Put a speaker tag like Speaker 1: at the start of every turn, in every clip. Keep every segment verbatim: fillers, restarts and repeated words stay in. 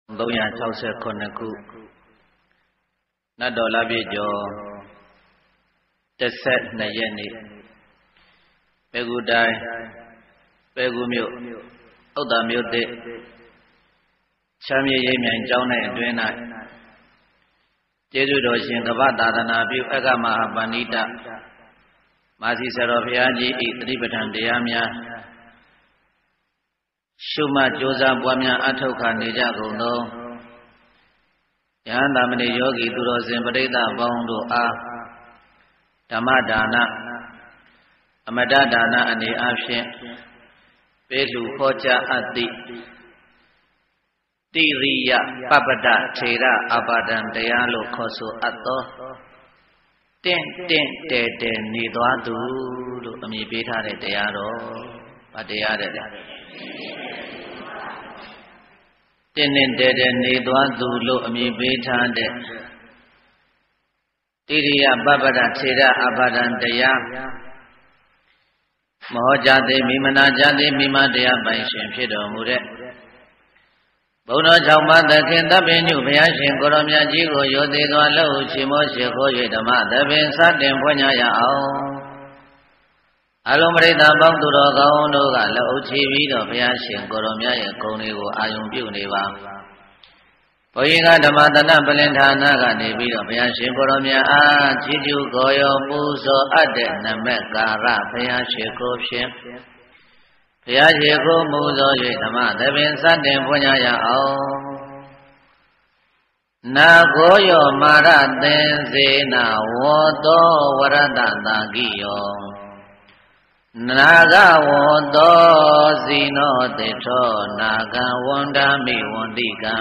Speaker 1: သုံးရာ၆ခုနတ်တော်လပြည့်ကျော်တစ်ဆက်နှစ်ရက်နေ့ပေကူတိုင်းပေကူမြို့ဥဒ္ဒါမြို့သစ်ချမ်းမြေရိပ်မြိုင်ကျောင်း၌အတွင်း၌ကျေးဇူးတော်ရှင်ကပ္ပသာသနာပြုအက္ခမဟာပဏိတမာစီဆရာတော်ဘုရားကြီး၏သတိပဋ္ဌာန်တရားများရှုမှတ်ကြိုးစားပွားများအထောက်ခံနေကြကုန်သောယဟန်တာမဏေယောဂီသူတော်စင်ပရိသတ်ပေါင်းတို့အားဓမ္မဒါနအမတဒါနအနေအဖြင့်ပေးလူဟောကြားအပ်သည့်တိရိယပပ္ပတထေရအပါဒံတရားလို့ခေါ်ဆိုအပ်သောတင့်တင့်တဲတဲနေသွားသူလို့အမည်ပေးထားတဲ့တရားတော်ဗာတရားတဲ့တင့်တင့်တဲတဲနေသွားသူလို့အမည်ပေးထားတဲ့တိရိယပပ္ပတထေရအပါဒံတရားမဟောကြားသေးမိမနာကြားသေးမိမတရားပိုင်ရှင်ဖြစ်တော်မူတဲ့ဘုံတော်၆ပါးသခင်သဗ္ဗညုဘုရားရှင်ကိုရောမြတ်ကြီးကိုယောသေးသောလှုပ်ချီမောရှိခိုး၍ဓမ္မသဘင်စတင်ဖွင့်ရအောင်အလုံးပရိသတ်ပေါင်းသူတော်ကောင်းတို့ကလှုပ်ချီပြီးတော့ဘုရားရှင်ကိုရောမြတ်ရဲ့ဂုဏ်တွေကိုအာယုံပြုနေပါဘုရားကဓမ္မတနပလင်ဌာနကနေပြီးတော့ဘုရားရှင်ကိုရောမြတ်အားချီးကျူးကိုရောပူဇော်အပ်တဲ့နမက်ကာရဘုရားရှင်ကိုဖြင့်ဘုရားရှိခိုးမူသော၍ဓမ္မသဘင်စတင်ဖွင့်ရအောင်နာကိုယောမာရသင်္စေနာဝောတောဝရတတာကိယောနာဂဝောတောဇီနောတေထောနာဂဝန္ဒာမိဝန္တိကံ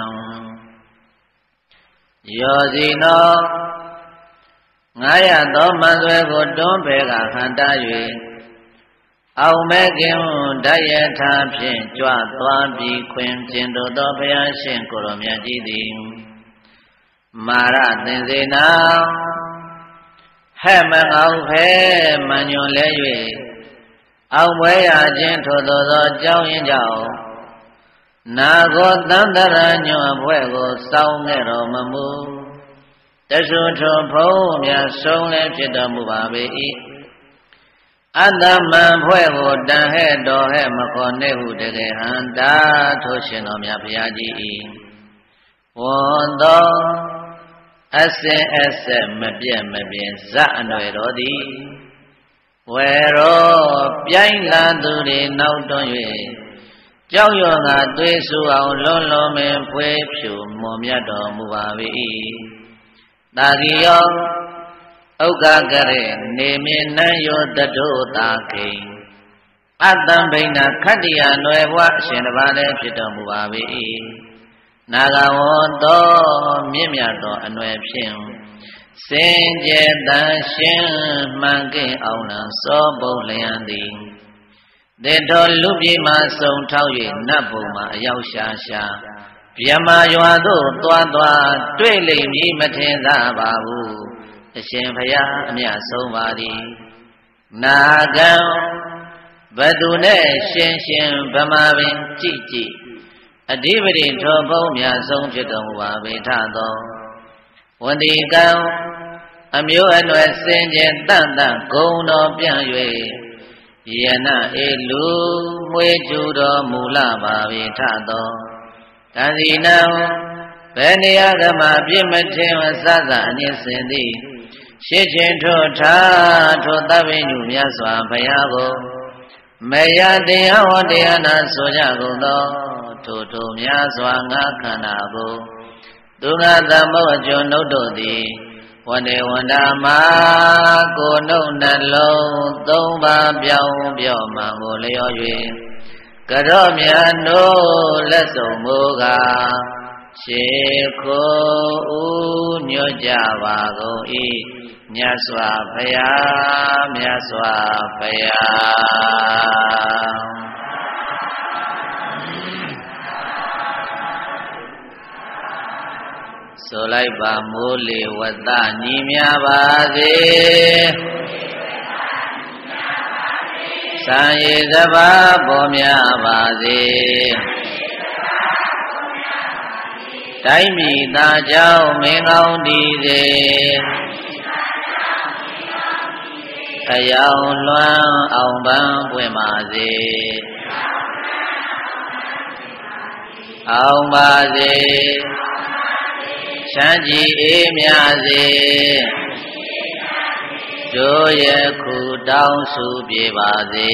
Speaker 1: ယောဇီနောငါရသောမံဆွဲကိုတွန်းဖဲကဟန်တာ၍အောင်မဲ့ခင်ဓာယထာဖြင့်ကြွသွားပြီးခွင်ကျင်တို့သောဘုရားရှင်ကိုရောမြတ်ကြီးသည်မာရသင်္စေနာဟဲ့မငောက်ဖဲမညွန်လဲ၍အောင်ပွဲရခြင်းထို့သောသောကြောင်းရင်ကြောင့်နာကိုသန္တရညွန်အဖွဲကိုစောင်းခဲ့တော်မမူတဆုထိုဖုံးမြတ်ဆုံးလည်းဖြစ်တော်မူပါပေ၏အတ္တမံဖွဲ့ကိုတန်ဟဲ့တော်ဟဲ့မခေါ်နေဟုတကယ်ဟန်တာထိုရှင်တော်မြတ်ဘုရားကြီး၏ဝေါသောအစင်အဆက်မပြတ်မပြင်းဇအနွယ်တော်သည်ဝေရောပြိုင်လာသူတွေနောက်တွန်း၍ကြောက်ရွံ့ကသွေးဆူအောင်လွန်လွန်ပင်ဖွေးဖြူမွန်မြတ်တော်မူပါ၏တာဂိယောဥက္ကကရေနေမေနံယောတတုတာခိအတ္တံဘိဏခတ္တိယနွယ်ဘဝအရှင်တစ်ပါးလည်းဖြစ်တော်မူပါ၏နာဂဝောတောမြင့်မြတ်သောအနွယ်ဖြင့်စင်ကြယ်တန်ရှင်းမှန်ကင်းအောင်လံစောပုလျံသည်တေတော်လူပြေမှစုံထောက်၍နတ်ဘုံမှာအရောက်ရှာရှာဗျမရွာသို့သွားသွားတွေ့လိမ့်မည်မထင်သာပါဘူးအရှင်ဘုရားအမြတ်ဆုံးပါသည်နာဂံဘသူနဲ့ရှင်ရှင်ဗမာပင်ကြည်ကြည်အဓိပတိထောဘုံမြတ်ဆုံးဖြစ်တော်မူပါပေထသောဝန္တိကံအမျိုးအနွယ်စင်ကြယ်တန်တန်ဂုံတော်ပြန့်၍ယနအေလူမွေကျူတော်မူလာပါပေထသောကံစီနံဘယ်နေရာကမှပြည့်မထင်မစသအညစ်စင်သည်ရှင်းချင်းထို့ထားထို့သဗ္ဗညုမြတ်စွာဘုရားကိုမယတရားဟောတရားနာဆိုကြကုန်သောထို့ထို့မြတ်စွာငါခန္ဓာကိုသူငါသမုတ်အကျွန်ုပ်တို့သည်ဝန္ဒေဝန္ဒာမာကိုနှုတ်နှလုံးသုံးပါးပြောင်းပြောင်းမှန်ကိုလျော်၍ကရော့မြတ်တို့လက်စုံမူကားရှေခိုးဦးညွတ်ကြပါကုန်၏မြတ်စွာဘုရားမြတ်စွာဘုရားဆိုလိုက်ပါမိုးလေဝတ္တညီမြပါစေစံရည်စပါးပေါ်များပါစေတိုင်းပြည်သားကြောင့်မင်းကောင်းတည်စေအယောင်လွှမ်းအောင်ပန်းပွင့်ပါစေအောင်ပါစေချမ်းကြည်အေးမြစေတို့ရဲ့ခုတောင်းစုပြေပါစေ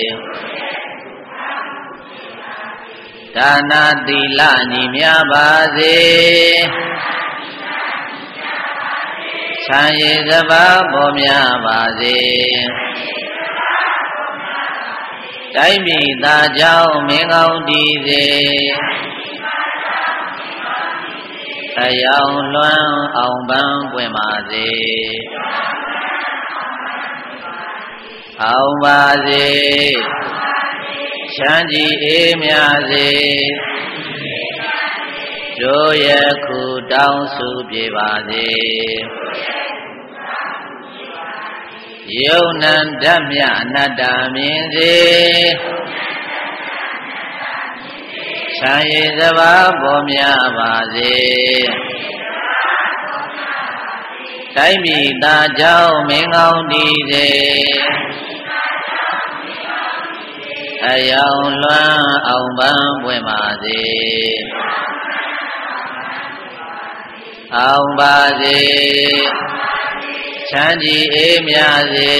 Speaker 1: ဒါနသီလညီမြပါစေချမ်းရည်စပါးပေါ်များပါစေတိုင်းပြည်သားကြောင့်မင်းကောင်းတည်စေအယောင်လွှမ်းအောင်ပန်းပွင့်ပါစေအောင်ပါစေချမ်းကြည်အေးမြစေတို့ရဲ့ခုတောင်းစုပြေပါစေယုံနံဓမ္မအနတ္တမြင်စေချမ်းရည်စပါးပေါ်များပါစေတိုင်းပြည်သားကြောင့်မင်းကောင်းတည်စေအယောင်လွှမ်းအောင်ပန်းပွင့်ပါစေအောင်ပါစေချမ်းကြည်အေးမြစေ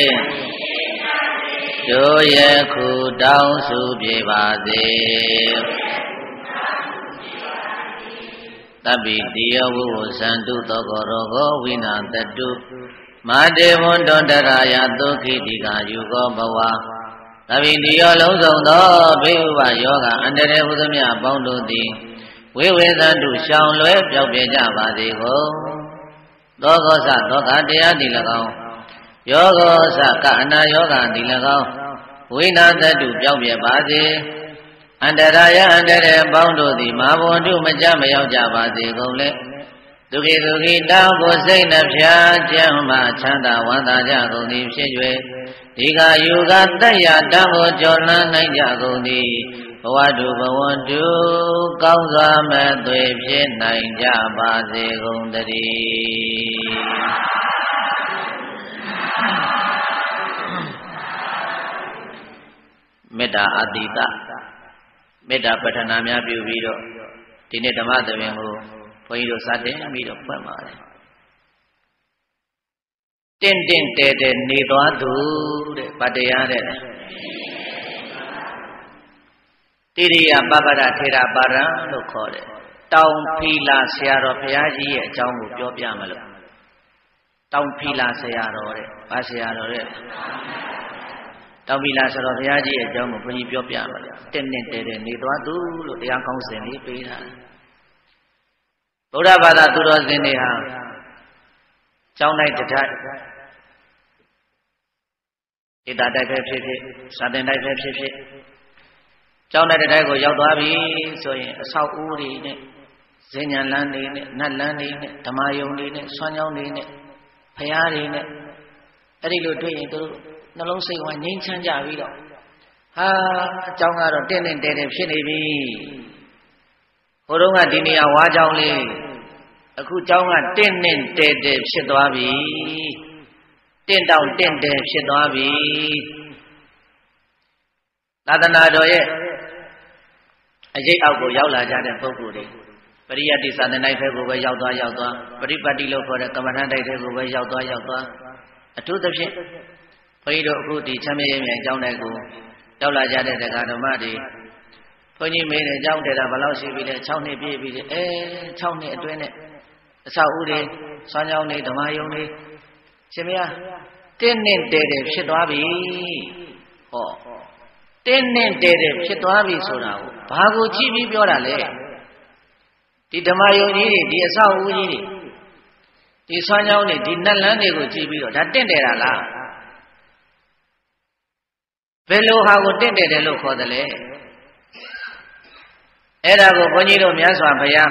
Speaker 1: တို့ရဲ့ခုတောင်းစုပြေပါစေတပိတိယဝုသံတုသောကောရောဂောဝိနာတတုမာတေဝန္တောတရာယသုခိတိကာယူကောဘဝသဗ္ဗိတိယောလုံးစုံသောဘေးဥပယောဂအန္တရာယ်ဟုသမျှပေါင်းတို့သည်ဝိဝေသံတုရှောင်လွဲပြောက်ပြကြပါစေကုန်သောကောသသောကတရားသည်၎င်းယောဂောသကအနာယောဂသည်၎င်းဝိနာသတုပြောက်ပြပါစေအန္တရာယအန္တရာယ်ပေါင်းတို့သည်မာဘဝတုမကြမရောက်ကြပါစေကုန်လေဒုက္ခိဒုက္ခိတောင်းကိုစိတ်နှဖျားကျမ်းမှချမ်းသာဝမ်းသာကြကုန်သည်ဖြစ်၍ဒီကယူကတက်ရတံကိုကြော်လန်းနိုင်ကြကုန်သည်ဘဝတုဘဝတုကောင်းစွာမဲ့သွေဖြစ်နိုင်ကြပါစေကုန်တည်းမေတ္တာအတိတမေတ္တာပဋ္ဌာနာများပြုပြီးတော့ဒီနေ့ဓမ္မသဘင်ကိုဘုန်းကြီးတို့စတင်ပြီးတော့ဖွင့်ပါတယ်တင့်တင့်တဲတဲနေသွားသူတဲ့ဗတ္တရားတဲ့တိရိယပပ္ပဒထေရပါရံလို့ခေါ်တယ်တောင်ဖီလာဆရာတော်ဘုရားကြီးရဲ့အကြောင်းကိုပြောပြမလို့တောင်ဖီလာဆရာတော်တဲ့ဘာဆရာတော်တဲ့တောင်ဖီလာဆရာတော်ဘုရားကြီးရဲ့အကြောင်းကိုဘုန်းကြီးပြောပြမလို့တင့်တင့်တဲတဲနေသွားသူလို့တရားကောင်းစဉ်လေးပေးတာဗုဒ္ဓဘာသာသူတော်စင်တွေဟာကျောင်းတိုင်းတစ်ထိုက်ဣတာတိုက်ပဲဖြစ်ဖြစ်စာသင်တိုက်ပဲဖြစ်ဖြစ်ကျောင်းတိုင်းတစ်ထိုက်ကိုရောက်သွားပြီဆိုရင်အဆောက်အဦတွေနဲ့ဇင်ညာလန်းတွေနဲ့နတ်လန်းတွေနဲ့ဓမ္မယုံတွေနဲ့ဆွမ်းကြောင်းတွေနဲ့ဖျားတွေနဲ့အဲ့ဒီလိုတွေ့ရင်သူတို့နှလုံးစိတ်ဝမ်းငြိမ်းချမ်းကြပြီးတော့ဟာအကြောင်းကတော့တင့်တင့်တဲတဲဖြစ်နေပြီဟိုတုန်းကဒီနေရာဝါကြောင်းလေးအခုကျောင်းကတင့်တင့်တဲတဲဖြစ်သွားပြီတင့်တောင်တင့်တဲဖြစ်သွားပြီသာသနာတော်ရဲ့အရေးအောက်ကိုရောက်လာကြတဲ့ပုဂ္ဂိုလ်တွေပရိယတ္တိသာသနာ့ဘက်ကိုပဲရောက်သွားရောက်သွားပရိပတ်တိလို့ခေါ်တဲ့ကမ္မဋ္ဌာန်းတိုက်တဲ့ကိုပဲရောက်သွားရောက်သွားအထူးသဖြင့်ဘုန်းကြီးတို့အခုဒီချမ်းမြေ့မြေ့အကြောင်းတိုင်းကိုရောက်လာကြတဲ့တရားဓမ္မတွေဘုန်းကြီးမေးတဲ့အကြောင်းတဲတာဘယ်လောက်ရှိပြီလဲ၆နှစ်ပြည့်ပြီလေအဲ၆နှစ်အတွင်းနဲ့အဆောက်အဦတွေဆွမ်းကြောင်းတွေဓမ္မယုံတွေရှင်မယားတင်းနဲ့တဲတဲဖြစ်သွားပြီဟောတင်းနဲ့တဲတဲဖြစ်သွားပြီဆိုတာကိုဘာကိုကြည့်ပြီးပြောတာလဲဒီဓမ္မယုံကြီးတွေဒီအဆောက်အဦကြီးတွေဒီဆွမ်းကြောင်းတွေဒီနတ်လန်းတွေကိုကြည့်ပြီးတော့ဒါတင့်တယ်တာလားဘယ်လိုဟာကိုတင့်တယ်တယ်လို့ခေါ်တယ်လဲအဲ့ဒါကိုဘုန်းကြီးတို့မြတ်စွာဘုရား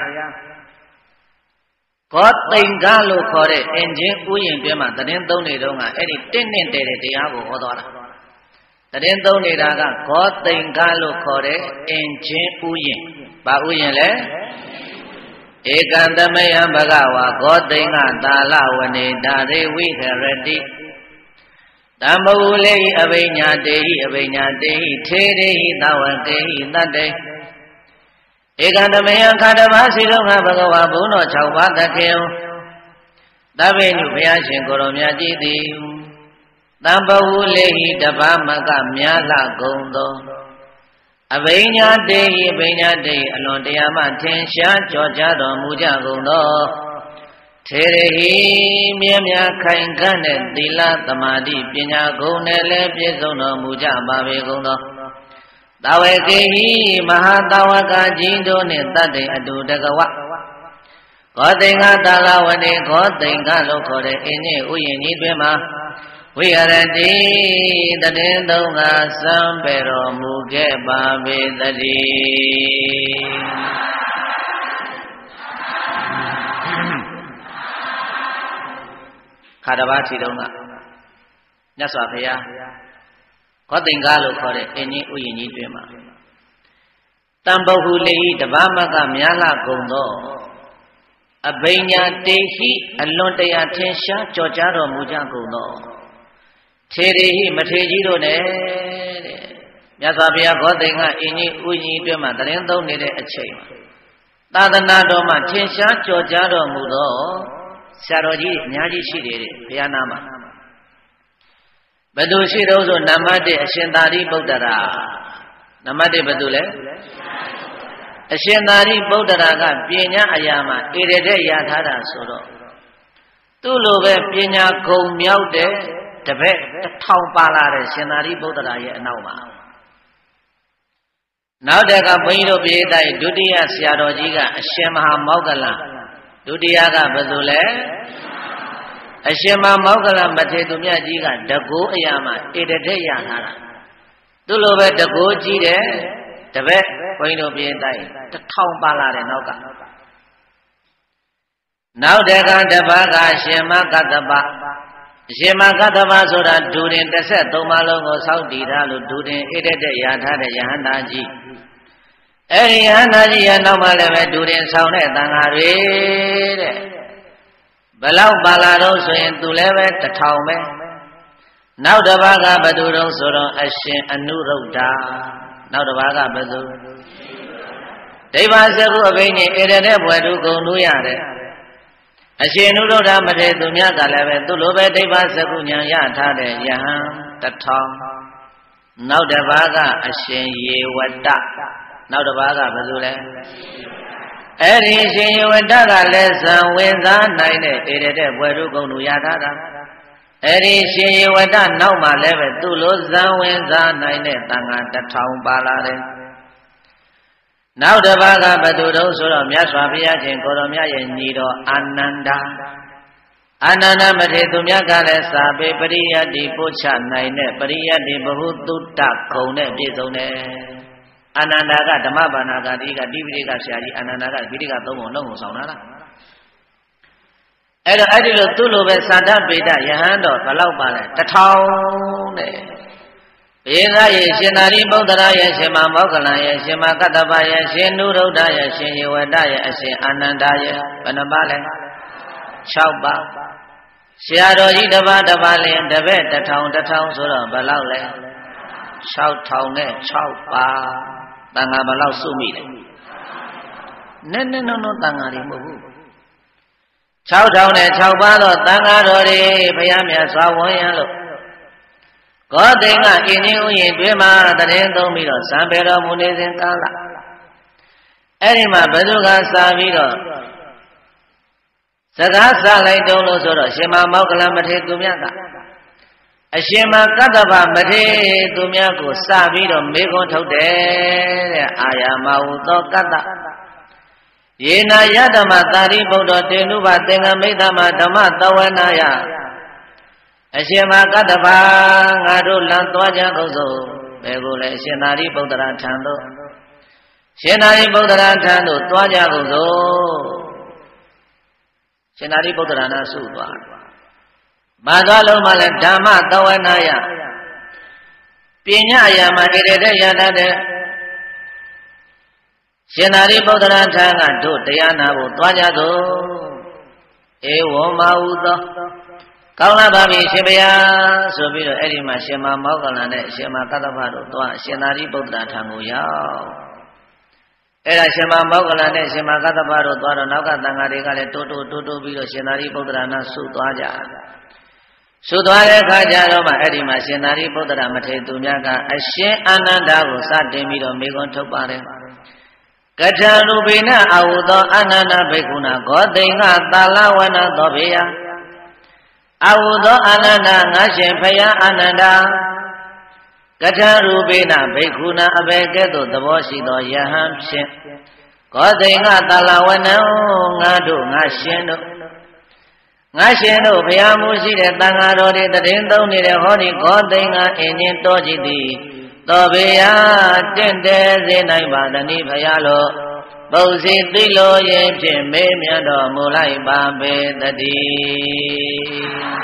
Speaker 1: ကောသိင်္ဂလို့ခေါ်တဲ့အင်ဂျင်ဥယျာဉ်ပြမှာသတင်းသုံးနေတော့ကအဲ့ဒီတင့်နဲ့တဲတဲ့တရားကိုဟောသွားတာသတင်းသုံးနေတာကကောသိင်္ဂလို့ခေါ်တဲ့အင်ဂျင်ဥယျာဉ်ဘာဥယျာဉ်လဲဧကံသမယံဘဂဝါဂောတိင်္ဂသာလဝနေဒါရေဝိဟရတိတမ္ပဝုလေအဘိညာတေဟိအဘိညာတေဟိထေရေဟိသဝတေဟိတတ္တေဧကံသမယံခါတပါစီလုံးငါဘဂဝါဘုန်းတော်၆ပါးသခင်သဗ္ဗညုဘုရားရှင်ကိုရောမြတ်ကြီးသည်တမ္ပဝုလေဟိတပါမကမြာလကုံသောအဘိညာတေဟိအဘိညာတေဟိအလွန်တရာမှထင်ရှားကြော်ကြားတော်မူကြကုန်သောထေရဟိမြဲမြံခိုင်ခံ့တဲ့သီလသမာဓိပညာဂုဏ်နဲ့လည်းပြည့်စုံတော်မူကြပါပေကုန်သောသဝေကေဟိမဟာသဝကကြီးတို့နှင့်တတ်တဲ့အတူတကဝဂောတိင်္ဂသာလဝနေဂောတိင်္ဂလို့ခေါ်တဲ့အင်းကြီးဥယျာဉ်ကြီးတွင်မှာဝိရတိတည်သုံးကစံပေတော်မူခဲ့ပါပေတည်းခါတပါးစီတုံးကမြတ်စွာဘုရားဂောတိင်္ဂလို့ခေါ်တဲ့အင်းကြီးဥယျာဉ်ကြီးတွင်မှာတံပဟုလေတပါမကမြာလကုံသောအဘိညာတေဟိအလွန်တရာထင်ရှားကြော်ကြားတော်မူကြကုန်သောထေရေဟိမထေကြီးတို့နဲ့တဲ့မြတ်စွာဘုရားဂောတိင်္ဂအင်းကြီးဥယျာဉ်ကြီးတွင်မှာတရင်သုံးနေတဲ့အချိန်သာသနာတော်မှာထင်ရှားကြော်ကြားတော်မူသောဆရာတော်ကြီးအများကြီးရှိတယ်တဲ့ဘုရားနာမှာဘယ်သူရှိတော့ဆိုနံပါတ်တစ်အရှင်သာရိပုတ္တရာနံပါတ်တစ်ဘယ်သူလဲအရှင်သာရိပုတ္တရာကပညာအရာမှာဣရတဲ့ရထားတာဆိုတော့သူ့လိုပဲပညာဂုံမြောက်တဲ့တပည့်တစ်ထောင်ပါလာတဲ့ရှင်သာရိပုတ္တရာရဲ့အနောက်မှာနောက်တက်ကဘုန်းကြီးတို့ပြည်တိုင်းဒုတိယဆရာတော်ကြီးကအရှင်မဟာမောဂလဒုတိယကဘယ်သူလဲအရှင်မဟာမောဂလမထေရသူမြတ်ကြီးကတကူအရာမှာဣရတဲ့ရထားတာသူ့လိုပဲတကူကြီးတဲ့တပည့်ဘုန်းကြီးတို့ပြည်တိုင်းတစ်ထောင်ပါလာတဲ့နောက်ကနောက်တကတပါးကရှင်မကတ္တပရှင်မကတ္တပဆိုတာဒူရင်တစ်ဆက်သုံးပါးလုံးကိုစောင့်တည်ထားလို့ဒူရင်ဣရတဲ့ရထားတဲ့ယဟန္တာကြီးအဲဒီယဟန္တာကြီးရဲ့နောက်မှာလည်းပဲဒူရင်ဆောင်တဲ့တန်ဃာတွေတဲ့ဘလောက်ပါလာတော့ဆိုရင်သူလည်းပဲတစ်ထောင်ပဲနောက်တစ်ပါးကဘယ်သူတော့ဆိုတော့အရှင်အနုရုဒ္ဓနောက်တစ်ပါးကဘယ်သူဒိဗ္ဗစကုအဘိညာဉ်ဣရတဲ့ဘွယ်သူဂုံလို့ရတယ်အရှင်နုရုဒ္ဓမထေရသူများကလည်းပဲသူ့လိုပဲဒိဗ္ဗစကုဉာဏ်ရထားတဲ့ယဟန်တစ်ထောင်နောက်တစ်ပါးကအရှင်ယေဝတ္တနောက်တစ်ပါးကဘယ်သူလဲအဲ့ဒီရှင်ယေဝတ္တကလည်းဇံဝင်စားနိုင်တဲ့ဣရတဲ့ဘွယ်သူဂုံလို့ရထားတာအဲ့ဒီရှင်ယေဝတ္တနောက်မှလည်းပဲသူ့လိုဇံဝင်စားနိုင်တဲ့တန်ခါတစ်ထောင်ပါလာတယ်နောက်တစ်ပါးကဘယ်သူတော့ဆိုတော့မြတ်စွာဘုရားရှင်ကိုရောမြတ်ရဲ့ညီတော်အာနန္ဒာအာနန္ဒမထေရသူမြတ်ကလည်းစာပေပရိယတ္တိပို့ချနိုင်တဲ့ပရိယတ္တိဘဟုတုတ္တဂုံနဲ့ပြည့်စုံတယ်အာနန္ဒာကဓမ္မဘာနာဂတိကတိပိဋကဆရာကြီးအာနန္ဒာကပိဋကသုံးပုံလုံးကိုဆောင်လာတာအဲ့တော့အဲ့ဒီလိုသူ့လိုပဲသာတပေတယဟန်တော်ဘလောက်ပါလဲတစ်ထောင်တဲ့ဘေသာရဲ့ရှင်သာရိပုတ္တရာရဲ့ရှင်မမောဂလန်ရဲ့ရှင်မကတ္တပရဲ့ရှင်နုရုဒ္ဓရဲ့ရှင်ယေဝတ္တရဲ့အရှင်အာနန္ဒာရဲ့ဘယ်နှပါလဲ၆ပါးဆရာတော်ကြီးတစ်ပါးတစ်ပါးလင်တပည့်တစ်ထောင်တစ်ထောင်ဆိုတော့ဘယ်လောက်လဲ၆ထောင်နဲ့၆ပါးတန်ဃာဘယ်လောက်စုမိလဲနည်းနည်းနော်နော်တန်ဃာတွေမဟုတ်ဘူး၆ထောင်နဲ့၆ပါးသောတန်ဃာတော်တွေဘုရားမြတ်စွာဝန်ရလို့ဂောတိင်္ဂအင်းကြီးဥယျာဉ်တွင်မှာတရင်သုံးပြီးတော့ဇံပေတော်မူနေစဉ်ကာလအဲ့ဒီမှာဘယ်သူကစာပြီးတော့စကားစလိုက်တုံးလို့ဆိုတော့ရှင်မမောဂလမထေရသူမြတ်ကအရှင်မကတ္တဗမထေရသူမြတ်ကိုစပြီးတော့မေခွန်းထုတ်တယ်တဲ့အာယာမဟုသောကတ္တယေနာယဓမ္မသာရိပုတ္တတေနုဘသင်္ကမိသမဓမ္မသဝနာယအရှင်မကတ္တဗငါတို့လမ်းသွားကြကုန်စို့ဘယ်ကိုလဲအရှင်သာရိပုတ္တရာထံသို့ရှင်သာရိပုတ္တရာထံသို့သွားကြကုန်စို့ရှင်သာရိပုတ္တရာနာစုသွားဘာသွားလုံးမှလဲဓမ္မသဝနာယပညာအရာမှာဣရတဲ့ရတတ်တဲ့ရှင်သာရိပုတ္တရာထံကတို့တရားနာဖို့သွားကြသို့ဧဝံမဟုသောကောင်းလာပါပြီရှင်ဘုရားဆိုပြီးတော့အဲ့ဒီမှာရှင်မမောဂလန်နဲ့ရှင်မကတ္တဗတို့သွားရှင်သာရိပုတ္တရာထံကိုရောက်အဲ့ဒါရှင်မမောဂလန်နဲ့ရှင်မကတ္တဗတို့သွားတော့နောက်ကတန်ဃာတွေကလည်းတိုးတိုးတိုးတိုးပြီးတော့ရှင်သာရိပုတ္တရာနာဆုသွားကြဆုသွားတဲ့အခါကျတော့မှအဲ့ဒီမှာရှင်သာရိပုတ္တရာမထေရသူများကအရှင်အာနန္ဒာကိုစတင်ပြီးတော့မေခွန်းထုတ်ပါတယ်ကထာရူပိနအဝုသောအာနန္ဒဘိက္ခုနာဂောတိန်ကသာလဝနသောဘေယအဝုသောအာနန္ဒငါရှင်ဖယားအာနန္ဒာကထာရူပိနဘိက္ခုနာအဘေကဲ့သို့သဘောရှိသောယဟန်ဖြင့်ဂောတိန်ကသာလဝနငါတို့ငါရှင်တို့ငါရှင်တို့ဘုရားမူရှိတဲ့တန်ဃာတော်တွေတည်င်းသုံးနေတဲ့ဟောဒီဂောတိန်ကအင်းချင်းတော်ကြည်သည်သောဘေယတင့်တယ်စေနိုင်ပါသနည်းဘုရားလို့ပုစီသိလိုရင်ဖြင့်မေးမြန်းတော်မူလိုက်ပါပေတည်း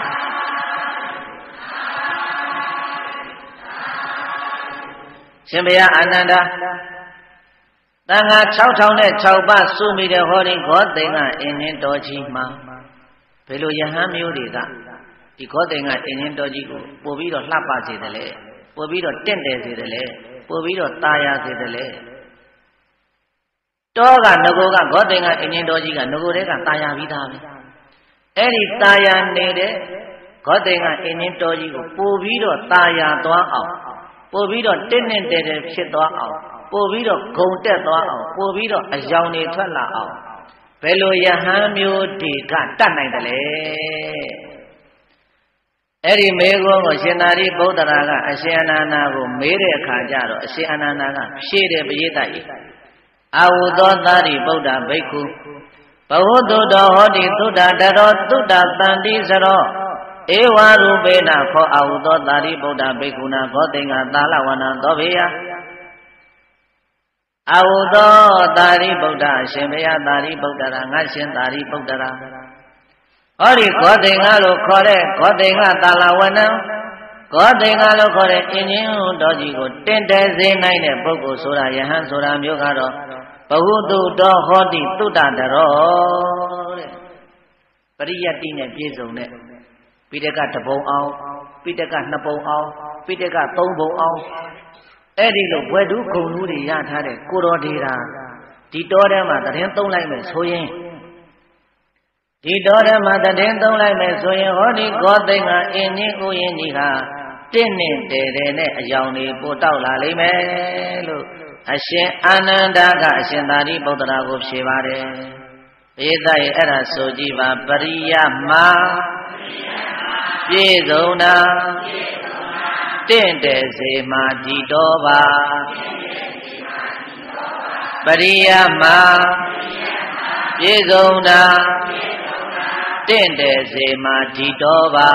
Speaker 1: ရှင်ဘုရားအာနန္ဒာတန်ဃာ၆ထောင်နဲ့၆ပါးစုမိတဲ့ဟောဒီဂောတိန်ကအင်းချင်းတော်ကြီးမှာဘယ်လိုယဟန်မျိုးတွေကဒီဂောတိန်ကအင်းချင်းတော်ကြီးကိုပို့ပြီးတော့လှပစေတယ်လေပို့ပြီးတော့တင့်တယ်စေတယ်လေပို့ပြီးတော့ตาရစေတယ်လေတောကငကိုကဂောတိန်ကအင်းချင်းတော်ကြီးကငကိုတွေကตาရပြီးသားပဲအဲ့ဒီตาရနေတဲ့ဂောတိန်ကအင်းချင်းတော်ကြီးကိုပို့ပြီးတော့ตาရသွားအောင်ပို့ပြီးတော့တင့်နဲ့တဲတဲဖြစ်သွားအောင်ပို့ပြီးတော့ဂုံတက်သွားအောင်ပို့ပြီးတော့အယောင်တွေထွက်လာအောင်ဘယ်လိုယဟန်မျိုးတွေကတတ်နိုင်တယ်လဲအဲ့ဒီမေခွန်းကိုရှင်သာရိပုတ္တရာကအရှင်အနန္ဒာကိုမေးတဲ့အခါကျတော့အရှင်အနန္ဒာကဖြေတယ်ပရိသတ်ကြီးအာဝုသောသာရိပုတ္တဘိက္ခုဘဝတုတောဟောတိသုဒ္ဓတရောသုဒ္ဓတန္တိစရောဧဝရူပေနခောအာဝုသောသာရိပုတ္တဘိက္ခုနာဂောတိန်ကသာလဝနသောဘေယအာဝုသောသာရိပုတ္တအရှင်ဘုရားသာရိပုတ္တရာငါရှင်သာရိပုတ္တရာဟောဒီဂောတိန်ကလို့ခေါ်တဲ့ဂောတိန်ကသာလဝနံဂောတိန်ကလို့ခေါ်တဲ့အင်းချင်းတော်ကြီးကိုတင့်တယ်စေနိုင်တဲ့ပုဂ္ဂိုလ်ဆိုတာယဟန်ဆိုတာမျိုးကတော့ဘဟုတုတောဟောတိသုတ္တတရောတဲ့ပရိယတ္တိနဲ့ပြည့်စုံတဲ့ပိဋကတပုံအောင်ပိဋကနှစ်ပုံအောင်ပိဋကသုံးပုံအောင်အဲ့ဒီလိုဘွယ်တူးဂုံလူတွေရထားတဲ့ကိုတော်ဒေတာဒီတော်ထဲမှာတရင်သုံးလိုက်မယ်ဆိုရင်ဒီတော်ထဲမှာတရင်သုံးလိုက်မယ်ဆိုရင်ဟောဒီဂောတိန်ကအင်းကြီးဥယျာဉ်ကြီးဟာတင့်နဲ့တဲတဲနဲ့အယောင်တွေပို့တောက်လာလိမ့်မယ်လို့အရှင်အာနန္ဒာကအရှင်သာရိပုတ္တရာကိုဖြေပါတယ်ပိဿရဲ့အဲ့ဒါဆိုကြည့်ပါပရိယမပြည့်စုံတာတင့်တယ်စေမာဒီတော်ပါပရိယမပြည့်စုံတာတင့်တယ်စေမာဒီတော်ပါ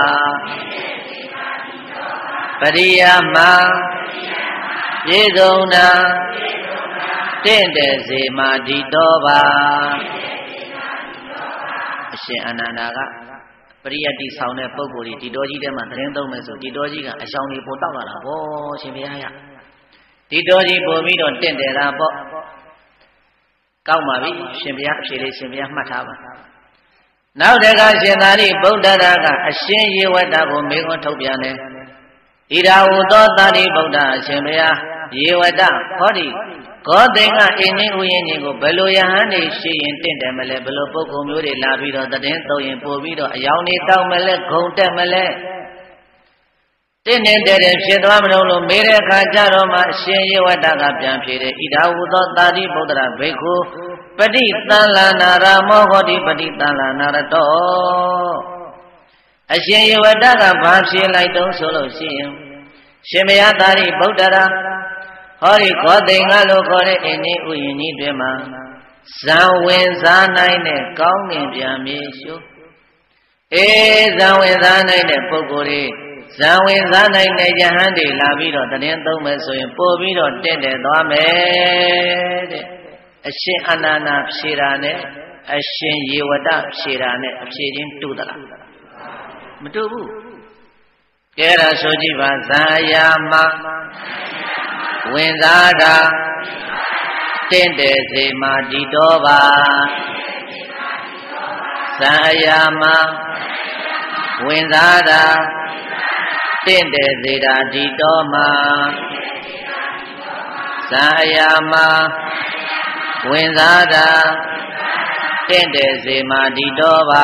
Speaker 1: ပရိယမပြည့်စုံတာတင့်တယ်စေမာဒီတော်ပါအရှင်အာနန္ဒာကပရိယတ္တိဆောင်တဲ့ပုဂ္ဂိုလ်ကြီးဒီတော်ကြီးထဲမှာသတင်းသုံးမယ်ဆိုဒီတော်ကြီးကအရှောင်ကြီးပို့တောက်လာတာပေါ့ရှင်ဘုရားရဒီတော်ကြီးပို့ပြီးတော့တင့်တယ်တာပေါ့ကောက်ပါပြီရှင်ဘုရားအဖြေလေးရှင်ဘုရားမှတ်ထားပါနောက်တကရှင်သာရိပုတ္တရာကအရှင်ယေဝတ္တကိုမေခွန်းထုတ်ပြန်တယ်ဣရာဝုသောသာရိပုတ္တအရှင်ဘုရားယေဝတ္တဟောဒီဂောတိန်ကအင်းကြီးဥယျာဉ်ကြီးကိုဘယ်လိုယဟန်နေရှိရင်တင့်တယ်မလဲဘယ်လိုပုဂ္ဂိုလ်မျိုးတွေလာပြီးတော့တည်င်းသုံးရင်ပို့ပြီးတော့အယောင်နေတောက်မလဲဂုံတက်မလဲတင့်နေတဲ့တဲ့ဖြစ်သွားမလို့လို့မေးတဲ့အခါကျတော့မှအရှင်ယေဝတ္တကပြန်ဖြေတယ်ဣဒာဝုသောသာရိပုတ္တရာဘိက္ခုပฏิသံလနာရမောဟောတိပฏิသံလနာရတောအရှင်ယေဝတ္တကဘာဖြေလိုက်တုံးဆိုလို့ရှိရင်ရှင်ဘုရားသာရိပုတ္တရာဟောဒီဂောတိန်ကလို့ခေါ်တဲ့အင်းကြီးဥယျာဉ်ကြီးတွင်မှာဇံဝင်စားနိုင်တဲ့ကောင်းငင်ပြန်မြေရှုအေးဇံဝင်စားနိုင်တဲ့ပုဂ္ဂိုလ်တွေဇံဝင်စားနိုင်တဲ့ယဟန်တွေလာပြီးတော့တရင်သုံးမယ်ဆိုရင်ပို့ပြီးတော့တင့်တယ်သွားမယ်တဲ့အရှင်အာနန္ဒာဖြေတာနဲ့အရှင်ယေဝတ္တဖြေတာနဲ့အဖြေချင်းတူသလားမတူဘူးကဲဒါဆိုကြည့်ပါဇာယာမဝင်စားတာတတင့်တယ်စေမာဒီတော်ပါသံအရာမှာဝင်စားတာတင့်တယ်စေတာဒီတော်မှာသံအရာမှာဝင်စားတာတင့်တယ်စေမာဒီတော်ပါ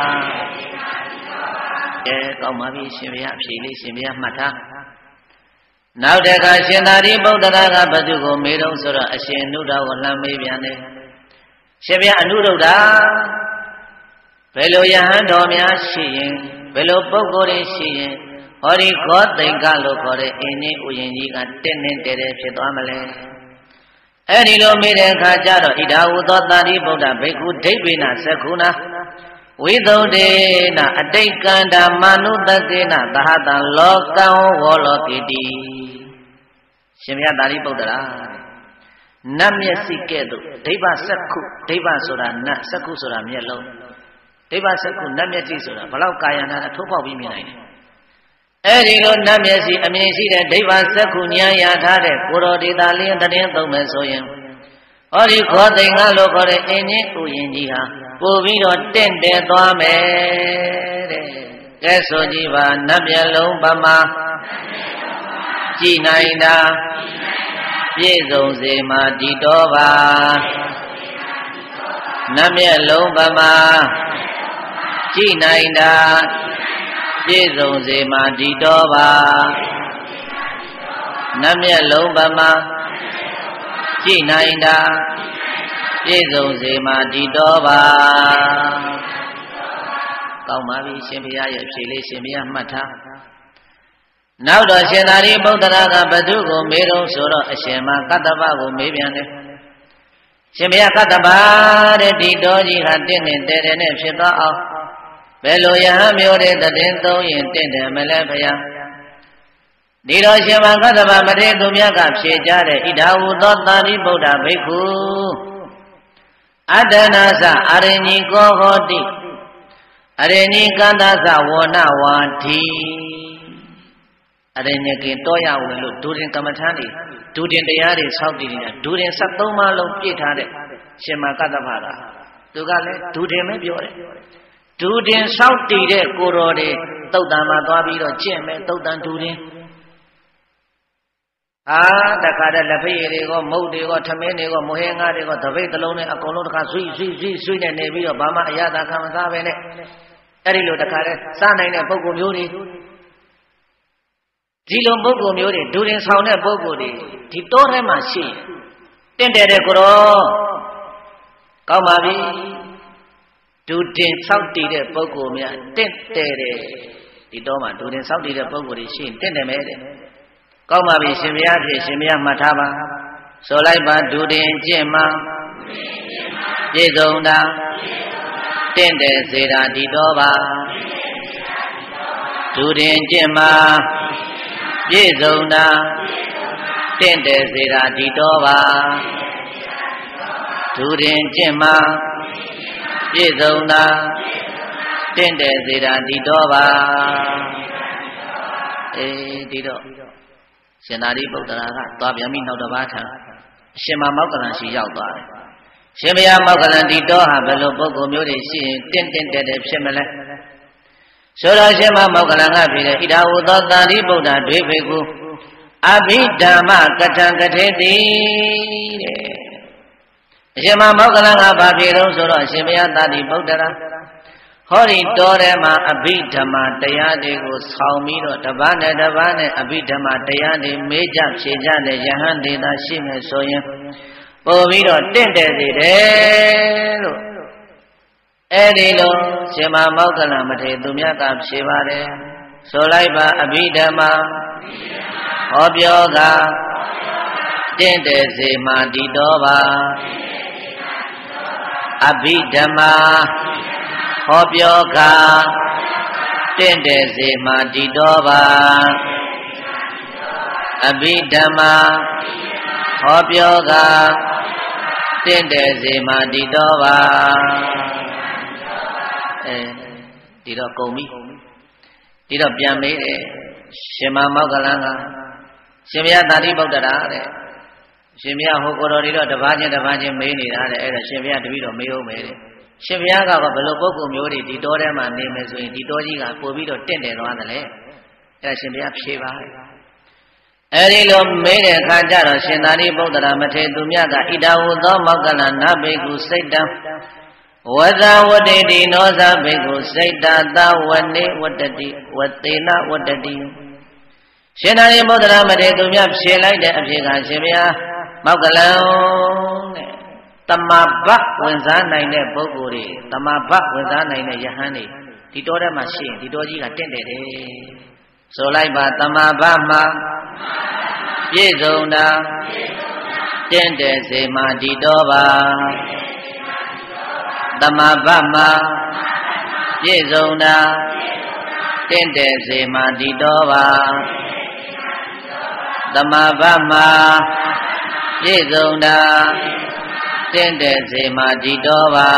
Speaker 1: ကဲကောင်းပါပြီရှင်ဘုရားအဖြေလေးရှင်ဘုရားမှတ်ထားနောက်တခါရှင်သာရိပုတ္တရာကဘသူကိုမေးတော့ဆိုတော့အရှင်အနုဒ္ဒကိုလှမ်းမေးပြန်တယ်ရှင်ဘုရားအနုဒ္ဒဘယ်လိုယဟန်တော်များရှိရင်ဘယ်လိုပုဂ္ဂိုလ်တွေရှိရင်ဟောဒီခောသိင်္ဂလို့ခေါ်တဲ့အင်းကြီးဥယျာဉ်ကြီးကတင်းတင်းတဲတဲဖြစ်သွားမလဲအဲ့ဒီလိုမေးတဲ့အခါကျတော့ဣဒာဟုသောသာရိပုတ္တဘိက္ခုဒိဋ္ဌိနာသက္ခုနာဝိသုဒ္ဓေနအတိတ်ကန္တာမနုတကေနသဟတံလောကံဝောလောကိတိရှင်မြတ်သာရိပုတ္တရာနတ်မျက်စိကဲ့သို့ဒိဗ္ဗစက္ခုဒိဗ္ဗဆိုတာနတ်စက္ခုဆိုတာမျက်လုံးဒိဗ္ဗစက္ခုနတ်မျက်စိဆိုတာဘလောက်ကာယနာအထိုးပေါက်ပြီးမြင်နိုင်တယ်အဲ့ဒီလိုနတ်မျက်စိအမြင်ရှိတဲ့ဒိဗ္ဗစက္ခုဉာဏ်ရထားတဲ့ကိုရောဒေတာလင်းတည်သုံးမယ်ဆိုရင်ဟောဒီခောသိင်္ဂလို့ခေါ်တဲ့အင်းကြီးဥယျာဉ်ကြီးဟာပို့ပြီးတော့တင့်တယ်သွားမယ်တဲ့ကဲဆိုကြည့်ပါနတ်မျက်လုံးပမာကြည်နိုင်တာပြည့်စုံစေမှာဒီတော်ပါနတ်မျက်လုံးပမာကြည်နိုင်တာပြည့်စုံစေမှာဒီတော်ပါနတ်မျက်လုံးပမာကြည်နိုင်တာပြည့်စုံစေမှာဒီတော်ပါကောင်းပါပြီရှင်ဘုရားရဲ့ဖြေလေးရှင်ဘုရားမှတ်ထားနောက်တော့ရှင်သာရိပုတ္တရာကဘသူကိုမေးတော့ဆိုတော့အရှင်မကတ္တဗကိုမေးပြန်တယ်ရှင်ဘုရားကတ္တဗတဲ့ဒီတော်ကြီးဟာတင့်နေတဲတဲနဲ့ဖြစ်သွားအောင်ဘယ်လိုယဟန်မျိုးတဲ့တည်သုံးရင်တင့်တယ်မလဲဘုရားဒီတော့ရှင်မကတ္တဗမထေရသူမြတ်ကဖြေကြတဲ့ဣဒာဟုသောသာရိပုတ္တဘိက္ခုအတ္တနာသအရိဏီကောဟောတိအရိဏီကန္တသဝနဝါတိအရိညကေတောရဝင်လို့ဒူရင်ကမ္မထာတွေဒူတင်တရားတွေဆောက်တည်နေတာဒူရင်ဆက်သုံးပါးလုံးပြည့်ထားတဲ့ရှင်မကတ္တဗကသူကလည်းဒူတင်ပဲပြောတယ်ဒူတင်ဆောက်တည်တဲ့ကိုတော်တွေတုတ်တန်မှာသွားပြီးတော့ကျင့်မယ်တုတ်တန်ဒူတင်အာတခါတည်းလက်ဖေးတွေကမုတ်တွေကထမင်းတွေကမဟင်းငါးတွေကသပိတ်တလုံးနဲ့အကုန်လုံးတခါဆွိဆွိဆွိဆွိနဲ့နေပြီးတော့ဘာမှအရသာခံမစားပဲနဲ့အဲ့ဒီလိုတခါတည်းစားနိုင်တဲ့ပုံကုမျိုးတွေဒီလိုပုဂ္ဂိုလ်မျိုးတွေဒူရင်ဆောင်တဲ့ပုဂ္ဂိုလ်တွေဒီတောထဲမှာရှိတင့်တယ်တဲ့ကိုရောကောင်းပါပြီဒူတင်ဆောက်တည်တဲ့ပုဂ္ဂိုလ်များတင့်တယ်တဲ့ဒီတောမှာဒူတင်ဆောက်တည်တဲ့ပုဂ္ဂိုလ်တွေရှိရင်တင့်တယ်မယ်တဲ့ကောင်းပါပြီရှင်ဘုရားဖြင့်ရှင်ဘုရားမှတ်ထားပါဆိုလိုက်ပါဒူတင်ကျင့်မှာပြည့်စုံတာတင့်တယ်စေတာဒီတောပါဒူတင်ကျင့်မှာပြည့်စုံတာတင့်တယ်စေတာဒီတော်ပါဒူရင်ကျင့်မှာပြည့်စုံတာတင့်တယ်စေတာဒီတော်ပါအေးဒီတော့ရှင်သာရိပုတ္တရာကသွားပြန်ပြီးနောက်တစ်ပါးထံအရှင်မမောက္ကလန်ရှိရောက်သွားတယ်ရှင်ဘုရားမောက္ကလန်ဒီတော်ဟာဘယ်လိုပုဂ္ဂိုလ်မျိုးတွေရှိရင်တင့်တင့်တယ်တယ်ဖြစ်မလဲဆိုတော့ရှင်မမောက္ကလန်ကပြည်တယ်ဣဒာဟုသောသာရိပုတ္တဒွေဘိက္ခုအဘိဓမ္မကထံကထေတိတဲ့အရှင်မမောက္ကလန်ကဘာပြေတော့ဆိုတော့အရှင်ဘုရားသာရိပုတ္တရာဟောဒီတော်ထဲမှာအဘိဓမ္မတရားတွေကိုဆောင်းပြီးတော့တပတ်နဲ့တပတ်နဲ့အဘိဓမ္မတရားတွေမေးကြဖြေကြတဲ့ယဟန်ဒေတာရှိမယ်ဆိုရင်ပို့ပြီးတော့တင့်တယ်စေတယ်လို့အဲ့ဒီလိုရှင်မမောက္ကလန်မထေရသူမြတ်ကဖြေပါတယ်ဆိုလိုက်ပါအဘိဓမ္မာဟောပြောကတင့်တယ်စေမှာဒီတော်ပါအဘိဓမ္မာဟောပြောကတင့်တယ်စေမှာဒီတော်ပါအဘိဓမ္မာဟောပြောကတင့်တယ်စေမှာဒီတော်ပါအဲဒီတော့ကုန်ပြီဒီတော့ပြန်မေးတယ်ရှင်မမောက္ကလန်ကရှင်ဘုရားသာရိပုတ္တရာတဲ့ရှင်ဘုရားဟိုကိုတော်တွေတော့တပါးချင်းတပါးချင်းမေးနေတာတဲ့အဲ့ဒါရှင်ဘုရားတပည့်တော်မေးအောင်မေးတယ်ရှင်ဘုရားကဘယ်လိုပုဂ္ဂိုလ်မျိုးတွေဒီတောထဲမှာနေမယ်ဆိုရင်ဒီတောကြီးကပို့ပြီးတော့တင့်တယ်သွားတယ်လေအဲ့ဒါရှင်ဘုရားဖြေပါတယ်အဲ့ဒီလိုမေးတဲ့အခါကျတော့ရှင်သာရိပုတ္တရာမထေရသူမြတ်ကဣဒဝုသောမောက္ကလနာဘိက္ခုစိတ်တံဝဇဝတ္တိတိနောဇဘိက္ခုစိတ်တသဝနေဝတ္တိဝတေနဝတ္တိရှင်သာရိပုတ္တရာမထေရသူမြတ်ဖြေလိုက်တဲ့အဖြေကရှင်ဘုရားမောက္ကလံတဲ့တမဘဝင်စားနိုင်တဲ့ပုဂ္ဂိုလ်တွေတမဘဝင်စားနိုင်တဲ့ယဟန်တွေဒီတောထဲမှာရှိရင်ဒီတောကြီးကတင့်တယ်တယ်ဆိုလိုက်ပါတမဘမှာပြည့်စုံတာတင့်တယ်စေမှာဒီတောပါတမဘမှာပြည့်စုံတာတင့်တယ်စေမှာဒီတောပါတမဘမှာပြည့်စုံတာတင့်တယ်စေမှာဒီတောပါ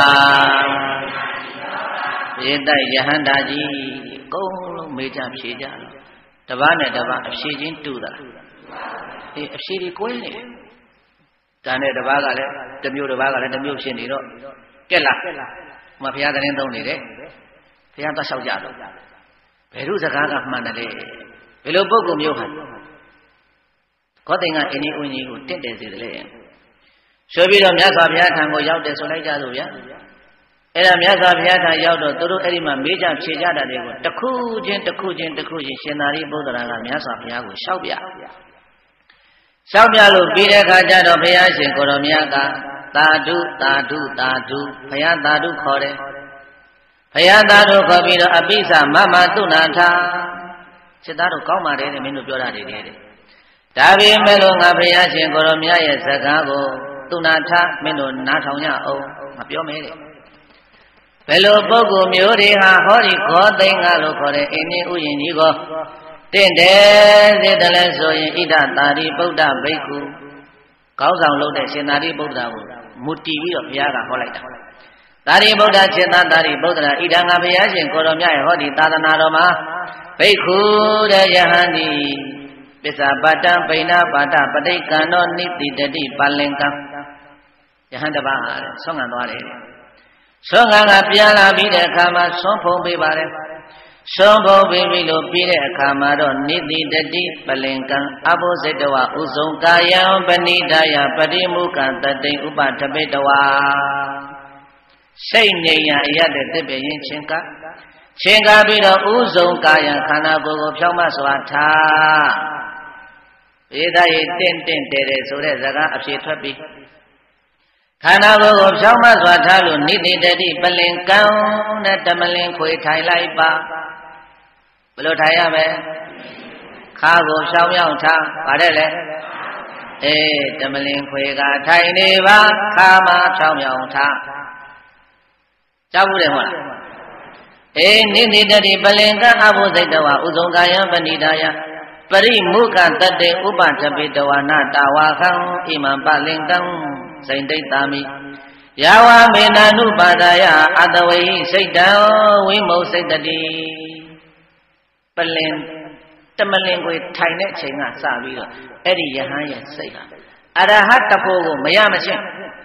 Speaker 1: ပြေတိုက်ယဟန္တာကြီးအကုန်လုံးမေးကြဖြေကြတော့တပားနဲ့တပားအဖြေချင်းတူတာအေးအဖြေတွေကွဲနေတယ်ဒါနဲ့တပားကလည်းတစ်မျိုးတပားကလည်းတစ်မျိုးဖြစ်နေတော့ကဲလားမဘုရားသတင်းသုံးနေတယ်ဘုရားသွားလျှောက်ကြတော့ဘယ်လိုစကားကမှန်တယ်လဲဘယ်လိုပုဂ္ဂိုလ်မျိုးဟာခောသိင်္ဂအင်းကြီးဦးကြီးကိုတင့်တယ်စေတယ်လေဆိုပြီးတော့မြတ်စွာဘုရားထံကိုရောက်တယ်ဆိုလိုက်ကြလို့ဗျာအဲ့ဒါမြတ်စွာဘုရားထံရောက်တော့သူတို့အဲ့ဒီမှာမေးကြဖြေကြတာတွေကိုတစ်ခုချင်းတစ်ခုချင်းတစ်ခုချင်းရှင်သာရိပုတ္တရာကမြတ်စွာဘုရားကိုလျှောက်ပြလျှောက်ပြလို့ပြီးတဲ့အခါကျတော့ဘုရားရှင်ကိုရောမြတ်ကသာဓုသာဓုသာဓုဘုရားသာဓုခေါ်တယ်ဘုရားသာဓုခေါ်ပြီးတော့အပိစ္ဆမမသုနာထာစိတ်သားတို့ကောင်းပါတယ်တဲ့မင်းတို့ပြောတာတွေတဲ့ဒါပေမဲ့လို့ငါဘုရားရှင်ကိုရောမြတ်ရဲ့စကားကိုသုနာထာမင်းတို့နားထောင်ကြအောင်မပြောမဲတဲ့ဘယ်လိုပုဂ္ဂိုလ်မျိုးတွေဟာဟောဒီခောသိင်္ဂလို့ခေါ်တဲ့အင်းကြီးဥယျာဉ်ကြီးကိုတင့်တယ်စေတယ်လဲဆိုရင်ဣဒသာရိပုတ္တဘိက္ခုကောင်းဆောင်လုပ်တဲ့ရှင်သာရိပုတ္တရာကိုမူတည်ပြီးတော့ဘုရားကဟောလိုက်တာသာရိပုတ္တစေတသာရိပုတ္တရာဣဒံငါဘုရားရှင်ကိုရောမြတ်ရဲ့ဟောဒီသာသနာတော်မှာဘိက္ခုတဲ့ယဟန်ဒီပစ္စာပါတံပိဏပါတပဋိက္ခဏောနိတိတတိပါလင်္ကံယဟန်တပါးဟာဆွမ်းခံသွားတယ်ဆွမ်းခံကပြန်လာပြီးတဲ့အခါမှာဆွမ်းဖုံးပေးပါတယ်ဆွမ်းဖုံးပေးပြီးလို့ပြီးတဲ့အခါမှာတော့နိတိတတိပလင်္ကံအဘုဇိတဝဥဇုံကာယံပဏိဒယပတိမုကံတတိဥပထပိတဝါစိတ်နေရအရတဲ့တစ်ပြင်းချင်းကချင်းကားပြီးတော့ဥဇုံကာယံခန္ဓာကိုယ်ကိုဖြောင်းမစွာထားဧဒယေတင့်တင့်တဲတဲ့ဆိုတဲ့စကားအဖြေထွက်ပြီးခန္ဓာကိုယ်ကိုဖြောင်းမစွာထားလို့နိတိတတိပလင်ကံနဲ့တမလင်ခွေထိုင်လိုက်ပါဘယ်လိုထိုင်ရမလဲခါကိုဖြောင်းရောက်ထားပါတယ်လေအေးတမလင်ခွေကထိုင်နေပါခါမှာဖြောင်းရောက်ထားကြောက်ဘူးတယ်မဟုတ်လားအေးနိတိတတိပလင်ကံအဘုဇိတဝဥဇုံကာယံပဏိဒါယပရိမုခတတေဥပထပိတဝနာတာဝခံဣမံပလင်ကံစိန်တိတ်တာမိယာဝမေနနုပါဒယအတဝေစိတ်တံဝိမုတ်စိတ်တတိပလင်တမလင်ကိုထိုင်တဲ့အချိန်ကစပြီးတော့အဲ့ဒီယဟန်ရဲ့စိတ်ဟာအရဟတဖို့ကိုမရမချင်း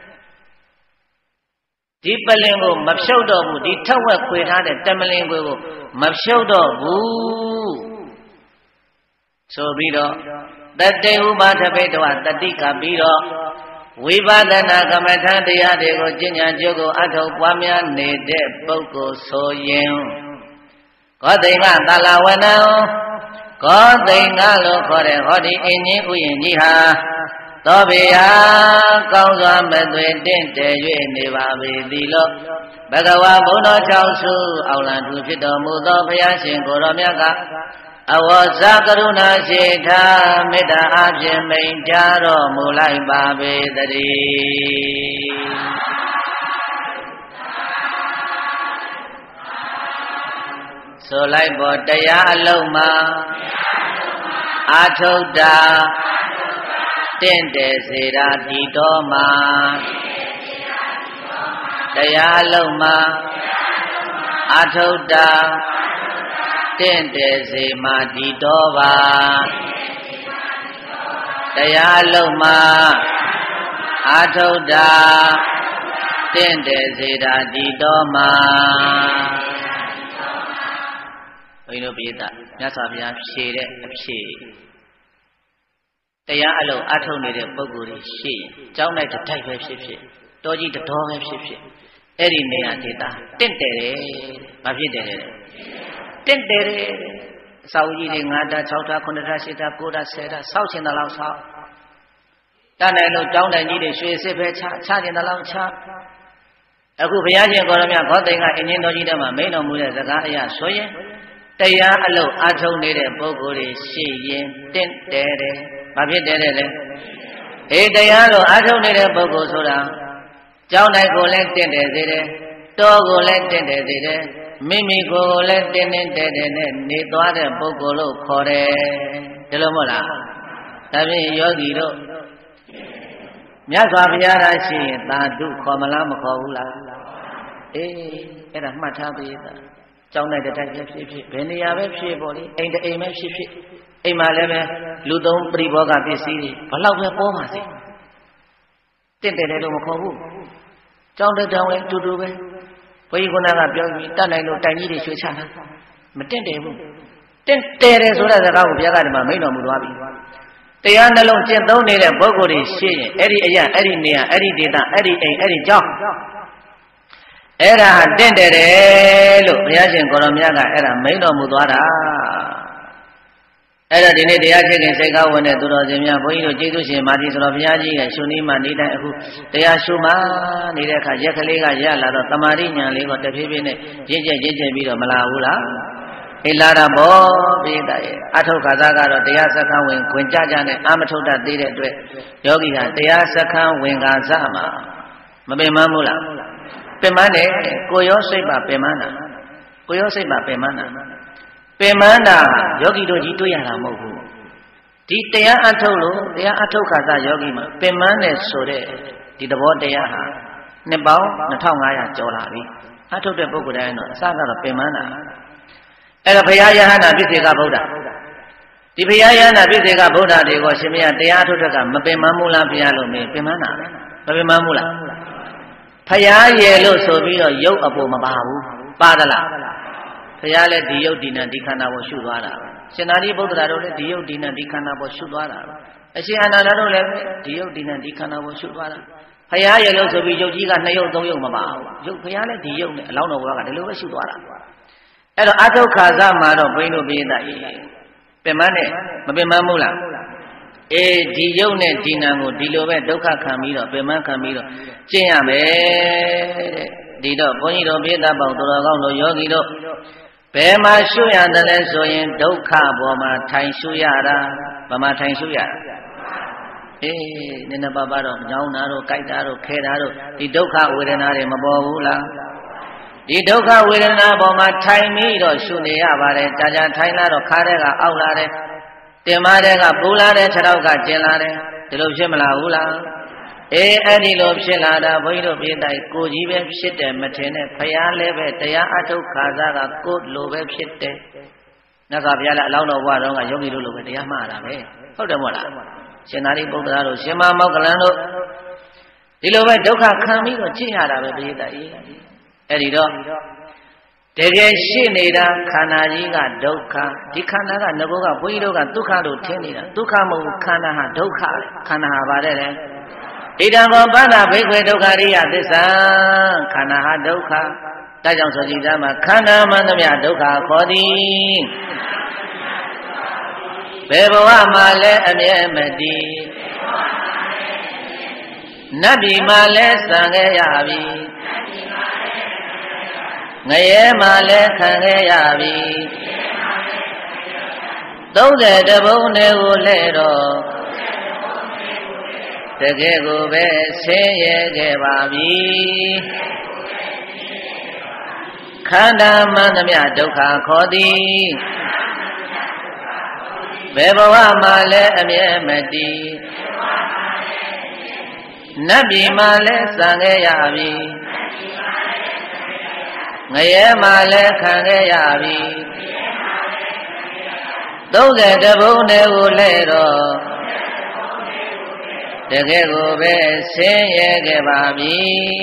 Speaker 1: ဒီပလင်ကိုမဖြုတ်တော့ဘူးဒီထက်ဝက်ခွေထားတဲ့တမလင်ကိုမဖြုတ်တော့ဘူးဆိုပြီးတော့တတေဥပါထပိတဝတတိကပြီးတော့ဝိပဿနာကမ္မထတရားတွေကိုကျင့်ကြံကြိုးကိုအထောက်ပွားများနေတဲ့ပုဂ္ဂိုလ်ဆိုရင်ကောသိင်္ဂသလဝနံကောသိင်္ဂလို့ခေါ်တဲ့ဟောဒီအင်းကြီးဥယျာဉ်ကြီးဟာသောဘေဟာကောင်းစွာမသွေတင့်တယ်၍နေပါပေသည်လို့ဘဂဝါဘုန်းတော်၆စုအောက်လံသူဖြစ်တော်မူသောဘုရားရှင်ကိုရောမြတ်ကအဝေါဇကရုဏာရှိထားမေတ္တာအဖြင့်မိန်ကြားတော်မူလိုက်ပါပေတည်းဆိုလိုက်ပေါ်တရားအလုံးမှာအာထုဒ္ဒါတင့်တယ်စေတာဒီတော်မှာတရားအလုံးမှာအာထုဒ္ဒါတင့်တယ်စေမှာဒီတော်ပါတရားလုံးမှာအာထုဒ္ဓတင့်တယ်စေတာဒီတော်မှာဘုန်းကြီးတို့ပိဋကမြတ်စွာဘုရားဖြေတဲ့အဖြေတရားအလုံးအထုတ်နေတဲ့ပုဂ္ဂိုလ်တွေရှိရင်ကြောင်းလိုက်တစ်ထိုက်ပဲဖြစ်ဖြစ်တော်ကြီးတတော်ပဲဖြစ်ဖြစ်အဲ့ဒီနေရာဒေသတင့်တယ်တယ်ဘာဖြစ်တယ်လဲတင့်တယ်တယ်အစာအုပ်ကြီးတွေ၅ဓာတ်၆ဓာတ်၇ဓာတ်၈ဓာတ်၉ဓာတ်၁၀ဓာတ်စောက်ချင်တဲ့လောက်စောက်တတ်နိုင်လို့တောင်းတိုင်ကြီးတွေရွှေစစ်ပဲချချချင်တဲ့လောက်ချအခုဘုရားရှင်ကိုရောမြတ်ဂေါသိင်္ဂအင်းကြီးတော်ကြီးထဲမှာမိန်တော်မူတဲ့စကားအရာဆိုရင်တရားအလုံးအထုတ်နေတဲ့ပုဂ္ဂိုလ်တွေရှိရင်တင့်တယ်တယ်ဘာဖြစ်တယ်လဲအေးတရားလို့အထုတ်နေတဲ့ပုဂ္ဂိုလ်ဆိုတာကြောင်းတိုင်းကိုလည်းတင့်တယ်သေးတယ်တောကိုလည်းတင့်တယ်သေးတယ်မိမိကိုယ်ကိုလည်းတင်းတင်းတဲတဲနဲ့နေသွားတဲ့ပုဂ္ဂိုလ်လို့ခေါ်တယ်ဒီလိုမဟုတ်လားဒါဖြင့်ယောဂီတို့မြတ်စွာဘုရားရာရှိရင်သာဓုခေါ်မလားမခေါ်ဘူးလားအေးအဲ့ဒါမှတ်ထားပေးသားကြောင်းလိုက်တဲ့တိုက်ဖြစ်ဖြစ်ဘယ်နေရာပဲဖြစ်ပေါ်လေအိမ်တအိမ်ပဲဖြစ်ဖြစ်အိမ်မှာလည်းပဲလူသုံးပရိဘောဂပစ္စည်းတွေဘလောက်ပဲပေါ်ပါစေတင့်တယ်တယ်လို့မခေါ်ဘူးကြောင်းတဲ့တောင်းလဲတူတူပဲဘုရားကုဏကပြောပြီးတတ်နိုင်လို့တိုင်ကြီးတွေရွှေချတာမတင့်တယ်ဘူးတင့်တယ်တယ်ဆိုတဲ့စကားကိုဘုရားကဒီမှာမိန့်တော်မူသွားပြီတရားနှလုံးကျင့်သုံးနေတဲ့ပုဂ္ဂိုလ်တွေရှိရင်အဲ့ဒီအရာအဲ့ဒီနေရာအဲ့ဒီဒေသအဲ့ဒီအိမ်အဲ့ဒီကြောင်းအဲ့ဒါတင့်တယ်တယ်လို့ဘုရားရှင်ကိုရောမြတ်ကအဲ့ဒါမိန့်တော်မူသွားတာအဲ့တော့ဒီနေ့တရားချစ်ခင်စိတ်ကောင်းဝင်တဲ့သူတော်စင်များဘုန်းကြီးတို့ကျေးဇူးရှင်မာတိဆိုတော်ဘုရားကြီးကရှင်နေမှနေတိုင်းအခုတရားရှုမှနေတဲ့အခါရက်ကလေးကရလာတော့တမာရိညာလေးကတဖြည်းဖြည်းနဲ့ရင့်ကျက်ရင့်ကျက်ပြီးတော့မလာဘူးလားအေးလာတာပေါ့ပိဋကရဲ့အထုတ်ခါသားကတော့တရားစခန်းဝင်ခွင်ကြကြနဲ့အာမထုတ်တတ်သေးတဲ့အတွက်ယောဂီဟာတရားစခန်းဝင်ခါစားမှာမပင်မဘူးလားပင်မနဲ့ကိုရောစိတ်ပါပင်မနာကိုရောစိတ်ပါပင်မနာပင်မနာယောဂီတို့ကြီးတွေ့ရတာမဟုတ်ဘူးဒီတရားအထုတ်လို့တရားအထုတ်ခါစားယောဂီမှာပင်မနဲ့ဆိုတဲ့ဒီသဘောတရားဟာနှစ်ပေါင်းနှစ်ထောင်ငါးရာကျော်လာပြီအထုတ်တဲ့ပုဂ္ဂိုလ်တိုင်းတော့အစကတော့ပင်မနာအဲ့ဒါဘုရားယဟနာပြည့်စေကဗုဒ္ဓဒီဘုရားယဟနာပြည့်စေကဗုဒ္ဓတွေကိုရှင်မရတရားအထုတ်တဲ့ကမပင်မမှုလားဘုရားလို့မင်းပင်မနာမပင်မမှုလားဘုရားရဲ့လို့ဆိုပြီးတော့ရုပ်အပေါ်မပါဘူးပါသလားဘုရားလည်းဒီယုတ်ဒီနံဒီခန္ဓာပေါ်ရှုသွားတာရှင်သာရိပုတ္တရာတို့လည်းဒီယုတ်ဒီနံဒီခန္ဓာပေါ်ရှုသွားတာအရှင်အနန္ဒတို့လည်းဒီယုတ်ဒီနံဒီခန္ဓာပေါ်ရှုသွားတာဘုရားရဲ့လို့ဆိုပြီးယုတ်ကြီးကနှစ်ယုတ်သုံးယုတ်မပါဘူးယုတ်ဘုရားလည်းဒီယုတ်နဲ့အလောင်းတော်ဘုရားကဒီလိုပဲရှုသွားတာအဲ့တော့အထုတ်ခါစားမှာတော့ဘိန်းတို့ပိဋကကြီးပင်မနဲ့မပင်မဘူးလားအေးဒီယုတ်နဲ့ဒီနံကိုဒီလိုပဲဒုက္ခခံပြီးတော့ပင်မခံပြီးတော့ကျင့်ရမယ်တဲ့ဒီတော့ဘုန်းကြီးတို့ပိဋကပေါင်းတော်ကောင်းတို့ယောဂီတို့ဘယ်မှာရှုရတယ်လဲဆိုရင်ဒုက္ခပေါ်မှာထိုင်ရှုရတာဗမာထိုင်ရှုရတာအေးနည်းနည်းပါးပါးတော့ညောင်းတာတို့ကြိုက်တာတို့ခဲတာတို့ဒီဒုက္ခဝေဒနာတွေမပေါ်ဘူးလားဒီဒုက္ခဝေဒနာပေါ်မှာထိုင်ပြီးတော့ရှုနေရပါတယ်ကြာကြာထိုင်လာတော့ခါတဲ့ကအောက်လာတယ်တင်မတဲ့ကပူလာတယ်ခြေထောက်ကကျင်လာတယ်ဒီလိုဖြစ်မလားဘူးလားအေးအဲ့ဒီလိုဖြစ်လာတာဘုန်းကြီးတို့ပြေးတိုင်းကိုကြီးပဲဖြစ်တယ်မထင်နဲ့ဘုရားလည်းပဲတရားအထုတ်ခါစားကကိုလိုပဲဖြစ်တယ်မြတ်စွာဘုရားလည်းအလောင်းတော်ဘုရားတော်ကယောဂီတို့လိုပဲတရားမှားတာပဲဟုတ်တယ်မို့လားရှင်သာရိပုတ္တရာတို့ရှင်မမောက္ကလန်တို့ဒီလိုပဲဒုက္ခခံပြီးတော့ကျင့်ရတာပဲပြေးတိုင်းအဲ့ဒီတော့တကယ်ရှိနေတာခန္ဓာကြီးကဒုက္ခဒီခန္ဓာကငကောကဘုန်းကြီးတို့ကဒုက္ခလို့ထင်နေတာဒုက္ခမဟုတ်ခန္ဓာဟာဒုက္ခခန္ဓာဟာပါတယ်လေဣဒံဘောပန္နဘိက္ခွေဒုက္ခရိယသစ္စာခန္ဓာဟာဒုက္ခဒါကြောင့်ဆိုကြည်သားမှာခန္ဓာမှန်သမျှဒုက္ခခေါ်သည်ဘယ်ဘဝမှာလဲအမြဲမတည်နတ်ပြည်မှာလဲစံခဲ့ရပြီငရဲမှာလဲခံခဲ့ရပြီသုံးဆယ်တဘုံတွေကိုလဲတော့တကယ်ကိုပဲဆင်းရဲခဲ့ပါပြီခန္ဓာမှန်သမျှဒုက္ခခေါ်သည်ဘယ်ဘဝမှာလဲအမြဲမတည်နတ်ပြည်မှာလဲစံခဲ့ရပြီငရဲမှာလဲခံခဲ့ရပြီသုံးဆယ်တဘုံတွေကိုလဲတော့တကယ်ကိုပဲဆင်းရဲခဲ့ပါပြီ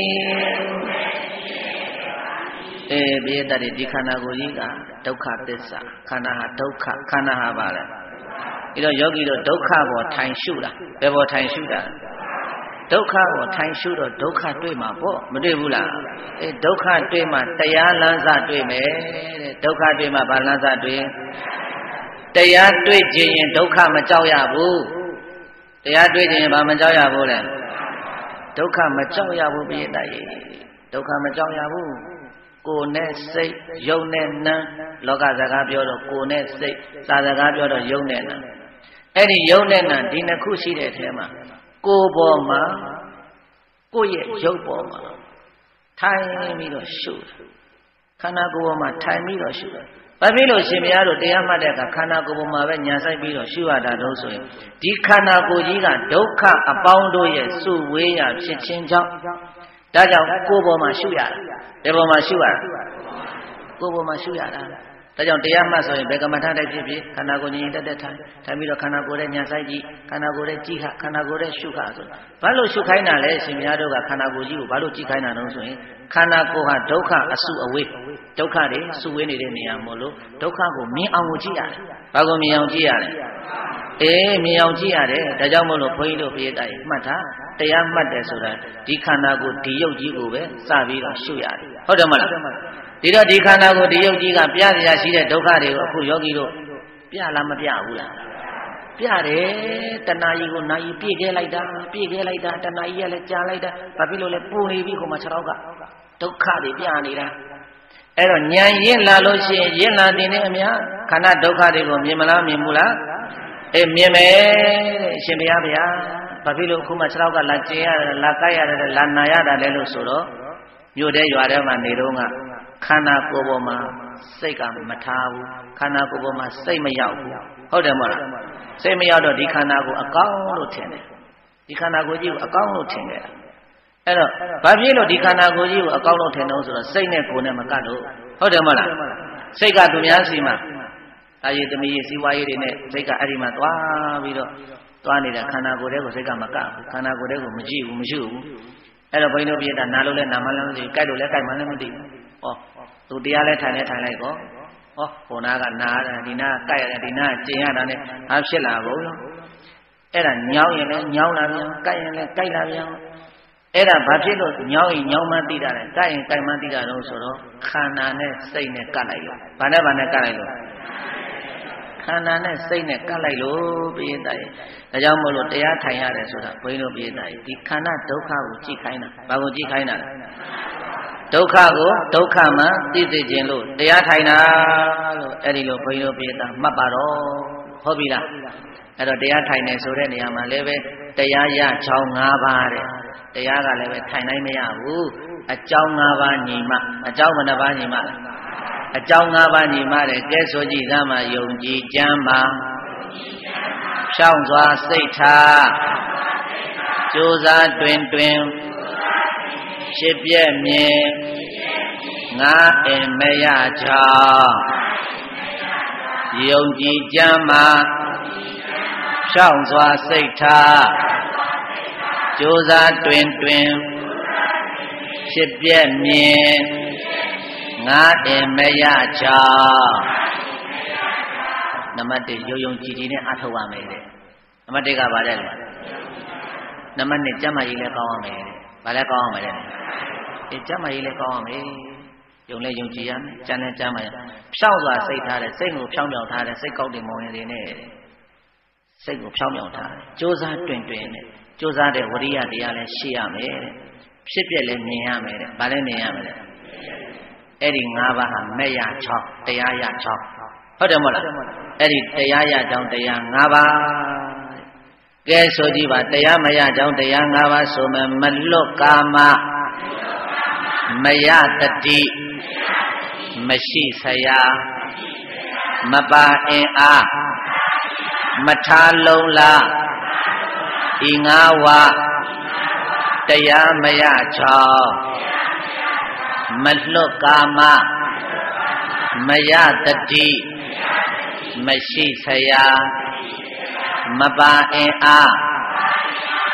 Speaker 1: အေးပိဋကတိဒီခန္ဓာကိုယ်ကြီးကဒုက္ခသစ္စာခန္ဓာဟာဒုက္ခခန္ဓာဟာပါလေပြီးတော့ယောဂီတို့ဒုက္ခပေါ်ထိုင်ရှုတာဘယ်ပေါ်ထိုင်ရှုတာဒုက္ခကိုထိုင်ရှုတော့ဒုက္ခတွေ့မှာပေါ့မတွေ့ဘူးလားအဲဒုက္ခတွေ့မှာတရားလမ်းစတွေ့မယ်တဲ့ဒုက္ခတွေ့မှာဘာလမ်းစတွေ့တရားတွေ့ခြင်းရင်ဒုက္ခမကြောက်ရဘူးတရားတွေ့ခြင်းရင်ဘာမကြောက်ရဘူးလဲဒုက္ခမကြောက်ရဘူးပြည့်တတ်ရဲ့ဒုက္ခမကြောက်ရဘူးကိုယ်နဲ့စိတ်ယုံနဲ့နံလောကစကားပြောတော့ကိုယ်နဲ့စိတ်စာစကားပြောတော့ယုံနဲ့နံအဲ့ဒီယုံနဲ့နံဒီနှစ်ခုရှိတဲ့အထဲမှာကိုယ်ပေါ်မှာကိုယ့်ရဲ့ရုပ်ပေါ်မှာထိုင်ပြီးတော့ရှုခန္ဓာကိုယ်ပေါ်မှာထိုင်ပြီးတော့ရှုတယ်ဘာဖြစ်လို့ရှင်ဘုရားတို့တရားမှတ်တဲ့အခါခန္ဓာကိုယ်ပေါ်မှာပဲညာဆိုင်ပြီးတော့ရှုရတာတော့ဆိုရင်ဒီခန္ဓာကိုယ်ကြီးကဒုက္ခအပေါင်းတို့ရဲ့စုဝေးရာဖြစ်ခြင်းကြောင့်ဒါကြောင့်ကိုယ်ပေါ်မှာရှုရတာဘယ်ပေါ်မှာရှုရတာကိုယ်ပေါ်မှာရှုရတာဒါကြောင့်တရားမှတ်ဆိုရင်ဘယ်ကမ္မထာတိုက်ဖြစ်ဖြစ်ခန္ဓာကိုယ်ငြိမ်တက်တက်ထိုင်ထိုင်ပြီးတော့ခန္ဓာကိုယ်ရဲ့ညာဆိုင်ကြည့်ခန္ဓာကိုယ်ရဲ့ကြည့်ခခန္ဓာကိုယ်ရဲ့ရှုခဆိုဘာလို့ရှုခိုင်းတာလဲရှင်ဘုရားတို့ကခန္ဓာကိုယ်ကြီးကိုဘာလို့ကြည့်ခိုင်းတာတော့ဆိုရင်ခန္ဓာကိုယ်ဟာဒုက္ခအစုအဝေးဒုက္ခတွေစုဝေးနေတဲ့နေရာမို့လို့ဒုက္ခကိုမြင်အောင်ကိုကြည့်ရတယ်ဘာကိုမြင်အောင်ကြည့်ရလဲအေးမြင်အောင်ကြည့်ရတယ်ဒါကြောင့်မို့လို့ဘုန်းကြီးတို့ပြည့်တိုင်းမှတ်တာတရားမှတ်တယ်ဆိုတာဒီခန္ဓာကိုယ်ဒီရုပ်ကြီးကိုပဲစပြီးတော့ရှုရတယ်ဟုတ်တယ်မလားဒီတော့ဒီခန္ဓာကိုယ်ဒီရုပ်ကြီးကပြရရှိတဲ့ဒုက္ခတွေကိုအခုယောဂီတို့ပြလားမပြဘူးလားပြတယ်တဏှာကြီးကိုနာယီပြည့်ခဲလိုက်တာပြည့်ခဲလိုက်တာတဏှာကြီးကလည်းကြာလိုက်တာဘာဖြစ်လို့လဲပူနေပြီကိုမှခြေထောက်ကဒုက္ခတွေပြနေတာအဲ့တော့ဉာဏ်ရင့်လာလို့ရှိရင်ရင့်လာတဲ့နဲ့အများခန္ဓာဒုက္ခတွေကိုမြင်မလားမြင်ဘူးလားအေးမြင်မယ်တဲ့အရှင်ဘုရားဗျာဘာဖြစ်လို့အခုမှခြေထောက်ကလာကျင်ရတယ်လာကိုက်ရတယ်လာနာရတာလဲလို့ဆိုတော့မြို့တဲ့ရွာထဲမှာနေတော့ကခန္ဓာကိုယ်ပေါ်မှာစိတ်ကမထားဘူးခန္ဓာကိုယ်ပေါ်မှာစိတ်မရောက်ဘူးဟုတ်တယ်မဟုတ်လားစိတ်မရောက်တော့ဒီခန္ဓာကိုယ်အကောင်းလို့ထင်တယ်ဒီခန္ဓာကိုယ်ကြီးကိုအကောင်းလို့ထင်တယ်အဲ့တော့ဘာဖြစ်လို့ဒီခန္ဓာကိုယ်ကြီးကိုအကောင်းလို့ထင်တော့ဆိုတော့စိတ်နဲ့ကိုယ်နဲ့မကတ်လို့ဟုတ်တယ်မဟုတ်လားစိတ်ကသူများစီမှာအာယေသမီးစီဝါရေးတွေနဲ့စိတ်ကအဲ့ဒီမှာသွားပြီးတော့သွားနေတဲ့ခန္ဓာကိုယ်တွေကိုစိတ်ကမကတ်ဘူးခန္ဓာကိုယ်တွေကိုမကြည့်ဘူးမရှိဘူးအဲ့တော့ဘုန်းကြီးတို့ပြည့်တာနာလို့လဲနာမလည်းမသိဘူးကြိုက်လို့လဲကြိုက်မှလည်းမသိဘူးဟောသူတရားလဲထိုင်လဲထိုင်လိုက်ကောဟောဟိုနာကနာတယ်ဒီနာကကြိုက်ရတယ်ဒီနာကျင်ရတာနဲ့အားဖြစ်လာဘူးလို့အဲ့ဒါညောင်းရင်လည်းညောင်းလာပြန်ကြိုက်ရင်လည်းကြိုက်လာပြန်အဲ့ဒါဘာဖြစ်လို့ညောင်းရင်ညောင်းမှသိတာလဲကြိုက်ရင်ကြိုက်မှသိတာတော့ဆိုတော့ခန္ဓာနဲ့စိတ်နဲ့ကတ်လိုက်လို့ဘာနဲ့ဘာနဲ့ကတ်လိုက်လို့ခန္ဓာနဲ့စိတ်နဲ့ကတ်လိုက်လို့ပြည့်တဲ့ဒါကြောင့်မို့လို့တရားထိုင်ရတယ်ဆိုတာဘုန်းကြီးတို့ပြည့်တဲ့ဒီခန္ဓာဒုက္ခကိုကြည့်ခိုင်းတာဘာကိုကြည့်ခိုင်းတာလဲဒုက္ခကိုဒုက္ခမှသိသိခြင်းလို့တရားထိုင်တာလို့အဲ့ဒီလိုဘုန်းကြီးတို့ပြတာမှတ်ပါတော့ဟုတ်ပြီလားအဲ့တော့တရားထိုင်နေဆိုတဲ့နေရာမှာလည်းပဲတရားရချောင်း၅ပါးတဲ့တရားကလည်းပဲထိုင်နိုင်မရဘူးအကြောင်း၅ပါးညီမှအကြောင်းဘယ်နှပါးညီမှလဲအကြောင်း၅ပါးညီမှတဲ့ကဲဆိုကြည့်စမ်းမှာယုံကြည်ကြမ်းပါဖြောင်းစွာစိတ်ထားကြိုးစားတွင်တွင်ဖြစ်ပြည့်မြင်ငါအင်မရချောင်းယုံကြည်ကြမ်းမှာဖြောင်းစွာစိတ်ထားကြိုးစားတွင်တွင်ဖြစ်ပြည့်မြင်ငါအင်မရချောင်းနံပါတ်၁ယုံယုံကြည်ကြည်နဲ့အထောက်ရမယ်တဲ့နံပါတ်၁ကဘာလဲလဲနံပါတ်၂ကျမ်းမာရေးလည်းကောင်းရမယ်တဲ့ဘာလဲကောင်းရမယ်တဲ့အဲကျမ်းမာရေးလည်းကောင်းရမယ်ယုံလည်းယုံကြည်ရမယ်ကျမ်းလည်းကျမ်းမာရဖြောင်းစွာစိတ်ထားတဲ့စိတ်ကိုဖြောင်းပြောင်းထားတဲ့စိတ်ကောက်တင်မောင်ရင်တွေနဲ့စိတ်ကိုဖြောင်းပြောင်းထားတယ်ကြိုးစားတွင်တွင်နဲ့ကြိုးစားတဲ့ဝရိယတရားလည်းရှိရမယ်တဲ့ဖြစ်ပြလည်းမြင်ရမယ်တဲ့ဘာလဲမြင်ရမယ်တဲ့အဲ့ဒီ၅ပါးဟာမဲ့ရချောင်းတရားရချောင်းဟုတ်တယ်မဟုတ်လားအဲ့ဒီတရားရချောင်းတရား၅ပါးကဲဆိုကြည့်ပါတရားမရချောင်းတရား၅ပါးဆိုမယ်မလွတ်ကာမမရတတိမရှိဆရာမပါအင်အားမထားလုံးလားဤငါးဝတရားမရချောင်းမလွတ်ကာမမရတတိမရှိဆရာမပါအင်အား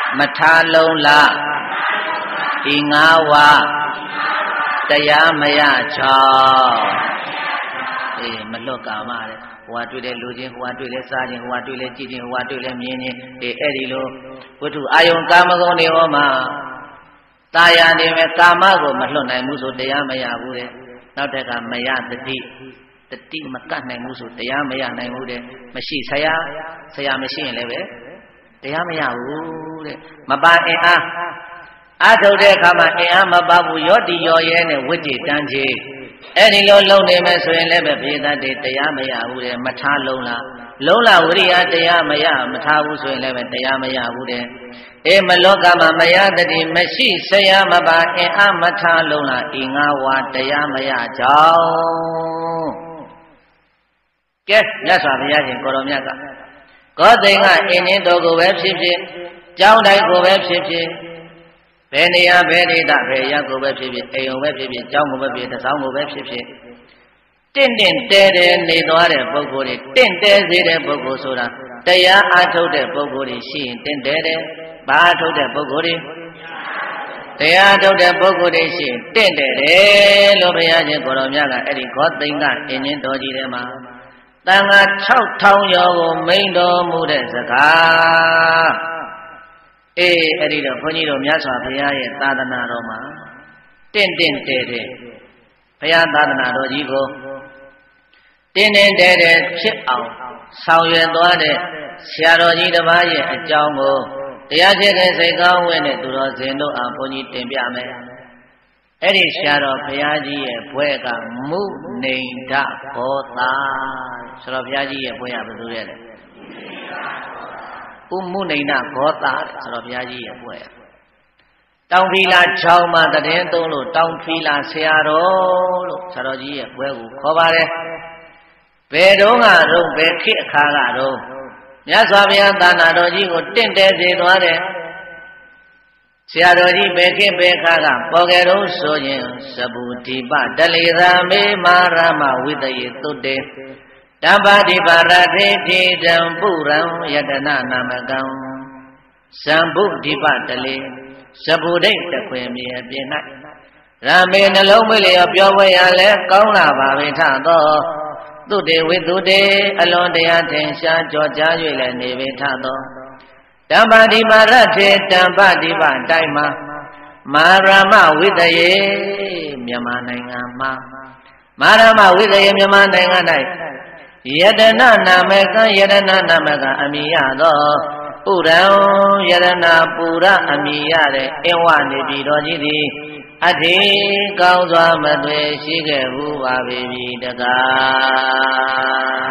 Speaker 1: မထားလုံးလားဒီငါးဝါတရားမရချောင်းအေးမလွတ်ကာမတဲ့ဟိုကတွေ့တဲ့လူချင်းဟိုကတွေ့လဲစားချင်းဟိုကတွေ့လဲကြည့်ချင်းဟိုကတွေ့လဲမြင်ချင်းအေးအဲ့ဒီလိုဝတ္ထုအာယုံကာမဂုဏ်တွေဟောမှာตายာနေမဲ့ကာမကိုမလွတ်နိုင်ဘူးဆိုတရားမရဘူးတဲ့နောက်တက်ကမရတတိတတိမကတ်နိုင်ဘူးဆိုတရားမရနိုင်ဘူးတဲ့မရှိဆရာဆရာမရှိရင်လည်းပဲတရားမရဘူးတဲ့မပါအင်အားအထုတ်တဲ့အခါမှာအင်အားမပါဘူးရောတိရောရဲနဲ့ဝိတ္တိတန်းချေအဲ့ဒီလိုလုံနေမယ်ဆိုရင်လည်းပဲဘေးသတ်တွေတရားမရဘူးတဲ့မထားလုံးလားလုံးလားဝိရိယတရားမရမထားဘူးဆိုရင်လည်းပဲတရားမရဘူးတဲ့အေးမလောကမှာမရတတိမရှိဆရာမပါအင်အားမထားလုံးလားဤငါဝါတရားမရကြောင်းကဲမြတ်စွာဘုရားရှင်ကိုရောမြတ်ကကောသိင်္ဂအင်းင်းတော်ကိုပဲဖြစ်ဖြစ်ကြောင်းတိုင်းကိုပဲဖြစ်ဖြစ်ဘယ်နေရာဘယ်ဒေသဘယ်ရပ်ကိုပဲဖြစ်ဖြစ်အိမ်ုံပဲဖြစ်ဖြစ်ကြောင်းကိုပဲဖြစ်တစ်ဆောင်ကိုပဲဖြစ်ဖြစ်တင့်တင့်တဲတဲနေသွားတဲ့ပုဂ္ဂိုလ်တွေတင့်တဲစေတဲ့ပုဂ္ဂိုလ်ဆိုတာတရားအားထုတ်တဲ့ပုဂ္ဂိုလ်တွေရှိရင်တင့်တဲတယ်ဘာအားထုတ်တဲ့ပုဂ္ဂိုလ်တွေတရားထုတ်တဲ့ပုဂ္ဂိုလ်တွေရှိရင်တင့်တဲတယ်လို့ဘုရားရှင်ကိုရောမြတ်ကအဲ့ဒီဂေါသိင်္ဂအင်းင်းတော်ကြီးထဲမှာတန်ခါ၆ထောင်ကျော်ကိုမိန်တော်မူတဲ့စကားအေးအဲ့ဒီတော့ဘုန်းကြီးတို့မြတ်စွာဘုရားရဲ့သာသနာတော်မှာတင့်တင့်တဲတဲဘုရားသာသနာတော်ကြီးကိုတင်းတင်းတဲတဲဖြစ်အောင်ဆောင်ရွက်သွားတဲ့ဆရာတော်ကြီးတစ်ပါးရဲ့အကြောင်းကိုတရားချစ်တဲ့စိတ်ကောင်းဝင်တဲ့သူတော်စင်တို့အားဘုန်းကြီးတင်ပြမယ်အဲ့ဒီဆရာတော်ဘုရားကြီးရဲ့ဘွဲ့ကမုနိန္ဒဘောသာဆရာတော်ဘုရားကြီးရဲ့ဘွဲ့ကဘယ်သူလဲလဲဥမုနိန္ဒဘောသာဆရာတော်ဘုရားကြီးရဲ့ဘွဲ့တောင်ဖီလာချောင်းမှာတည်င်းသုံးလို့တောင်ဖီလာဆရာတော်လို့ဆရာတော်ကြီးရဲ့ဘွဲ့ကိုခေါ်ပါတယ်ဘယ်တော့ကတော့ဘယ်ခေတ်အခါကတော့မြတ်စွာဘုရားသာနာတော်ကြီးကိုတင့်တယ်စေသွားတယ်ဆရာတော်ကြီးဘယ်ခေတ်ဘယ်အခါကပေါ်ကြတော့ဆိုရင်သဗုဒိပတလေသာမေမာရမဝိတယေသုတေတပ္ပတိပါရထေတိတံပုရံယတနာနာမကံသံဗုဒိပတလေသဗုဒိတ်တခွေမြေအပြင်၌ရမေနှလုံးမွေးလျော်ပြောဝဲရလဲကောင်းလာပါပဲထသောသုတေဝိသုတေအလွန်တရားထင်ရှားကြော်ကြား၍လည်းနေပေထသောတမ္ပါတိမာရထေတမ္ပတိပတိုင်းမှာမာရမဝိတယေမြန်မာနိုင်ငံမှာမာရမဝိတယေမြန်မာနိုင်ငံ၌ယတနာနာမကံယတနာနာမကအမိယသောပုရံယတနာပူရအမိယတဲ့အဝနေပြည်တော်ကြီးသည်အထေကောင်းစွာမသွေရှိခဲ့ဘူးပါပေပြီတကား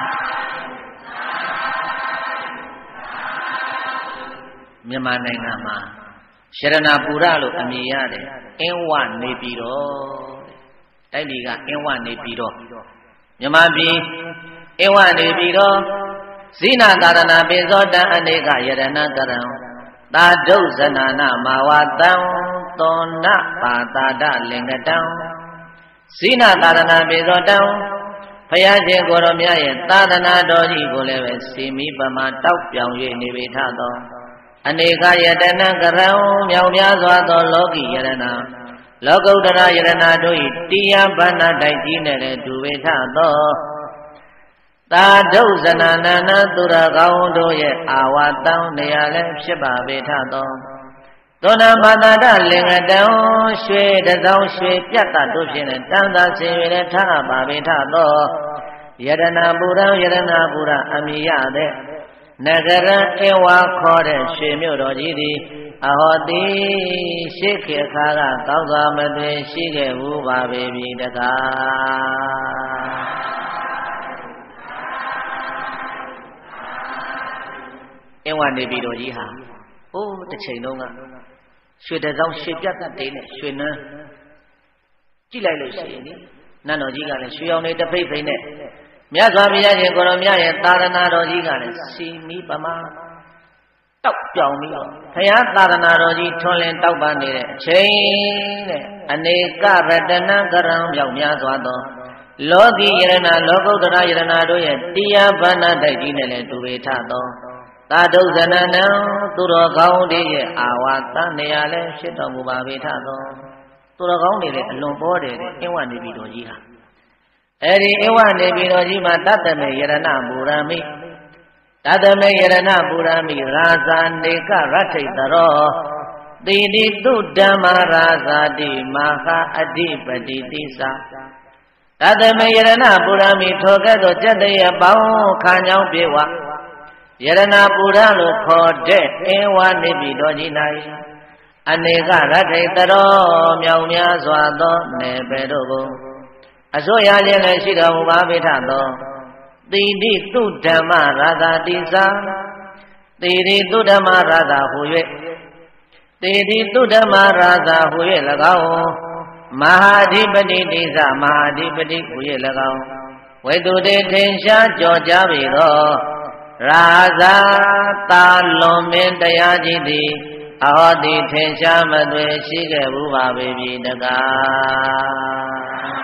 Speaker 1: မြန်မာနိုင်ငံမှာရှရဏပူရလို့အမည်ရတယ်အင်းဝနေပြည်တော်တဲ့တိုက်ပြည်ကအင်းဝနေပြည်တော်မြန်မာပြည်အင်းဝနေပြည်တော်ဇိနာသာရဏပိဇောတံအနေကယရဏကရံသာဒုဇနာနာမာဝတံသောနပါတာဒလင်္ကတံဇိနာသာရဏပိဇောတံဘုရားရှင်ကိုရောမြတ်ရဲ့သာသနာတော်ကြီးကိုလည်းပဲစီမီပမာတောက်ပြောင်၍နေပေထသောအနေကယတနာကရံမြောင်များစွာသောလောကီယရဏလောကုတ္တရာယရဏတို့၏တရားဘာနာတိုက်ကြီးနဲ့လည်းဒုဝေထသောသာဒုဇနာနာနာသူရကောင်းတို့ရဲ့အာဝတံနေရာလည်းဖြစ်ပါပေထသောသောနာမတာဒလင်္ကတံရွှေတစောင်းရွှေပြတ်တာတို့ဖြင့်တန်သာဆင်၍လည်းထားပါပေထသောယရဏပူရံယရဏပူရအမိယတဲ့နဂရဧဝါခေါ်တဲ့ရွှေမြို့တော်ကြီးသည်အဟောတိရှိခေခါကကောင်းစွာမသွေရှိခဲ့ဘူးပါပေပြီတကားအင်းဝနေပြည်တော်ကြီးဟာအိုးတစ်ချိန်လုံးကရွှေတစောင်းရွှေပြတ်တတ်တဲ့နဲ့ရွှေနန်းကြည့်လိုက်လို့ရှိရင်နန်းတော်ကြီးကလည်းရွှေရောင်နေတဖိတ်ဖိတ်နဲ့မြတ်စွာဘုရားရှင်ကိုရောမြတ်ရဲ့သာသနာတော်ကြီးကလည်းစီမီပမာတောက်ပြောင်ပြီးတော့ဘုရားသာသနာတော်ကြီးထွန်းလင်းတောက်ပနေတဲ့အချိန်တဲ့အနေကရတနာကရံမြောက်များစွာသောလောကီယရဏလောကုတ္တရာယရဏတို့ရဲ့တရားဘာနာတိုက်ကြီးနဲ့လည်းတူပေထသောသာဒုဇနနံသူတော်ကောင်းတွေရဲ့အာဝါသနေရလဲဖြစ်တော်မူပါပေထသောသူတော်ကောင်းတွေလည်းအလွန်ပေါ်တယ်အင်းဝနေပြီတော်ကြီးဟာအဲ့ဒီအင်းဝနေပြီတော်ကြီးမှာတတ္တမေယရဏပူရမိတတ္တမေယရဏပူရမိရာဇာနေကရထိတ်တော်တိတိတုဓမ္မရာဇာတိမဟာအဓိပတိတိသာတတ္တမေယရဏပူရမိထိုကဲ့သို့ကျက်တရပေါင်းခါညောင်းပြေဝယရဏပူရလို့ခေါ်တဲ့အင်းဝနေပြီတော်ကြီး၌အနေကရထိတ်တော်မြောင်များစွာသောနေပေတို့ကိုအစိုးရခြင်းလည်းရှိတော်မူပါပေထသောတိတိတုဓမ္မရာဇာတိသာတိတိတုဓမ္မရာဇာဟူ၍တိတိတုဓမ္မရာဇာဟူ၍၎င်းမဟာဓိပတိတိသာမဟာဓိပတိဟူ၍၎င်းဝေတုတေထင်ရှားကြော်ကြားပေသောရာဇာတာလွန်မင်းတရားကြီးသည်အဟောတိထင်ရှားမသွေရှိခဲ့ဘူးပါပေပြီတကား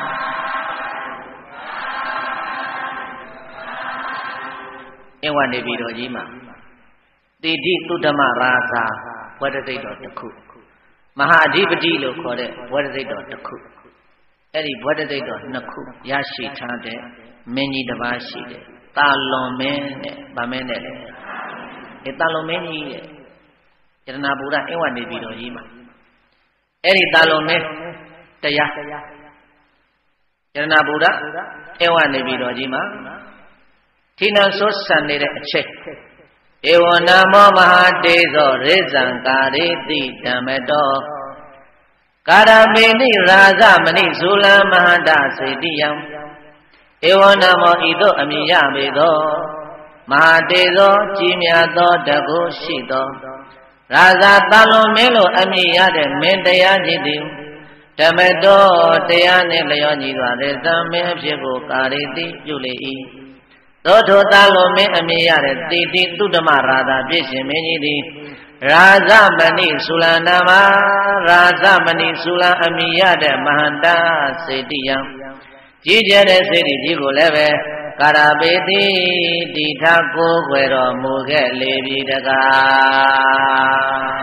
Speaker 1: အင်းဝနေပြီတော်ကြီးမှာတိတိသုတ္တမရာဇာဝတ္တစိတ်တော်တစ်ခုမဟာအဓိပတိလို့ခေါ်တဲ့ဝတ္တစိတ်တော်တစ်ခုအဲ့ဒီဝတ္တစိတ်တော်နှစ်ခုရရှိထားတဲ့မင်းကြီးတစ်ပါးရှိတယ်တာလွန်မင်းနဲ့ဗမင်းနဲ့လေအဲတာလွန်မင်းကြီးရဲ့ယရဏပူရအင်းဝနေပြီတော်ကြီးမှာအဲ့ဒီတာလွန်မင်းတရားယရဏပူရအင်းဝနေပြီတော်ကြီးမှာထိနံဆိုးဆန်နေတဲ့အချက်ဧဝနာမောမဟာတေဇောရိဇံကာရိတိဓမ္မတောကာရမေနိရာဇမဏိဇူလံမဟာတစေတိယံဧဝနာမောဤသို့အမိယပေသောမဟာတေဇောကြီးမြတ်သောတကုရှိသောရာဇတန်လွန်မင်းလိုအမိရတဲ့မင်းတရားကြီးသည်ဓမ္မတောတရားနှင့်လျောညီစွာရိဇံမင်းအဖြစ်ကိုကာရိတိပြုလေ၏သောထိုသာလွန်မင်းအမိရတဲ့တိတိသုတ္တမရာဇာပြည့်ရှင်မင်းကြီးသည်ရာဇမဏိသုလနာမရာဇမဏိသုလအမိရတဲ့မဟာတစေတိယံကြီးကျယ်တဲ့စေတီကြီးကိုလည်းပဲကာရပေတိတိထကိုယ်ွယ်တော်မူခဲ့လေပြီတကား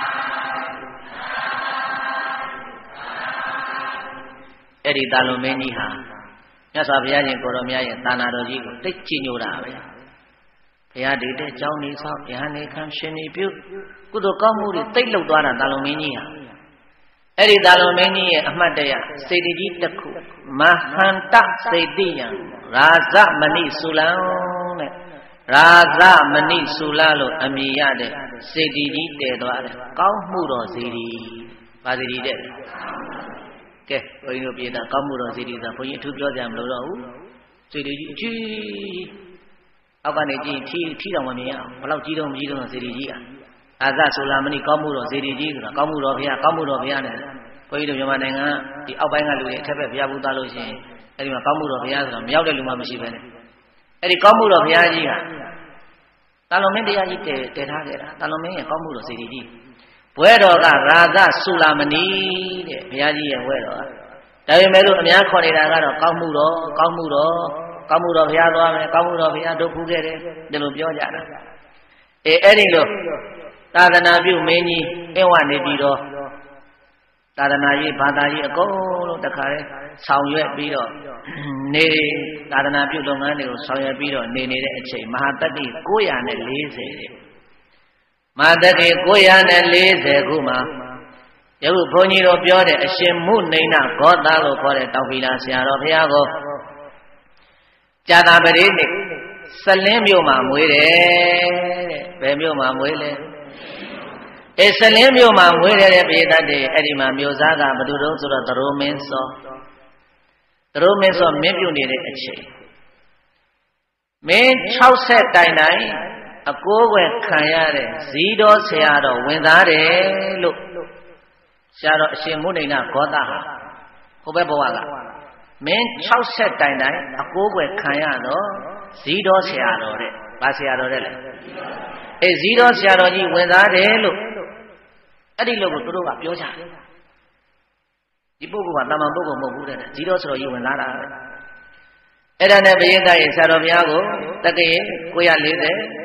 Speaker 1: အဲ့ဒီသာလွန်မင်းကြီးဟာမြတ်စွာဘုရားရှင်ကိုရောမြတ်ရဲ့သာနာတော်ကြီးကိုသိကြည်ညိုတာပဲဘုရားဒီတဲ့ကြောင်းနေဆောင်ယဟန်နေခံရှင်နေပြုကုသိုလ်ကောင်းမှုတွေသိလုပ်သွားတာသာလွန်မင်းကြီးဟာအဲ့ဒီသာလွန်မင်းကြီးရဲ့အမှတ်တရစေတီကြီးတစ်ခုမဟန္တစေတိယံရာဇမဏိသုလံတဲ့ရာဇမဏိသုလလို့အမည်ရတဲ့စေတီကြီးတည်သွားတယ်ကောင်းမှုတော်စေတီပါစေတီတဲ့ကဲဘုန်းကြီးတို့ပြည်သားကောင်းမှုတော်စေတီဆိုဘုန်းကြီးအထူးပြောကြမလို့တော့ဘူးစေတီကြီးအကြီးအောက်ကနေကြည့်ထီထီတော်မမြင်အောင်ဘလောက်ကြီးတော့မကြီးတော့စေတီကြီးအာဇဆိုလာမဏိကောင်းမှုတော်စေတီကြီးဆိုတာကောင်းမှုတော်ဘုရားကောင်းမှုတော်ဘုရားနဲ့ဘုန်းကြီးတို့မြန်မာနိုင်ငံဒီအောက်ပိုင်းကလူတွေအထက်ဘက်ဘုရားဘုသားလို့ရှိရင်အဲ့ဒီမှာကောင်းမှုတော်ဘုရားဆိုတာမရောက်တဲ့လူမှမရှိပဲနဲ့အဲ့ဒီကောင်းမှုတော်ဘုရားကြီးကတာလွန်မင်းတရားကြီးတည်တည်ထားခဲ့တာတာလွန်မင်းရဲ့ကောင်းမှုတော်စေတီကြီးဘွဲတော်ကရာဇဆုလာမဏိတဲ့ဘုရားကြီးရဲ့ဘွဲတော်ကဒါပေမဲ့လို့အများခေါ်နေတာကတော့ကောင်းမှုတော်ကောင်းမှုတော်ကောင်းမှုတော်ဘုရားသွားမယ်ကောင်းမှုတော်ဘုရားတို့ဖူးခဲ့တယ်ဒီလိုပြောကြတာအေးအဲ့ဒီလိုသာသနာပြုမင်းကြီးအင်းဝနေပြီးတော့သာသနာရေးဘာသာရေးအကုန်လုံးတခါလဲဆောင်ရွက်ပြီးတော့နေသာသနာပြုလုပ်ငန်းတွေကိုဆောင်ရွက်ပြီးတော့နေနေတဲ့အချိန်မဟာတတ္တိ၉၄၀တဲ့မဟာတတ္တိ၉၄၀ခုမှာယခုဘုန်းကြီးတို့ပြောတဲ့အရှင်မုနိဏဂေါသလို့ခေါ်တဲ့တောင်ပီလာဆရာတော်ဘုရားကိုကြာတာပရိနိစလင်းမြို့မှာမွေးတယ်တဲ့ဘယ်မြို့မှာမွေးလဲအဲစလင်းမြို့မှာမွေးတဲ့ပြည်သက်တွေအဲ့ဒီမှာမြို့သားကဘယ်သူတုံးဆိုတော့သရိုမင်းစောသရိုမင်းစောမင်းပြုတ်နေတဲ့အချိန်မင်း၆၀တိုင်တိုင်အကိုးွယ်ခံရတဲ့ဇီးတော်ဆရာတော်ဝင်သားတယ်လို့ဆရာတော်အရှင်မုနိဏဂေါသဟာဟိုဘက်ဘဝကမင်း၆၀တိုင်တိုင်အကိုးွယ်ခံရတော့ဇီးတော်ဆရာတော်တဲ့ဗာဆရာတော်တဲ့လေအဲဇီးတော်ဆရာတော်ကြီးဝင်သားတယ်လို့အဲ့ဒီလိုကိုသူတို့ကပြောကြတယ်ဒီပုဂ္ဂိုလ်ကတာမန်ပုဂ္ဂိုလ်မဟုတ်ဘူးတဲ့ဇီးတော်ဆရာတော်ကြီးဝင်သားတာအဲ့ဒါနဲ့ဘုရင်သားရဲ့ဆရာတော်ဘုရားကိုတက္ကရာ၉၄၀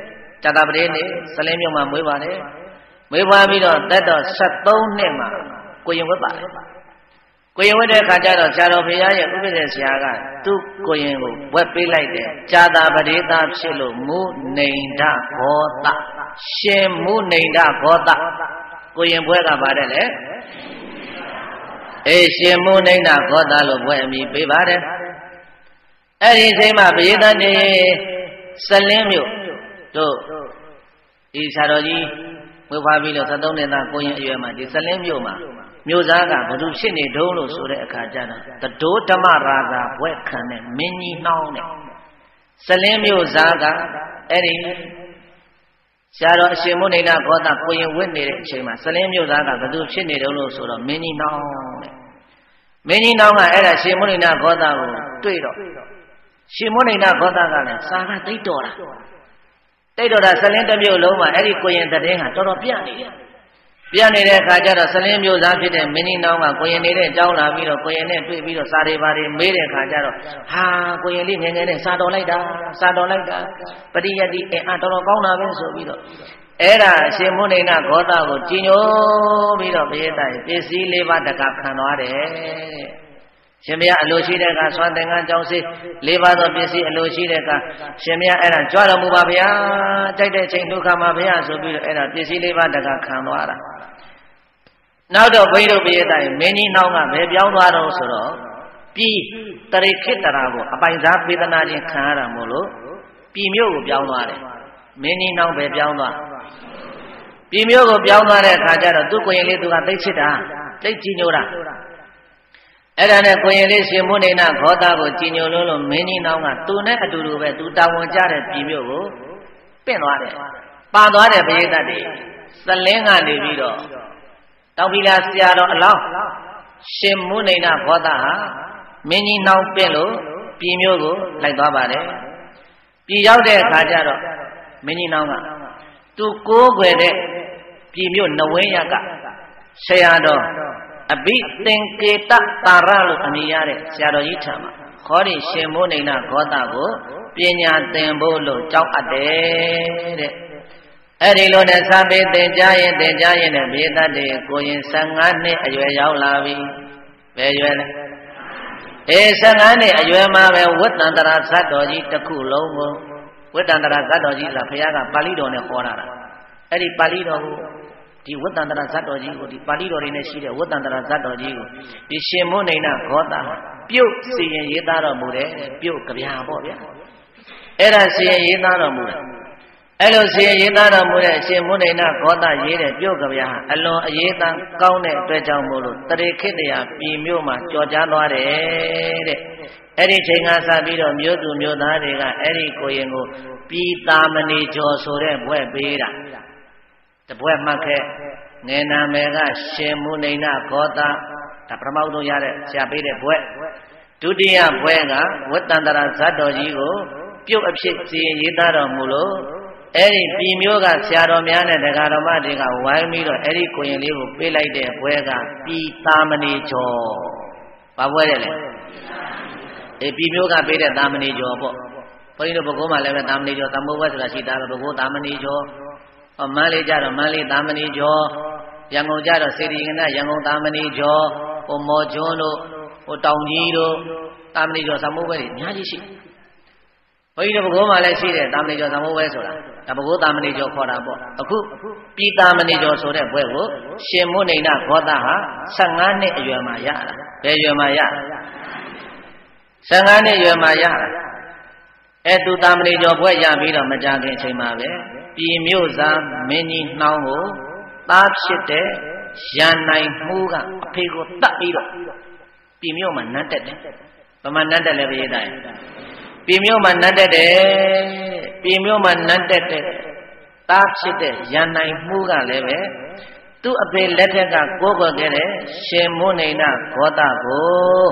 Speaker 1: ဇာတာပတိနေ့စလင်းမြို့မှာမွေးပါတယ်မွေးဖွားပြီးတော့တက်တော့ဆယ်သုံးနှစ်မှာကိုရင်ဝတ်ပါတယ်ကိုရင်ဝတ်တဲ့အခါကျတော့ဆရာတော်ဘုရားရဲ့ဥပဒေဆရာကသူ့ကိုရင်ကိုဝက်ပေးလိုက်တယ်ဇာတာပတိသားဖြစ်လို့မုနိန္ဒဘောတရှင်မုနိန္ဒဘောတကိုရင်ဘွဲကပါတယ်လေအေးရှင်မုနိန္ဒဘောတလို့ဘွဲအမည်ပေးပါတယ်အဲ့ဒီချိန်မှာပရိသတ်တွေစလင်းမြို့တို့ဒီဆရာတော်ကြီးဝေဖွားပြီးတော့ဆယ်သုံးနှစ်သားကိုရင်အရွယ်မှာဒီစလင်းမြို့မှာမြို့သားကဘသူဖြစ်နေတုံးလို့ဆိုတဲ့အခါကျတော့တတိုးဓမ္မရာဇာဘွဲ့ခံတဲ့မင်းကြီးနှောင်းတဲ့စလင်းမြို့သားကအဲ့ဒီဆရာတော်အရှင်မုနိန္ဒဘောတကိုရင်ဝတ်နေတဲ့အချိန်မှာစလင်းမြို့သားကဘသူဖြစ်နေတုံးလို့ဆိုတော့မင်းကြီးနှောင်းတဲ့မင်းကြီးနှောင်းကအဲ့ဒါရှင်မုနိန္ဒဘောတကိုတွေ့တော့ရှင်မုနိန္ဒဘောတကလည်းစာကသိတော်တာတိတ်တော်တာစလင်းတစ်မြို့လုံးမှာအဲ့ဒီကိုရင်တည်င်းဟာတော်တော်ပြနေတယ်ပြနေတဲ့အခါကျတော့စလင်းမျိုးသားဖြစ်တဲ့မင်းကြီးနောင်ကကိုရင်နေတဲ့အကြောင်းလာပြီးတော့ကိုရင်နဲ့တွေ့ပြီးတော့စာတွေပါတွေမေးတဲ့အခါကျတော့ဟာကိုရင်လေးငယ်ငယ်နဲ့စာတော်လိုက်တာစာတော်လိုက်တာပရိယတ်တိအင်းအတော်တော်ကောင်းတာပဲဆိုပြီးတော့အဲ့ဒါအရှင်မုနိန္ဒဂေါတကိုကြည်ညိုပြီးတော့ပိယတပစ္စည်းလေးပါးတကခံသွားတယ်တဲ့ရှင်မရအလိုရှိတဲ့ကဆွမ်းသင်္ကန်းကြောင်းစေးလေးပါးသောပစ္စည်းအလိုရှိတဲ့ကရှင်မရအဲ့ဒါကြွတော်မူပါဗျာကြိုက်တဲ့ချိန်ဒုက္ခမှာဗျာဆိုပြီးတော့အဲ့ဒါပစ္စည်းလေးပါးတကခံသွားတာနောက်တော့ဘုန်းကြီးတို့ပိယတိုင်မင်းကြီးနောင်ကဘယ်ပြောင်းသွားတော့ဆိုတော့ပြည်တရိခိတရာကိုအပိုင်စားပေးသနာချင်းခံရတာမို့လို့ပြည်မြို့ကိုပြောင်းသွားတယ်မင်းကြီးနောင်ပဲပြောင်းသွားပြည်မြို့ကိုပြောင်းသွားတဲ့အခါကျတော့သူ့ကိုရင်လေးသူကသိချစ်တာသိကြည်ညိုတာအဲ့ဒါနဲ့ကိုရင်လေးရှင်မုနိန္ဒဂေါတကိုကြည်ညိုလို့လို့မင်းကြီးနောင်ကသူနဲ့အတူတူပဲသူတာဝန်ကျတဲ့ပြည်မြို့ကိုပင့်သွားတယ်ပါသွားတဲ့ပရိသတ်တွေစလင်းကနေပြီးတော့တောင်ပီလာဆရာတော်အလောင်းရှင်မုနိန္ဒဂေါတဟာမင်းကြီးနောင်ပင့်လို့ပြည်မြို့ကိုလိုက်သွားပါတယ်ပြည်ရောက်တဲ့အခါကျတော့မင်းကြီးနောင်ကသူကိုးကွယ်တဲ့ပြည်မြို့နဝင်းရကဆရာတော်အဘိသင်္ကေတတာရလို့အမည်ရတဲ့ဆရာတော်ကြီးထံမှာခေါ်ဒီရှင်မုနိန္ဒဂေါတကိုပညာသင်ဖို့လို့ကြောက်အပ်တယ်တဲ့အဲ့ဒီလိုနဲ့စာပေသင်ကြားရင်သင်ကြားရင်လည်းဘေးတတ်တွေကိုရင်ဆယ်ငါးနှစ်အရွယ်ရောက်လာပြီဘယ်ရွယ်လဲအေးဆယ်ငါးနှစ်အရွယ်မှာပဲဝတ္တန္တရာဇတ်တော်ကြီးတစ်ခုလုံးကိုဝတ္တန္တရာဇတ်တော်ကြီးဆိုတာဘုရားကပါဠိတော်နဲ့ဟောတာအဲ့ဒီပါဠိတော်ကိုဒီဝတ္တန္တရာဇတ်တော်ကြီးကိုဒီပါဠိတော်တွေနဲ့ရှိတဲ့ဝတ္တန္တရာဇတ်တော်ကြီးကိုဒီရှင်မုနိန္ဒဂေါတပြုတ်စီရင်ရေးသားတော်မူတယ်ပြုတ်ကြပြပေါ့ဗျာအဲ့ဒါစီရင်ရေးသားတော်မူတယ်အဲ့လိုစီရင်ရေးသားတော်မူတဲ့အရှင်မုနိန္ဒဂေါတရေးတဲ့ပြုတ်ကြပြဟာအလွန်အရေးသားကောင်းတဲ့အတွက်ကြောင့်မို့လို့တရေခိတ္တရာပြည်မြို့မှာကြော်ကြားသွားတယ်တဲ့အဲ့ဒီချိန်ကစပြီးတော့မြို့သူမြို့သားတွေကအဲ့ဒီကိုရင်ကိုပြည်သာမဏေကျော်ဆိုတဲ့ဘွဲ့ပေးတာတပွဲမှတ်ခဲ့ငယ်နာမယ်ကရှင်မုနိန္ဒဂေါတဒါပထမဆုံးရတဲ့ဆရာပေးတဲ့ဘွဲ့ဒုတိယဘွဲ့ကဝတ္တန္တရာဇတ်တော်ကြီးကိုပြုတ်အဖြစ်စီရင်ရေးသားတော်မူလို့အဲ့ဒီပြည်မျိုးကဆရာတော်များနဲ့တရားတော်မတွေကဝိုင်းပြီးတော့အဲ့ဒီကိုရင်လေးကိုပေးလိုက်တဲ့ဘွဲ့ကပြည်သာမဏေကျော်ဘာဘွဲ့လဲအေးပြည်မျိုးကပေးတဲ့သာမဏေကျော်ပေါ့ဘုန်းကြီးတို့ဘုကောမှာလည်းပဲသာမဏေကျော်သမုပ္ပါဒ်ဆိုတာရှိတာပဲဘုကောသာမဏေကျော်ဟောမန်းလေးကြတော့မန်းလေးသာမဏေကျော်ရန်ကုန်ကြတော့စေတီကနရန်ကုန်သာမဏေကျော်ဟိုမော်ကျွန်းတို့ဟိုတောင်ကြီးတို့သာမဏေကျော်သမုပ္ပါဒ်တွေအများကြီးရှိဘုန်းကြီးတို့ဘုကောမှာလည်းရှိတယ်သာမဏေကျော်သမုပ္ပါဒ်ဆိုတာဒါဘုကောသာမဏေကျော်ခေါ်တာပေါ့အခုပြည်သာမဏေကျော်ဆိုတဲ့ဘွဲ့ကိုရှင်မုနိန္ဒဂေါတဟာဆယ်ငါးနှစ်အရွယ်မှာရတာဘယ်ရွယ်မှာရဆယ်ငါးနှစ်အရွယ်မှာရတာအဲသူသာမဏေကျော်ဘွဲ့ရပြီးတော့မကြခင်အချိန်မှာပဲပြည်မြို့သားမင်းကြီးနှောင်းကိုသားဖြစ်တဲ့ရန်နိုင်မှုကအဖေကိုတတ်ပြီးတော့ပြည်မြို့မှာနတ်တက်တယ်။ဗမာနတ်တက်လည်းပြေးတိုင်းပြည်မြို့မှာနတ်တက်တယ်ပြည်မြို့မှာနတ်တက်တယ်သားဖြစ်တဲ့ရန်နိုင်မှုကလည်းပဲသူ့အဖေလက်ထက်ကကိုးကွယ်ခဲ့တဲ့ရှင်မုနိန္ဒဂေါတကို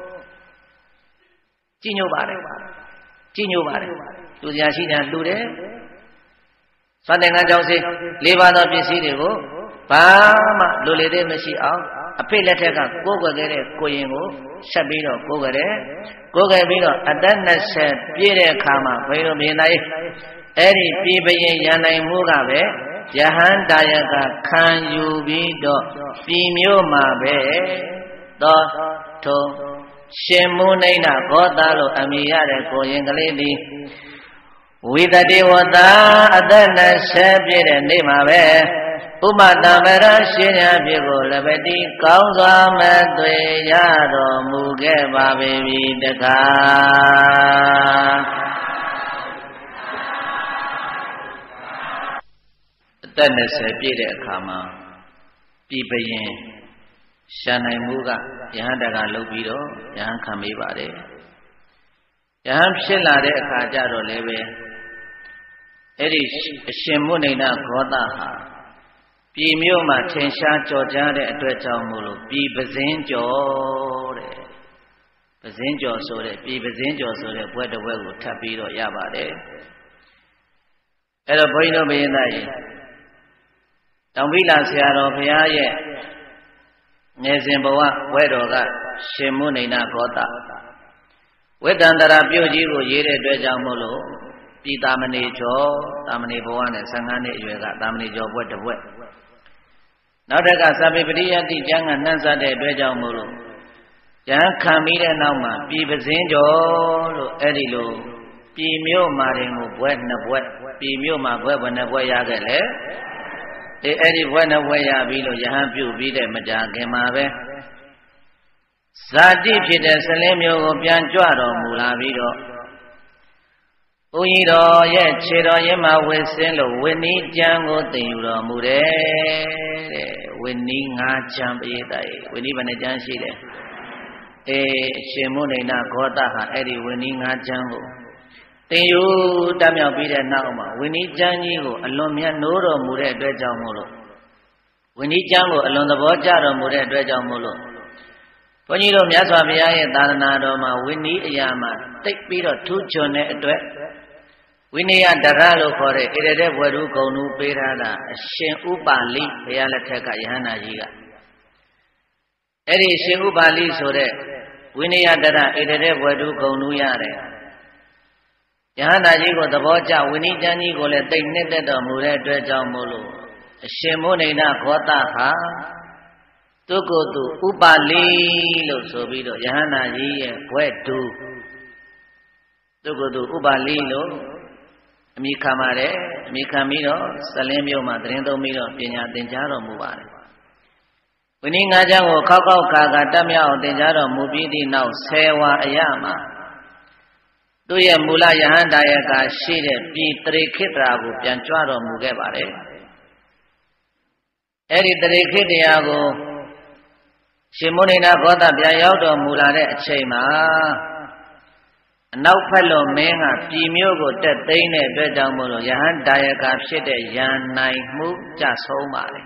Speaker 1: ကြည်ညိုပါတယ်ကြည်ညိုပါတယ်လူစရာရှိတယ်လူတယ်စွမ်းသင်္ကန်းကြောင့်စေလေးပါးသောပစ္စည်းတွေကိုဘာမှလိုလေသေးမရှိအောင်အဖေလက်ထက်ကကိုးကွယ်ခဲ့တဲ့ကိုရင်ကိုဆက်ပြီးတော့ကိုးကွယ်တယ်ကိုးကွယ်ပြီးတော့အသက်နှစ်ဆယ်ပြည့်တဲ့အခါမှာဘုန်းကြီးတို့မြင်တိုင်းအဲ့ဒီပြည်ပရင်ရန်နိုင်မှုကပဲယဟန်တာယကခံယူပြီးတော့ပြည်မျိုးမှာပဲသောထုံရှင်မူနိဏဘောတာလို့အမည်ရတဲ့ကိုရင်ကလေးဒီဝိတတိဝတာအသက်နဲ့ဆဲပြည့်တဲ့နေ့မှာပဲဥမတံပရရှင်ညာဖြစ်ကိုလည်းပဲဒီကောင်းစွာမဲ့သွေရတော်မူခဲ့ပါပေပြီတကားအသက်နဲ့ဆဲပြည့်တဲ့အခါမှာပြည်ပရင်ရှာနိုင်မှုကယဟန်တကလုပ်ပြီးတော့ယဟန်ခံပေးပါတယ်ယဟန်ဖြစ်လာတဲ့အခါကျတော့လည်းပဲအဲ့ဒီအရှင်မုနိဏဂေါသဟာပြည်မြို့မှာထင်ရှားကြော်ကြားတဲ့အတွက်ကြောင့်မို့လို့ပြည်ပဇင်းကျော်တဲ့ပဇင်းကျော်ဆိုတဲ့ပြည်ပဇင်းကျော်ဆိုတဲ့ဘွဲ့တစ်ဘွဲ့ကိုထပ်ပြီးတော့ရပါတယ်အဲ့တော့ဘုန်းကြီးတို့ဘုရင်သားကြီးတောင်ပိလာဆရာတော်ဘုရားရဲ့ငယ်စဉ်ဘဝဘွဲ့တော်ကရှင်မုနိဏဂေါသဝိတ္တန္တရာပြုတ်ကြီးကိုရေးတဲ့အတွက်ကြောင့်မို့လို့ပြည်သာမဏေကျော်သာမဏေဘဝနဲ့ဆယ်ငါးနှစ်အရွယ်ကသာမဏေကျော်ဘွဲ့တစ်ဘွဲ့နောက်တက်ကသဗ္ဗေပရိယတိကျမ်းကနှံ့ဆက်တဲ့အတွက်ကြောင့်မို့လို့ကျမ်းခံပြီးတဲ့နောက်မှာပြည်ပဇင်းကျော်လို့အဲ့ဒီလိုပြည်မြို့မှာတင်ကိုဘွဲ့နှစ်ဘွဲ့ပြည်မြို့မှာဘွဲ့ဘယ်နှစ်ဘွဲ့ရခဲ့လဲဒီအဲ့ဒီဘွဲ့နှစ်ဘွဲ့ရပြီးလို့ယဟန်ပြုတ်ပြီးတဲ့မကြာခင်မှာပဲဇာတိဖြစ်တဲ့ဆလင်းမျိုးကိုပြန်ကြွတော်မူလာပြီးတော့ဘုန်းကြီးတော်ရဲ့ခြေတော်ရင်းမှာဝစ်စင်းလို့ဝိနည်းကျမ်းကိုသင်ယူတော်မူတယ်တဲ့ဝိနည်းငါးကျမ်းပရိသတ်ရေဝိနည်းဘယ်နှကျမ်းရှိတယ်အေးအရှင်မုနိဏဂေါသဟာအဲ့ဒီဝိနည်းငါးကျမ်းကိုသင်ယူတတ်မြောက်ပြီးတဲ့နောက်မှာဝိနည်းကျမ်းကြီးကိုအလွန်မြတ်နိုးတော်မူတဲ့အတွက်ကြောင့်မို့လို့ဝိနည်းကျမ်းကိုအလွန်သဘောကျတော်မူတဲ့အတွက်ကြောင့်မို့လို့ဘုန်းကြီးတို့မြတ်စွာဘုရားရဲ့သာသနာတော်မှာဝိနည်းအရာမှာတိတ်ပြီးတော့ထူးချွန်တဲ့အတွက်ဝိနည်းတရလို့ခေါ်တဲ့ဣရတဲ့ဘွယ်သူဂုံသူပေးထားတာအရှင်ဥပါလိဘုရားလက်ထက်ကယဟန္တာကြီးကအဲ့ဒီရှင်ဥပါလိဆိုတဲ့ဝိနည်းတရဣရတဲ့ဘွယ်သူဂုံသူရတယ်ယဟန္တာကြီးကိုသဘောကျဝိနည်းကျမ်းကြီးကိုလည်းတိတ်နှစ်သက်တော်မူတဲ့အတွက်ကြောင့်မို့လို့အရှင်မုနိဏဂေါသဟာသူကိုယ်သူဥပါလိလို့ဆိုပြီးတော့ယဟန္တာကြီးရဲ့ဘွဲ့သူသူကိုယ်သူဥပါလိလို့အမိခံပါတယ်အမိခံပြီးတော့စလင်းမြို့မှာသတင်းသုံးပြီးတော့ပညာသင်ကြားတော်မူပါတယ်ဝိနည်းငါးကျမ်းကိုခောက်ခောက်ခါခါတတ်မြောက်အောင်သင်ကြားတော်မူပြီးသည့်နောက်ဆယ်ဝါအရမှာသူ့ရဲ့မူလယဟန်တာယကရှိတဲ့ပြည်တရေခိတ္တရာကိုပြန်ကြွတော်မူခဲ့ပါတယ်အဲ့ဒီတရေခိတ္တရာကိုရှင်မုနိဏဂေါသပြန်ရောက်တော်မူလာတဲ့အချိန်မှာအနောက်ဖက်လွန်မင်းကပြည်မျိုးကိုတက်သိမ်းတဲ့အတွက်ကြောင့်မို့လို့ယဟန်တာယကဖြစ်တဲ့ယန္နိုင်မှုကြဆုံးပါလေ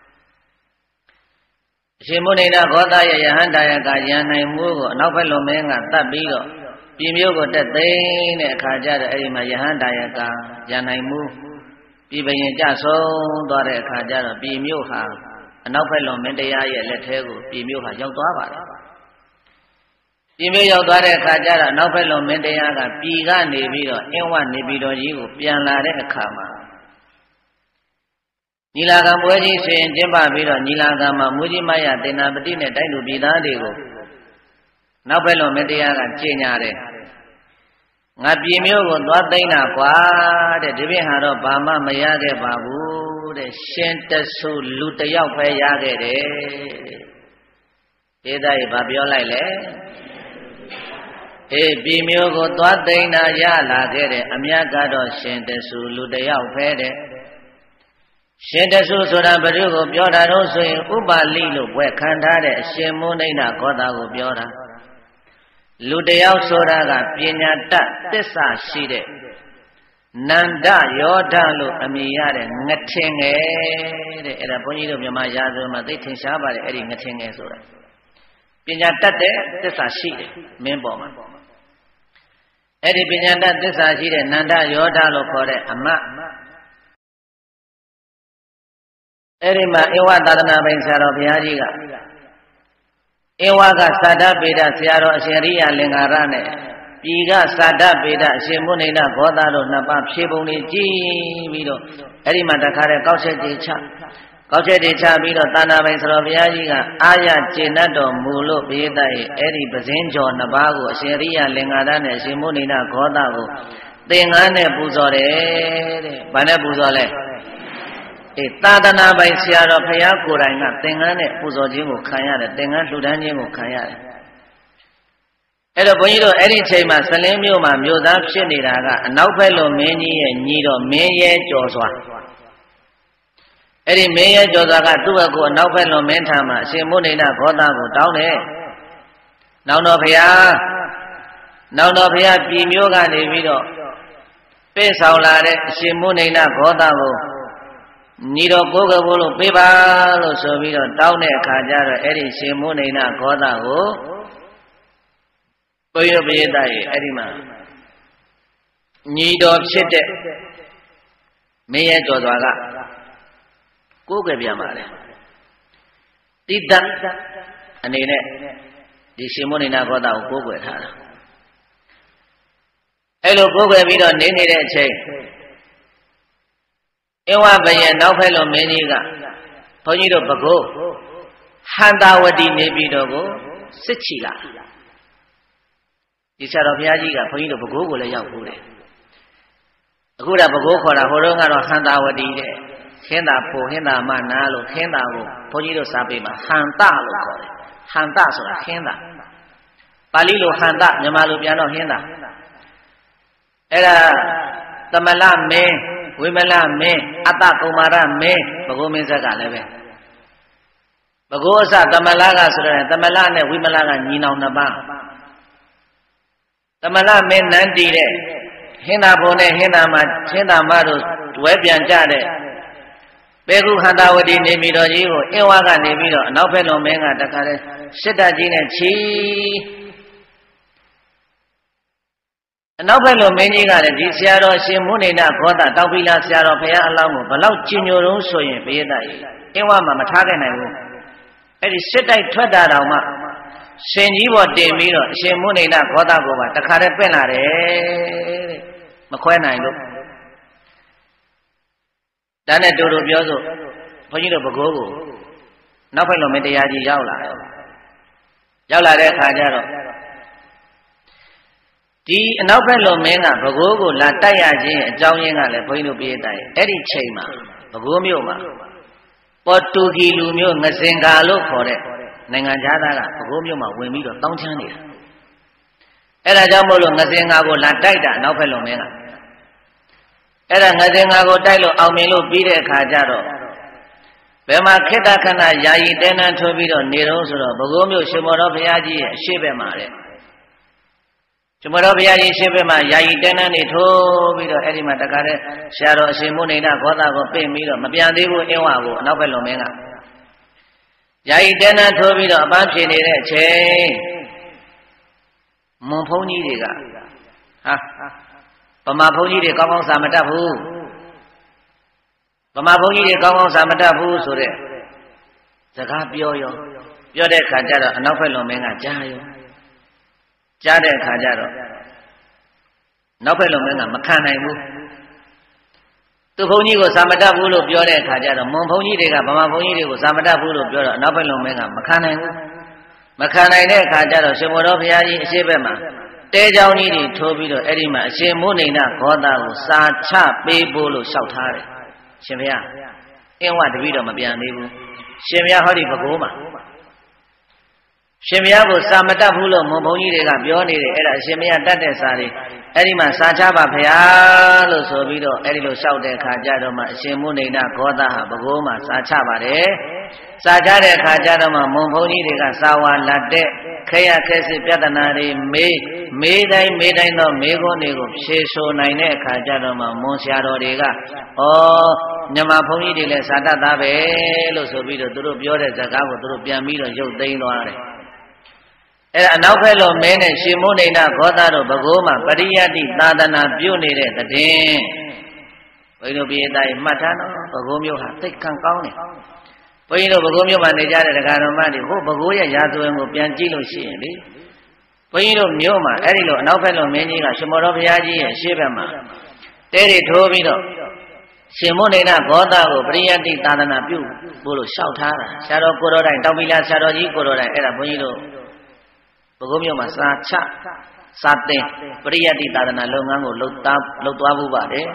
Speaker 1: အရှင်မုနိဏဂေါသရဲ့ယဟန်တာယကယန္နိုင်မှုကိုအနောက်ဖက်လွန်မင်းကတတ်ပြီးတော့ပြည်မျိုးကိုတက်သိမ်းတဲ့အခါကျတော့အဲ့ဒီမှာယဟန်တာယကယန္နိုင်မှုပြည်ပရင်ကြဆုံးသွားတဲ့အခါကျတော့ပြည်မျိုးဟာအနောက်ဖက်လွန်မင်းတရားရဲ့လက်ထဲကိုပြည်မျိုးဟာရောက်သွားပါတယ်ပြည်မျိုးရောက်သွားတဲ့အခါကျတော့အနောက်ဖက်လွန်မင်းတရားကပြည်ကနေပြီးတော့အင်းဝနေပြည်တော်ကြီးကိုပြန်လာတဲ့အခါမှာညီလာခံပွဲကြီးဆိုရင်ကျင်းပပြီးတော့ညီလာခံမှာမူကြီးမယတေနာပတိနဲ့တိုက်လူပြည်သားတွေကိုနောက်ဖက်လွန်မင်းတရားကကြေညာတယ်ငါပြည်မျိုးကိုသွားသိမ်းတာကွာတဲ့ဒီပြင်ဟာတော့ဘာမှမရခဲ့ပါဘူးတဲ့ရှင်တဆုလူတယောက်ပဲရခဲ့တယ်ဒေသကြီးဘာပြောလိုက်လဲအေးပြည်မျိုးကိုသွားသိမ်းတာရလာခဲ့တယ်အမြတ်ကတော့ရှင်တဆုလူတယောက်ပဲတဲ့ရှင်တဆုဆိုတာဘယ်သူကိုပြောတာတော့ဆိုရင်ဥပါလိလို့ဘွဲ့ခံထားတဲ့အရှင်မုနိဏဂေါသကိုပြောတာလူတယောက်ဆိုတာကပညာတတ်သစ္စာရှိတဲ့နန္ဒယောဓလို့အမည်ရတဲ့ငထင်ငယ်တဲ့အဲ့ဒါဘုန်းကြီးတို့မြန်မာရာဇဝင်မှာသိထင်ရှားပါတယ်အဲ့ဒီငထင်ငယ်ဆိုတာပညာတတ်တဲ့သစ္စာရှိတယ်မင်းပေါ်မှာအဲ့ဒီပညာတတ်သစ္စာရှိတဲ့နန္ဒယောဓလို့ခေါ်တဲ့အမအဲ့ဒီမှာဧဝသာသနာပိုင်ဆရာတော်ဘုရားကြီးကဧဝကသတ္တပေဒဆရာတော်အရှင်ရိယလင်္ကာရနဲ့ပြည်ကစာဒပေဒအရှင်မုနိဒဂောသတို့နှစ်ပါးဖြေပုံလေးကြည့်ပြီးတော့အဲ့ဒီမှာတခါတည်းကောက်ချက်တွေချကောက်ချက်တွေချပြီးတော့သာနာပိုင်ဆရာဘုရားကြီးကအာရကျေနပ်တော်မူလို့ပိဋကရဲ့အဲ့ဒီပဇင်းကျော်နှစ်ပါးကိုအရှင်ရိယလင်္ကာရနဲ့အရှင်မုနိဒဂောသကိုသင်္ကန်းနဲ့ပူဇော်တယ်တဲ့။ဘာနဲ့ပူဇော်လဲ။အေးသာသနာပိုင်ဆရာတော်ဘုရားကိုယ်တိုင်ကသင်္ကန်းနဲ့ပူဇော်ခြင်းကိုခံရတယ်သင်္ကန်းလှူဒန်းခြင်းကိုခံရတယ်။အဲ့တော့ဘုန်းကြီးတို့အဲ့ဒီချိန်မှာစလင်းမြို့မှာမြို့သားဖြစ်နေတာကအနောက်ဘက်လိုမင်းကြီးရဲ့ညီတော်မင်းရဲကျော်စွာအဲ့ဒီမင်းရဲကျော်စွာကသူ့ဘက်ကိုအနောက်ဘက်လိုမင်းထံမှာအရှင်မုနိဒဂောသကိုတောင်းတယ်။နောင်တော်ဘုရားနောင်တော်ဘုရားပြည်မျိုးကနေပြီးတော့ပြေဆောင်လာတဲ့အရှင်မုနိဒဂောသကိုညီတော်ကိုယ်ကဘုလို့ပေးပါလို့ဆိုပြီးတော့တောင်းတဲ့အခါကျတော့အဲ့ဒီရှင်မုနိဒဂောသကိုဘုရားပိဋကရဲ့အဲ့ဒီမှာညီတော်ဖြစ်တဲ့မင်းရဲ့ကျော်စွာကကိုးကွယ်ပြန်ပါလေတိတ္တအနေနဲ့ဒီရှင်မုနိဒဂောသကိုကိုးကွယ်ထားတာအဲ့လိုကိုးကွယ်ပြီးတော့နေနေတဲ့အချိန်ဧဝဘယနောက်ဖက်လိုမင်းကြီးကဘုန်းကြီးတို့ဘကိုးဟန္တာဝတီနေပြီးတော့ကိုစစ်ချီလာဒီဆရာတော်ဘုရားကြီးကဘုန်းကြီးတို့ဘကိုးကိုလည်းရောက်ဘူးတယ်အခုဒါဘကိုးခေါ်တာဟိုတုန်းကတော့ဟန္တာဝတီတဲ့ခင်းတာဖို့ခင်းတာမနာလို့ခင်းတာကိုဘုန်းကြီးတို့စာပေမှာဟန္တလို့ခေါ်တယ်ဟန္တဆိုတာခင်းတာပါဠိလိုဟန္တမြန်မာလိုပြန်တော့ခင်းတာအဲ့ဒါသမလမင်းဝိမလမင်းအတ္တကုမာရမင်းဘကိုးမင်းဆက်ကလည်းပဲဘကိုးအစသမလကဆိုတော့သမလနဲ့ဝိမလကညီနောင်နှစ်ပါးသမလမင်းနန်းတည်တဲ့ဟင်းသာဘုံနဲ့ဟင်းသာမဟင်းသာမတို့တွဲပြန်ကြတဲ့ဘေကုဟန္တာဝတီနေမိတော်ကြီးကိုအင်းဝါကနေပြီးတော့အနောက်ဘက်လွန်မင်းကတခါလဲစစ်တပ်ကြီးနဲ့ချီအနောက်ဘက်လွန်မင်းကြီးကလည်းဒီဆရာတော်ရှင်မုနိဒဂောသတောက်ပိလာဆရာတော်ဘုရားအလောင်းကိုဘလောက်ကြည်ညိုတုံးဆိုရင်ဘိယတကြီးအင်းဝါမှာမထားခဲ့နိုင်ဘူးအဲ့ဒီစစ်တိုက်ထွက်တာတောင်မှရှင်ကြီးပေါ်တင်ပြီးတော့အရှင်မုနိဒဂောသကိုပါတခါတည်းပင့်လာတယ်တဲ့မခွဲနိုင်လို့ဒါနဲ့တူတူပြောစို့ဘုန်းကြီးတို့ဘကိုးကိုနောက်ဖက်လုံးမတရားကြီးရောက်လာတယ်ရောက်လာတဲ့အခါကျတော့ဒီအနောက်ဖက်လုံးမင်းကဘကိုးကိုလာတိုက်ရခြင်းအကြောင်းရင်းကလည်းဘုန်းကြီးတို့ပြေးတိုက်အဲ့ဒီချိန်မှာဘကိုးမြို့မှာပေါ်တူဂီလူမျိုးငစင်ကာလို့ခေါ်တဲ့နိုင်ငံခြားသားကဘကိုးမြို့မှာဝင်ပြီးတော့တောင်းချမ်းနေတာအဲ့ဒါကြောင့်မို့လို့ငစင်ကာကိုလာတိုက်တာနောက်ဖက်လုံးမင်းကအဲ့ဒါငစင်ကာကိုတိုက်လို့အောင်မြင်လို့ပြီးတဲ့အခါကျတော့ဘယ်မှာခေတ္တခဏယာယီတဲနှံထိုးပြီးတော့နေတော့ဆိုတော့ဘကိုးမြို့ရှင်မော်တော်ဘုရားကြီးရဲ့အရှိဘက်မှာတဲ့ရှင်မော်တော်ဘုရားကြီးရှေ့ဘက်မှာယာယီတဲနှံနေထိုးပြီးတော့အဲ့ဒီမှာတခါတည်းဆရာတော်အရှင်မုနိဒဂောသကိုပင့်ပြီးတော့မပြန်သေးဘူးအင်းဝါကိုအနောက်ဘက်လွန်မင်းကယာယီတဲနှံထိုးပြီးတော့အပန်းဖြေနေတဲ့အချိန်မွန်ဖုံးကြီးတွေကဟာဗမာဘုန်းကြီးတွေကောင်းကောင်းစာမတတ်ဘူးဗမာဘုန်းကြီးတွေကောင်းကောင်းစာမတတ်ဘူးဆိုတဲ့စကားပြောရောပြောတဲ့အခါကျတော့အနောက်ဘက်လွန်မင်းကကြားရောကြားတဲ့အခါကျတော့နောက်ဘက်လွန်မင်းကမခံနိုင်ဘူးသူဘုန်းကြီးကိုစာမတတ်ဘူးလို့ပြောတဲ့အခါကျတော့မွန်ဘုန်းကြီးတွေကဗမာဘုန်းကြီးတွေကိုစာမတတ်ဘူးလို့ပြောတော့အနောက်ဘက်လွန်မင်းကမခံနိုင်ဘူးမခံနိုင်တဲ့အခါကျတော့ရှင်မော်တော်ဘုရားကြီးအရှိဘက်မှာတဲเจ้าကြီးတွေထိုးပြီးတော့အဲ့ဒီမှာအရှင်မုနိဒဂောသကိုစာချပေးဖို့လို့လျှောက်ထားတယ်ရှင်ဘုရားအင်းဝတပည့်တော့မပြန်သေးဘူးရှင်ဘုရားဟောဒီဘကိုးမှာရှင်ဘုရားကိုစာမတတ်ဘူးလို့မွန်ဘုန်းကြီးတွေကပြောနေတယ်အဲ့ဒါအရှင်ဘုရားတတ်တဲ့စာတွေအဲ့ဒီမှာစာချပါဘုရားလို့ဆိုပြီးတော့အဲ့ဒီလိုလျှောက်တဲ့အခါကျတော့မှအရှင်မုနိဒဂောသဟာဘကိုးမှာစာချပါတယ်စာချတဲ့အခါကျတော့မှမွန်ဘုန်းကြီးတွေကစာဝါလတ်တဲ့ခဲရခဲစစ်ပြဿနာတွေမေးမေးတိုင်းမေးတိုင်းတော့မေးခွန်းတွေကိုဖြေဆိုနိုင်တဲ့အခါကျတော့မှမွန်ဆရာတော်တွေကဩမြန်မာဘုန်းကြီးတွေလည်းစာတတ်သားပဲလို့ဆိုပြီးတော့သူတို့ပြောတဲ့စကားကိုသူတို့ပြန်ပြီးတော့ရုပ်သိမ်းသွားတယ်အဲ့ဒါအနောက်ဘက်လိုမင်းနဲ့ရှင်မုနိဒဂောသတို့ဘကိုးမှာပရိယတ္တိသာသနာပြုနေတဲ့တည်ဘုန်းကြီးတို့ပြည်သားမှတ်ထားတော့ဘကိုးမျိုးဟာသိက္ခာကောင်းတယ်ဘုန်းကြီးတို့ဘကိုးမြို့မှာနေကြတဲ့ဒကာတော်မတွေဟိုဘကိုးရဲ့ရာဇဝင်ကိုပြန်ကြည့်လို့ရှိရင်လေဘဘုန်းကြီးတို့မြို့မှာအဲ့ဒီလိုအနောက်ဘက်လိုမင်းကြီးကရှင်မောတော်ဘုရားကြီးရဲ့ရှေ့ဘက်မှာတဲတွေထိုးပြီးတော့ရှင်မုန်နေတာဂောသကိုပရိယတ္တိသာသနာပြုဖို့လို့လျှောက်ထားတာဆရာတော်ကိုတော်တိုင်တောင်ပီလာဆရာတော်ကြီးကိုတော်တိုင်အဲ့ဒါဘုန်းကြီးတို့ပဲခူးမြို့မှာစာချစာသင်ပရိယတ္တိသာသနာလုပ်ငန်းကိုလုပ်သားလုပ်သွားဖို့ပါတယ်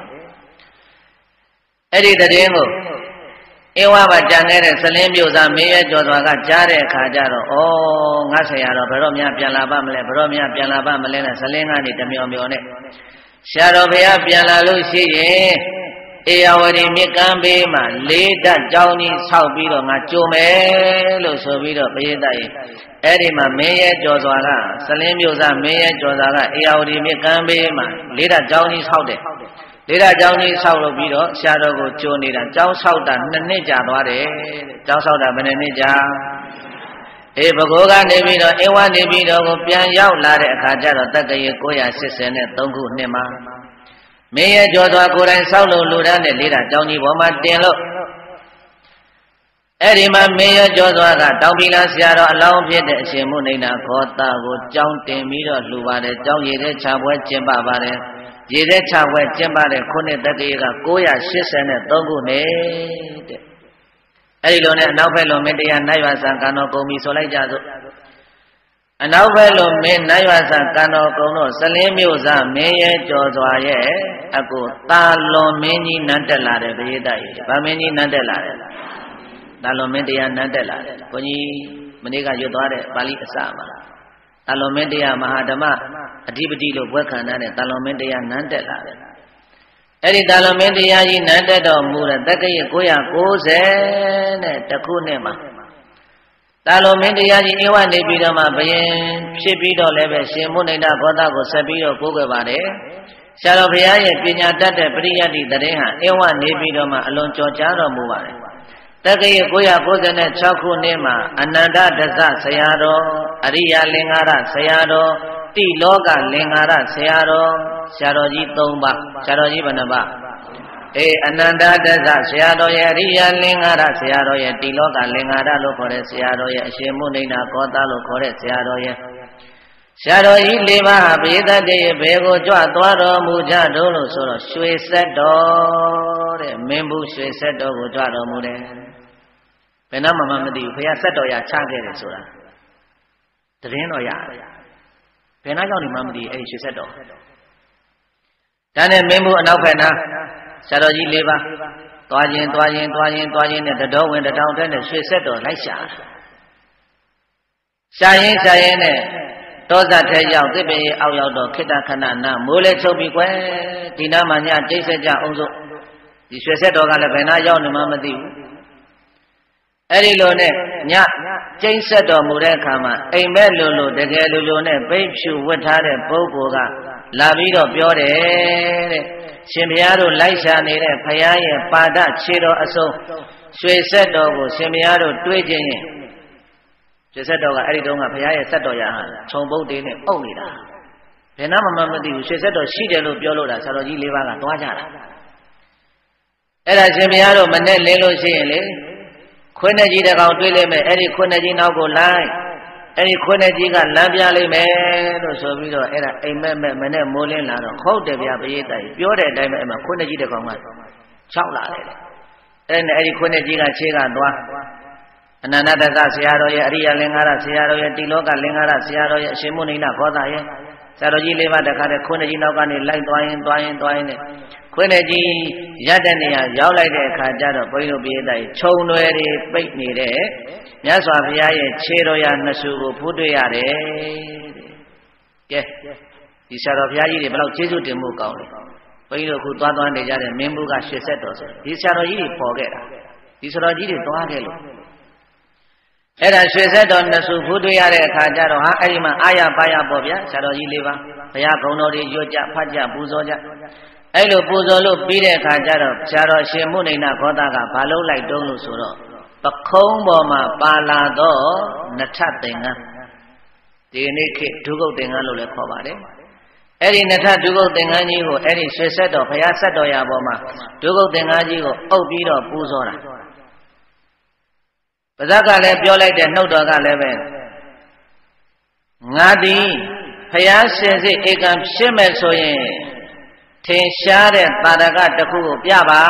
Speaker 1: အဲ့ဒီတည်င်းကိုဧဝဘကြံခဲ့တဲ့စလင်းမြို့သားမင်းရဲ့ကျော်စွာကကြားတဲ့အခါကျတော့ဩငါဆရာတော်ဘယ်တော့မှပြန်လာပါမလဲဘယ်တော့မှပြန်လာပါမလဲနဲ့စလင်းကနေတမျောမျောနဲ့ဆရာတော်ဘုရားပြန်လာလို့ရှိရင်ဧရာဝတီမြစ်ကမ်းဘေးမှာလေးဓာတ်ကြောင်းကြီးဆောက်ပြီးတော့ငါကြိုမယ်လို့ဆိုပြီးတော့ပရိသတ်ရဲ့အဲ့ဒီမှာမင်းရဲ့ကျော်စွာကစလင်းမြို့သားမင်းရဲ့ကျော်စွာကဧရာဝတီမြစ်ကမ်းဘေးမှာလေးဓာတ်ကြောင်းကြီးဆောက်တယ်လေးဓာတ်ကြောင်းကြီးဆောက်လို့ပြီးတော့ဆရာတော်ကိုကြိုနေတာကြောင်းဆောက်တာနှစ်နှစ်ကြာသွားတယ်ကြောင်းဆောက်တာဘယ်နှစ်နှစ်ကြာအေးဘဂိုးကနေပြီးတော့အင်းဝနေပြီးတော့ကိုပြန်ရောက်လာတဲ့အခါကျတော့တက္ကရာ၉၈၃ခုနှစ်မှာမင်းရဲ့ကျော်စွာကိုယ်တိုင်ဆောက်လို့လူတန်းနဲ့လေးဓာတ်ကြောင်းကြီးပေါ်မှာတင်လို့အဲ့ဒီမှာမင်းရဲ့ကျော်စွာကတောင်ပီလာဆရာတော်အလောင်းဖြစ်တဲ့အရှင်မုနိနာဂောသကိုကြောင်းတင်ပြီးတော့လှူပါတယ်ကြောင်းရည်တဲ့ခြာပွဲကျင်းပပါတယ်ရည်တဲ့ခြာပွဲကျင်းပတဲ့ခုနှစ်တက္ကရာက၉၈၃ခုနှစ်တဲ့အဲ့ဒီလိုနဲ့အနောက်ဘက်လိုမင်းတရားနိုင်ဝဆံကံတော်ကုန်ပြီဆိုလိုက်ကြစို့အနောက်ဘက်လိုမင်းနိုင်ဝဆံကံတော်ကုန်တော့စလင်းမြို့သားမင်းရဲ့ကျော်စွာရဲ့အကိုတာလွန်မင်းကြီးနန်းတက်လာတယ်ပရိသတ်ကြီးဗာမင်းကြီးနန်းတက်လာတယ်တာလွန်မင်းတရားနန်းတက်လာတယ်ဘုန်းကြီးမနေ့ကရွတ်သွားတဲ့ပါဠိအစမှာတာလွန်မင်းတရားမဟာဓမ္မအဓိပတိလို့ဘွဲ့ခံတဲ့တာလွန်မင်းတရားနန်းတက်လာတယ်အဲ့ဒီတာလွန်မင်းတရားကြီးနန်းတက်တော်မူတဲ့တက္ကရာ၉၉၀နဲ့တခုနှစ်မှာတာလွန်မင်းတရားကြီးဧဝနေပြီးတော့မှဘယင်ဖြစ်ပြီးတော့လည်းပဲရှင်မုနိဒဂောသကိုဆက်ပြီးတော့ကိုးကွယ်ပါတယ်ဆရာတော်ဘုရားရဲ့ပညာတတ်တဲ့ပရိယတ္တိတည်င်းဟာဧဝနေပြီးတော့မှအလွန်ကြော်ကြားတော်မူပါတယ်တက္ကရာ၉၉၆ခုနှစ်မှာအနန္တဒသဆရာတော်အရိယလင်္ကာရဆရာတော်တိလောကလင်္ကာရဆရာတော်ဆရာတော်ကြီး၃ပါးဆရာတော်ကြီးဘယ်နှပါးအေးအနန္တဒသဆရာတော်ရဲ့အရိယလင်္ကာရဆရာတော်ရဲ့တိလောကလင်္ကာရလို့ခေါ်တဲ့ဆရာတော်ရဲ့အရှင်မုနိနာဂောသလို့ခေါ်တဲ့ဆရာတော်ရဲ့ဆရာတော်ကြီး၄ပါးဟာပိသတ်တဲ့ဘယ်ကိုကြွသွားတော်မူကြတော့လို့ဆိုတော့ရွှေဆက်တော်တဲ့မင်းဘူးရွှေဆက်တော်ကိုကြွတော်မူတယ်ဘယ်နှမှမမသိဘူးဘုရားဆက်တော်ရချခဲ့တယ်ဆိုတာတရင်တော်ရတယ်ဘယ်နှကြောင့်ဒီမှမသိအဲ့ဒီရွှေဆက်တော်ဒါနဲ့မင်းဘူးအနောက်ဘက်နာဆရာတော်ကြီး၄ပါးသွားခြင်းသွားခြင်းသွားခြင်းသွားခြင်းနဲ့တတော်ဝင်တတောင်တဲ့ရွှေဆက်တော်လိုက်ရှာရှာရင်ရှာရင်နဲ့တောဇတ်ထဲရောက်သစ်ပင်အောက်ရောက်တော့ခိတ္တခဏနာမိုးလဲချုပ်ပြီကွယ်ဒီနားမှာညတိတ်ဆက်ကြအောင်စို့ဒီရွှေဆက်တော်ကလည်းဘယ်နာရောက်နေမှမသိဘူးအဲ့ဒီလိုနဲ့ညကျိန်းဆက်တော်မူတဲ့အခါမှာအိမ်မက်လိုလိုတကယ်လိုလိုနဲ့ပိတ်ဖြူဝတ်ထားတဲ့ပုဂ္ဂိုလ်ကလာပြီးတော့ပြောတယ်တဲ့ရှင်ဘုရားတို့လိုက်ရှာနေတဲ့ဘုရားရဲ့ပါဒခြေတော်အစုံရွှေဆက်တော်ကိုရှင်ဘုရားတို့တွေးခြင်းရင်ရွှေဆက်တော်ကအဲ့ဒီတုန်းကဘုရားရဲ့ဆက်တော်ရဟန်းခြုံပုတ်တွေနဲ့အုပ်နေတာဘယ်နာမှမမသိဘူးရွှေဆက်တော်ရှိတယ်လို့ပြောလို့တာဆရာတော်ကြီး၄ပါးကတွားကြတာအဲ့ဒါရှင်ဘုရားတို့မနဲ့လင်းလို့ရှိရင်လေခွင်းနဲ့ကြီးတကောင်တွေးလိုက်မယ်အဲ့ဒီခွင်းနဲ့ကြီးနောက်ကိုလိုက်အဲ့ဒီခွင်းနဲ့ကြီးကလမ်းပြလိုက်မယ်လို့ဆိုပြီးတော့အဲ့ဒါအိမ်မက်မက်မနဲ့မိုးလင်းလာတော့ဟုတ်တယ်ဗျာပရိသတ်ပြောတဲ့အတိုင်းပဲအဲ့မှာခွင်းနဲ့ကြီးတကောင်က၆လာတယ်အဲ့နဲ့အဲ့ဒီခွင်းနဲ့ကြီးကခြေကသွားအနန္တတသဆရာတော်ရဲ့အရိယလင်္ကာရဆရာတော်ရဲ့တိလောကလင်္ကာရဆရာတော်ရဲ့အရှင်မုနိနာဂောသရဲ့ဆရာတော်ကြီးလေးပါးတခါတည်းခွင်းနဲ့ကြီးနောက်ကနေလိုက်သွားရင်သွားရင်သွားရင်နဲ့ခွင်းနဲ့ကြီးရတဲ့နေရာရောက်လိုက်တဲ့အခါကျတော့ဘုန်းကြီးတို့ပြည်သားခြုံွယ်တွေပိတ်နေတဲ့မြတ်စွာဘုရားရဲ့ခြေတော်ရနှစ်ဆူကိုဖူးတွေ့ရတယ်ကဲဒီဆရာတော်ဘုရားကြီးတွေဘယ်လောက်ကျေးဇူးတင်မှုကောင်းလဲဘုန်းကြီးတို့ခုသွားသွားနေကြတဲ့မင်းဘူးကရွှေဆက်တော်ဆိုဒီဆရာတော်ကြီးတွေပေါ်ခဲ့တာဒီဆရာတော်ကြီးတွေသွားခဲ့လို့အဲ့ဒါရွှေဆက်တော်နှစ်ဆူဖူးတွေ့ရတဲ့အခါကျတော့ဟာအဲ့ဒီမှာအာရပါရပေါ့ဗျာဆရာတော်ကြီးလေးပါဘုရားဂုဏ်တော်တွေရွတ်ကြဖတ်ကြပူဇော်ကြအဲ့လိုပူဇော်လို့ပြီးတဲ့အခါကျတော့ဆရာတော်ရှင်မုနိနာဂောသကဘာလို့လိုက်တုံးလို့ဆိုတော့ပခုံးပေါ်မှာပါလာတော့နထသင်္ကန်းဒီနေ့ခေတ်ဒုက္ခသင်္ကန်းလို့လည်းခေါ်ပါတယ်အဲ့ဒီနထဒုက္ခသင်္ကန်းကြီးကိုအဲ့ဒီရွှေဆက်တော်ဘုရားဆက်တော်ရာပေါ်မှာဒုက္ခသင်္ကန်းကြီးကိုအုပ်ပြီးတော့ပူဇော်တာပါဇက်ကလည်းပြောလိုက်တဲ့နှုတ်တော်ကလည်းပဲငါသည်ဖျားရှင်စိတ်ဧကံဖြစ်မဲ့ဆိုရင်ထင်ရှားတဲ့တာရကတစ်ခုကိုပြပါ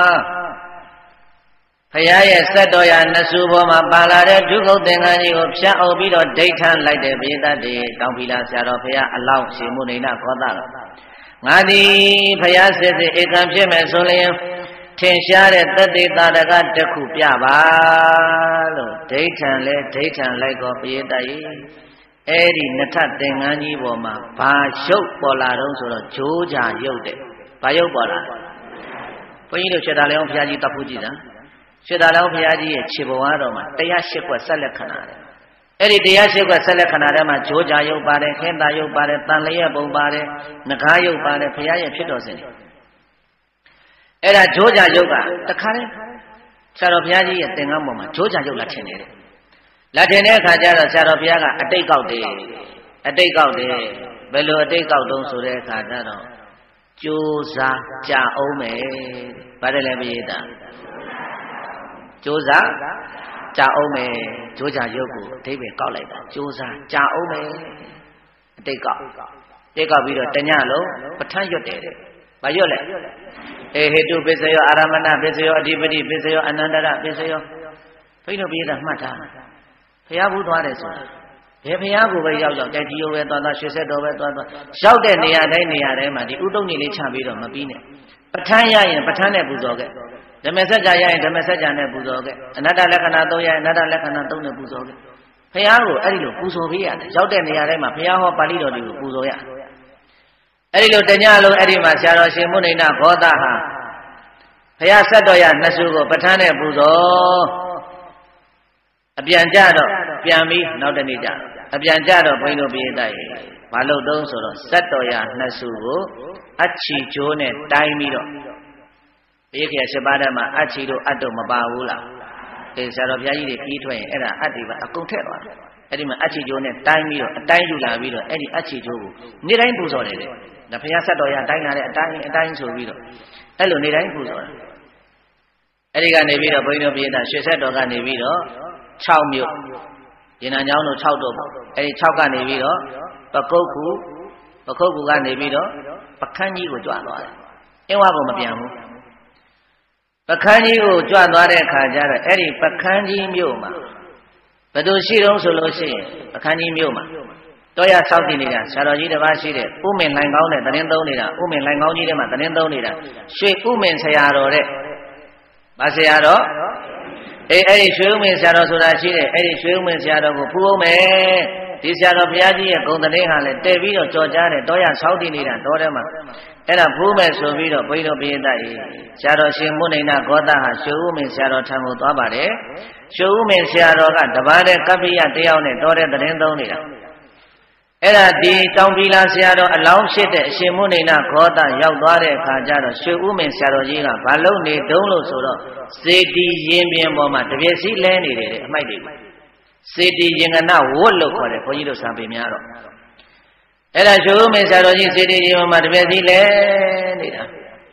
Speaker 1: ဖျားရဲ့စက်တော်ရနှစ်စုပေါ်မှာပါလာတဲ့ဒုက္ခသင်္ကန်းကြီးကိုဖြတ်အောင်ပြီးတော့ဒိဋ္ဌံလိုက်တဲ့ပိဋကတ်တွေတောင်းပြီလားဆရာတော်ဖျားအလောင်းရှင်မုနိနာခောတာငါသည်ဖျားစစ်စစ်ဧကံဖြစ်မဲ့ဆိုရင်ထင်ရှားတဲ့တသေတာရကတစ်ခုပြပါလို့ဒိဋ္ဌံလဲဒိဋ္ဌံလိုက်ကောပိဋကတ်ကြီးအဲ့ဒီနထသင်္ကန်းကြီးပေါ်မှာဘာရုပ်ပေါ်လာတော့ဆိုတော့ဂျိုးကြရုပ်တဲ့ဘာရုပ်ပေါ်လာဘုန်းကြီးတို့ရှေ့တာလည်းအောင်ဘုရားကြီးတတ်ဖို့ကြည့်တာရှေ့တာလည်းအောင်ဘုရားကြီးရဲ့ခြေပေါ်တော်မှာတရားရှိခွက်ဆက်လက်ခဏတယ်အဲ့ဒီတရားရှိခွက်ဆက်လက်ခဏထဲမှာဂျိုးကြရုပ်ပါတယ်ခင်းတာရုပ်ပါတယ်တန်လျက်ပုံပါတယ်ငကားရုပ်ပါတယ်ဘုရားရဲ့ဖြစ်တော်စဉ်တွေအဲ့ဒါဂျိုးကြရုပ်ကတခါလေဆရာတော်ဘုရားကြီးရဲ့သင်္ကန်းပေါ်မှာဂျိုးကြရုပ်လာထင်နေတယ်လာထင်တဲ့အခါကျတော့ဆရာတော်ဘုရားကအတိတ်ကောက်တယ်အတိတ်ကောက်တယ်ဘယ်လိုအတိတ်ကောက်တုံးဆိုတဲ့အခါကျတော့ကြိုးစားကြအောင်မယ်ဗါတယ်လေပိဋကကြိုးစားကြအောင်မယ်ကြိုးကြရုပ်ကိုအတိတ်ပဲကောက်လိုက်တာကြိုးစားကြအောင်မယ်အတိတ်ကောက်တိတ်ကောက်ပြီးတော့တညလုံးပဋ္ဌာန်းရွတ်တယ်တဲ့ဘာရွတ်လဲအေဟေတုပစ္စယောအာရမဏပစ္စယောအဓိပတိပစ္စယောအနန္တရပစ္စယောဘိဓိပိဋကမှတ်ထားဘုရားဘူးသွားတယ်ဆိုတာဘယ်ဘုရားကိုပဲရောက်ရောက်တိုက်ကြီးရောပဲသွားသွားရွှေဆက်တော်ပဲသွားသွားရောက်တဲ့နေရာတိုင်းနေရာတိုင်းမှာဒီဥတုံကြီးလေးချပြီးတော့မပြီးနဲ့ပဋ္ဌာန်းရရင်ပဋ္ဌာန်းနဲ့ပူဇော်ခဲ့ဓမ္မစကြာရရင်ဓမ္မစကြာနဲ့ပူဇော်ခဲ့အနတ္တလက္ခဏာသုံးရရင်အနတ္တလက္ခဏာသုံးနဲ့ပူဇော်ခဲ့ဘုရားကိုအဲ့ဒီလိုပူဇော်ပေးရတယ်ရောက်တဲ့နေရာတိုင်းမှာဘုရားဟောပါဠိတော်တွေကိုပူဇော်ရအဲ့ဒီလိုတညလုံးအဲ့ဒီမှာဆရာတော်ရှင်မုနိနာဂောသဟာဘုရားဆက်တော်ရနှစ်စုကိုပဋ္ဌာန်းနဲ့ပူဇော်အပြန်ကြတော့ပြန်ပြီးနောက်တနေ့ကျအပြန်ကြတော့ဘုန်းကြီးတို့ပိဋကရေမလုပ်တော့ဆိုတော့စက်တော်ရနှစ်စုကိုအချီကျိုးနဲ့တိုင်းပြီးတော့ပိဋကရရှစ်ပါးထဲမှာအချီတို့အတ်တို့မပါဘူးလားအဲဆရာတော်ဘုရားကြီးတွေပြီးထွက်ရင်အဲ့ဒါအတ်တွေပါအကုန်ထည့်သွားတယ်အဲ့ဒီမှာအချီကျိုးနဲ့တိုင်းပြီးတော့အတိုင်းယူလာပြီးတော့အဲ့ဒီအချီကျိုးကိုနေ့တိုင်းပူဇော်တယ်တဲ့ဒါဘုရားစက်တော်ရတိုင်းလာတဲ့အတိုင်းအတိုင်းဆိုပြီးတော့အဲ့လိုနေ့တိုင်းပူဇော်တယ်အဲ့ဒီကနေပြီးတော့ဘုန်းကြီးတို့ပိဋကရွှေဆက်တော်ကနေပြီးတော့၆မြို့ရင်းနှံကျောင်းတို့၆တို့ပေါ့အဲဒီ၆ကနေပြီးတော့ပကုတ်ကူပကုတ်ကူကနေပြီးတော့ပခန်းကြီးကိုကြွသွားတယ်အင်းဝါကိုမပြန်ဘူးပခန်းကြီးကိုကြွသွားတဲ့အခါကျတော့အဲ့ဒီပခန်းကြီးမြို့မှာဘယ်သူရှိတုံးဆိုလို့ရှိရင်ပခန်းကြီးမြို့မှာတောရဆောက်တည်နေတာဆရာတော်ကြီးတစ်ပါးရှိတဲ့ဥမင်လှိုင်ကောင်းတဲ့သတင်းသုံးနေတာဥမင်လှိုင်ကောင်းကြီးထဲမှာသတင်းသုံးနေတာရွှေဥမင်ဆရာတော်တဲ့ဗာဆရာတော်အေးအဲ့ဒီရွှေဥမင်းဆရာတော်ဆိုတာရှိတယ်အဲ့ဒီရွှေဥမင်းဆရာတော်ကိုဖူးအောင်မယ်ဒီဆရာတော်ဘုရားကြီးရဲ့ဂုဏ်သတင်းဟာလည်းတည်ပြီးတော့ကြော်ကြားတယ်တောရဆောက်တည်နေတာတောထဲမှာအဲ့ဒါဖူးမယ်ဆိုပြီးတော့ဘုန်းကြီးတို့ပိဋကရေဆရာတော်ရှင်မုနိနာဂောသဟာရွှေဥမင်းဆရာတော်ထံကိုသွားပါတယ်ရွှေဥမင်းဆရာတော်ကတပါးတဲ့ကပ္ပိယတယောက်နဲ့တောတဲ့သတင်းသုံးနေတာအဲ့ဒါဒီတောင်ပီလာဆရာတော်အလောင်းဖြစ်တဲ့အရှင်မုနိနာဂောသရောက်သွားတဲ့အခါကျတော့ရွှေဥမင်းဆရာတော်ကြီးကဘာလုပ်နေတုံးလို့ဆိုတော့စေတီရင်ပြင်ပေါ်မှာတပြည့်စည်းလဲနေတယ်တဲ့အမိုက်တွေစေတီရင်ကနဝတ်လို့ခေါ်တယ်ဘုန်းကြီးတို့စာပေများတော့အဲ့ဒါရွှေဥမင်းဆရာတော်ကြီးစေတီရင်ပေါ်မှာတပြည့်စည်းလဲနေတာ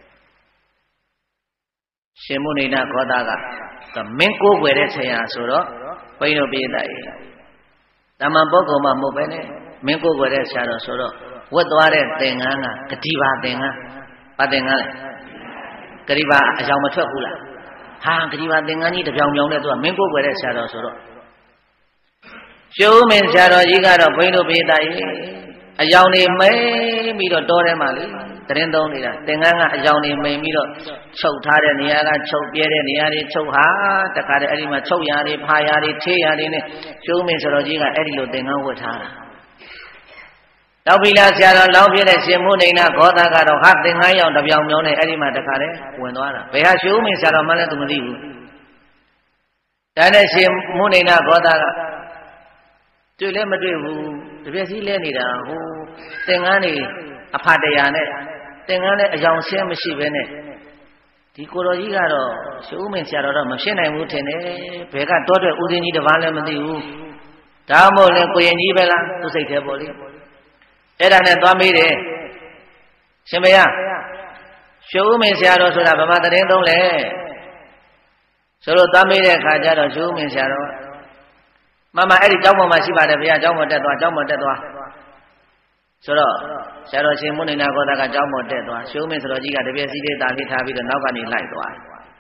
Speaker 1: ရှင်မုနိနာဂောသကမင်းကိုးကွယ်တဲ့ဆရာဆိုတော့ဘုန်းကြီးတို့ပိဋကရေတမန်ပုဂ္ဂိုလ်မှမဟုတ်ပဲနဲ့မင်းကိုယ်ွယ်တဲ့ဆရာတော်ဆိုတော့ဝတ်သွားတဲ့သင်္ကန်းကဂတိပါသင်္ကန်းဘာသင်္ကန်းလဲဂတိပါအယောင်မထွက်ဘူးလားဟာဂတိပါသင်္ကန်းကြီးတပြောင်ပြောင်နဲ့သူကမင်းကိုယ်ွယ်တဲ့ဆရာတော်ဆိုတော့ရှုံးမင်းဆရာတော်ကြီးကတော့ဘုန်းကြီးတို့ပိဋကရေအယောင်နေမိန်ပြီးတော့တောထဲမှာလေသတင်းသုံးနေတာသင်္ကန်းကအယောင်နေမိန်ပြီးတော့ချုပ်ထားတဲ့နေရာကချုပ်ပြဲတဲ့နေရာတွေချုပ်ဟာတခါတည်းအဲ့ဒီမှာချုပ်ရာတွေဖာရာတွေထေးရာတွေနဲ့ရှုံးမင်းဆရာတော်ကြီးကအဲ့ဒီလိုသင်္ကန်းဝတ်ထားတာတောက်ပီလာဆရာတော်လောင်းပြတဲ့ရှင်မုနိနာဂောသကတော့ဟာသင်္ကန်းရောင်တပြောင်ပြောင်းနဲ့အဲ့ဒီမှာတခါတည်းဝင်သွားတာဘယ်ဟာရှုံးမင်းဆရာတော်မှလည်းသူမသိဘူးဒါနဲ့ရှင်မုနိနာဂောသကတွေ့လည်းမတွေ့ဘူးတပြည့်စည်းလဲနေတာဟိုသင်္ကန်းနေအဖတ်တရားနဲ့သင်္ကန်းနဲ့အယောင်ဆင်းမရှိဘဲနဲ့ဒီကိုတော်ကြီးကတော့ရှုံးမင်းဆရာတော်တော့မဖြစ်နိုင်ဘူးထင်တယ်ဘယ်ကတောတဲ့ဦးစင်းကြီးတစ်ပါးလည်းမသိဘူးဒါမှမဟုတ်လည်းကိုရင်ကြီးပဲလားသူစိတ်ထဲပေါ့လေအဲ့ဒါနဲ့သွားမေးတယ်ရှင်ဘုရားရှုံးမင်းဆရာတော်ဆိုတာဗမာသတင်းသုံးလဲဆိုတော့သွားမေးတဲ့အခါကျတော့ရှုံးမင်းဆရာတော်မမအဲ့ဒီကျောင်းပေါ်မှာရှိပါတယ်ဘုရားကျောင်းပေါ်တက်သွားကျောင်းပေါ်တက်သွားဆိုတော့ဆရာတော်ရှင်မုနိနာဂေါတကအကြောင်းပေါ်တက်သွားရှုံးမင်းဆိုတော့ကြီးကတပြည့်စီးလေးတာလေးထားပြီးတော့နောက်ကနေလိုက်သွား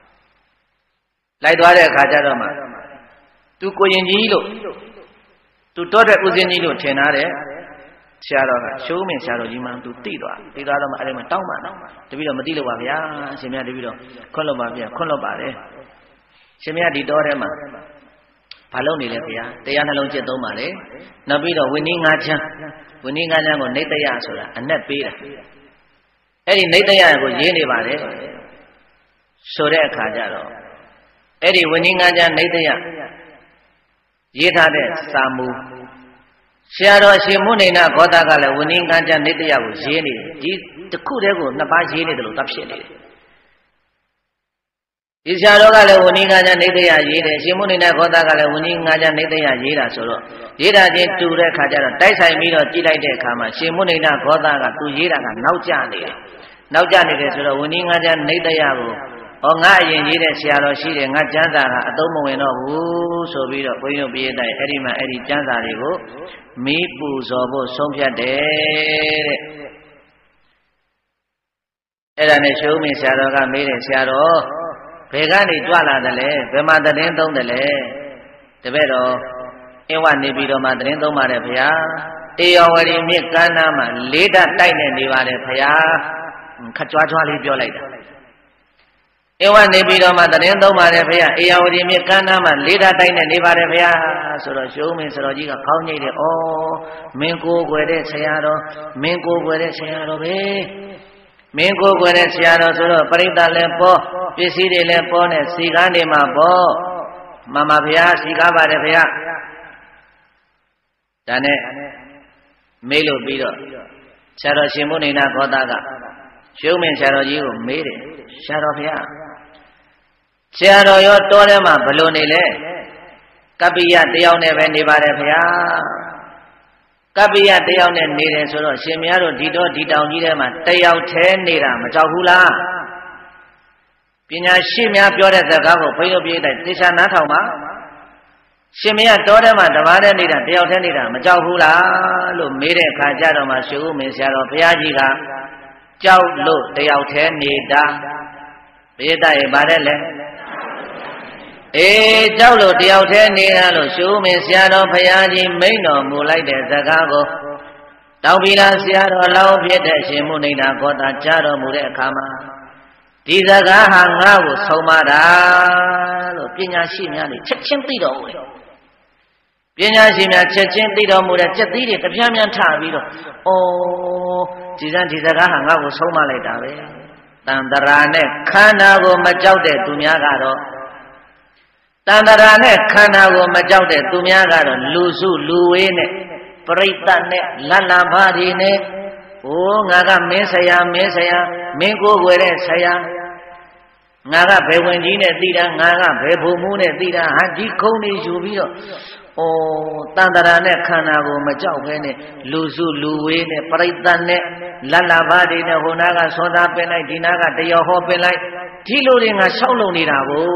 Speaker 1: လိုက်သွားတဲ့အခါကျတော့မှသူကိုရင်ကြီးလို့သူတောတဲ့ဦးစင်းကြီးလို့ထင်ထားတဲ့ဆရာတော်ကရှုံးမင်းဆရာတော်ကြီးမှသူတိသွားတိသွားတော့မှအဲ့ဒီမှာတောင်းပါတပည့်တော်မတိလို့ပါဗျာရှင်မြတ်တပည့်တော်ခွန်းလို့ပါဗျာခွန်းလို့ပါတယ်ရှင်မြတ်ဒီတောထဲမှာဘာလုပ်နေလဲဗျာတရားနှလုံးจิตသုံးပါလေနောက်ပြီးတော့ဝိနည်းငါးချမ်းဝိနည်းငါးချမ်းကိုနေတယဆိုတာအနက်ပေးတာအဲ့ဒီနေတယကိုရေးနေပါတယ်ဆိုတဲ့အခါကျတော့အဲ့ဒီဝိနည်းငါးချမ်းနေတယရေးထားတဲ့စာမူဆရာတော်ရှင်မုနိနာဂေါတကလည်းဝိနည်းငါးချမ်းနေတယကိုရေးနေတယ်ဒီတစ်ခုတည်းကိုနှစ်ပါးရေးနေတယ်လို့သတ်ဖြစ်နေတယ်ဒီဆရာတော်ကလည်းဝိနည်းငါးချမ်းနေတယရေးတယ်ရှင်မုနိနာဂေါတကလည်းဝိနည်းငါးချမ်းနေတယရေးတာဆိုတော့ရေးတာချင်းတူတဲ့ခါကျတော့တိုက်ဆိုင်ပြီးတော့ကြည့်လိုက်တဲ့အခါမှာရှင်မုနိနာဂေါတကသူရေးတာကနောက်ကျနေတယ်နောက်ကျနေတယ်ဆိုတော့ဝိနည်းငါးချမ်းနေတယကိုဩငါအရင်ရေးတဲ့ဆရာတော်ရှိတယ်ငါကျမ်းစာကအသုံးမဝင်တော့ဘူးဆိုပြီးတော့ဘုန်းကြီးတို့ပြေးတိုင်းအဲ့ဒီမှာအဲ့ဒီကျမ်းစာတွေကိုမီးပူဇော်ဖို့ဆုံးဖြတ်တယ်တဲ့အဲ့ဒါနဲ့ရှုံးမင်းဆရာတော်ကမေးတယ်ဆရာတော်ဘယ်ကနေကြွလာတယ်လဲဘယ်မှာသတင်းသုံးတယ်လဲတပည့်တော်အင်းဝနေပြီးတော့မှသတင်းသုံးပါတယ်ဗျာဧယောဝရီမြစ်ကမ်းနားမှာလေးဓာတ်တိုက်နေနေပါတယ်ဗျာခကြွားကြွားလေးပြောလိုက်တာဧဝနေပြီးတော့မှသတင်းသုံးပါတယ်ဗျာဧယောဝရီမြစ်ကမ်းနားမှာလေးဓာတ်တိုက်နေနေပါတယ်ဗျာဆိုတော့ရှုံးမင်းဆရာကြီးကခေါင်းညိတ်တယ်ဩမင်းကိုယ်ွယ်တဲ့ဆရာတော်မင်းကိုယ်ွယ်တဲ့ဆရာတော်ပဲမင်းကိုယ်ွယ်တဲ့ဆရာတော်ဆိုတော့ပရိသတ်လည်းပေါ်ပစ္စည်းတွေလည်းပေါ်နဲ့စီကားနေမှာပေါ်မမဗျာစီကားပါတယ်ဗျာဒါနဲ့မေးလို့ပြီးတော့ဆရာတော်ရှင်မုနိနာဂေါတကရှုံးမင်းဆရာတော်ကြီးကိုမေးတယ်ဆရာတော်ဗျာဆရာတော်ရောတောထဲမှာဘလို့နေလဲကပ္ပိယတယောက်နဲ့ပဲနေပါတယ်ဗျာကပ္ပိယတယောက်နဲ့နေတယ်ဆိုတော့ရှင်မယားတို့ဒီတော့ဒီတောင်ကြီးထဲမှာတယောက်တည်းနေတာမကြောက်ဘူးလားပညာရှိများပြောတဲ့စကားကိုဘုန်းကြီးတို့ပြေးတိုင်းသေချာနားထောင်ပါရှင်မယားတောထဲမှာတပါးတည်းနေတာတယောက်တည်းနေတာမကြောက်ဘူးလားလို့မေးတဲ့အခါကျတော့မှရှုမင်းဆရာတော်ဘုရားကြီးကကြောက်လို့တယောက်တည်းနေတာပြေးတိုင်းပါတယ်လေအေးကြောက်လို့တယောက်တည်းနေတာလို့ရှုမင်းဆရာတော်ဘုရားကြီးမိန့်တော်မူလိုက်တဲ့စကားကိုတောင်ပြည်လာဆရာတော်လောင်းဖြစ်တဲ့ရှင်မုနိနာဂေါတကြားတော်မူတဲ့အခါမှာဒီစကားဟာငါ့ကိုဆုံးမတာလို့ပညာရှိများတွေချက်ချင်းသိတော်မူတယ်ပညာရှိများချက်ချင်းသိတော်မူတဲ့စက်သီးတွေတပြားများထပြီးတော့ဩဒီစံဒီစကားဟာငါ့ကိုဆုံးမလိုက်တာပဲတန်တရာနဲ့ခန္ဓာကိုမကြောက်တဲ့သူများကတော့တန်တရာနဲ့ခန္ဓာကိုမကြောက်တဲ့သူများကတော့လူစုလူဝေးနဲ့ပရိသတ်နဲ့လတ်လာဘာတွေနဲ့ဟိုငါကမင်းဆရာမင်းဆရာမင်းကိုယ်ွယ်တဲ့ဆရာငါကဘယ်ဝင်ကြီးနဲ့သိတာငါကဘယ်ဘုံမှုနဲ့သိတာဟာဒီခုံးနေယူပြီးတော့ဩတန်တရာနဲ့ခန္ဓာကိုမကြောက်ဘဲနဲ့လူစုလူဝေးနဲ့ပရိသတ်နဲ့လတ်လာဘာတွေနဲ့ဟိုနာကသောသားပင်လိုက်ဒီနာကတယောဟောပင်လိုက်ဒီလိုတွေငါဆောက်လုံနေတာကို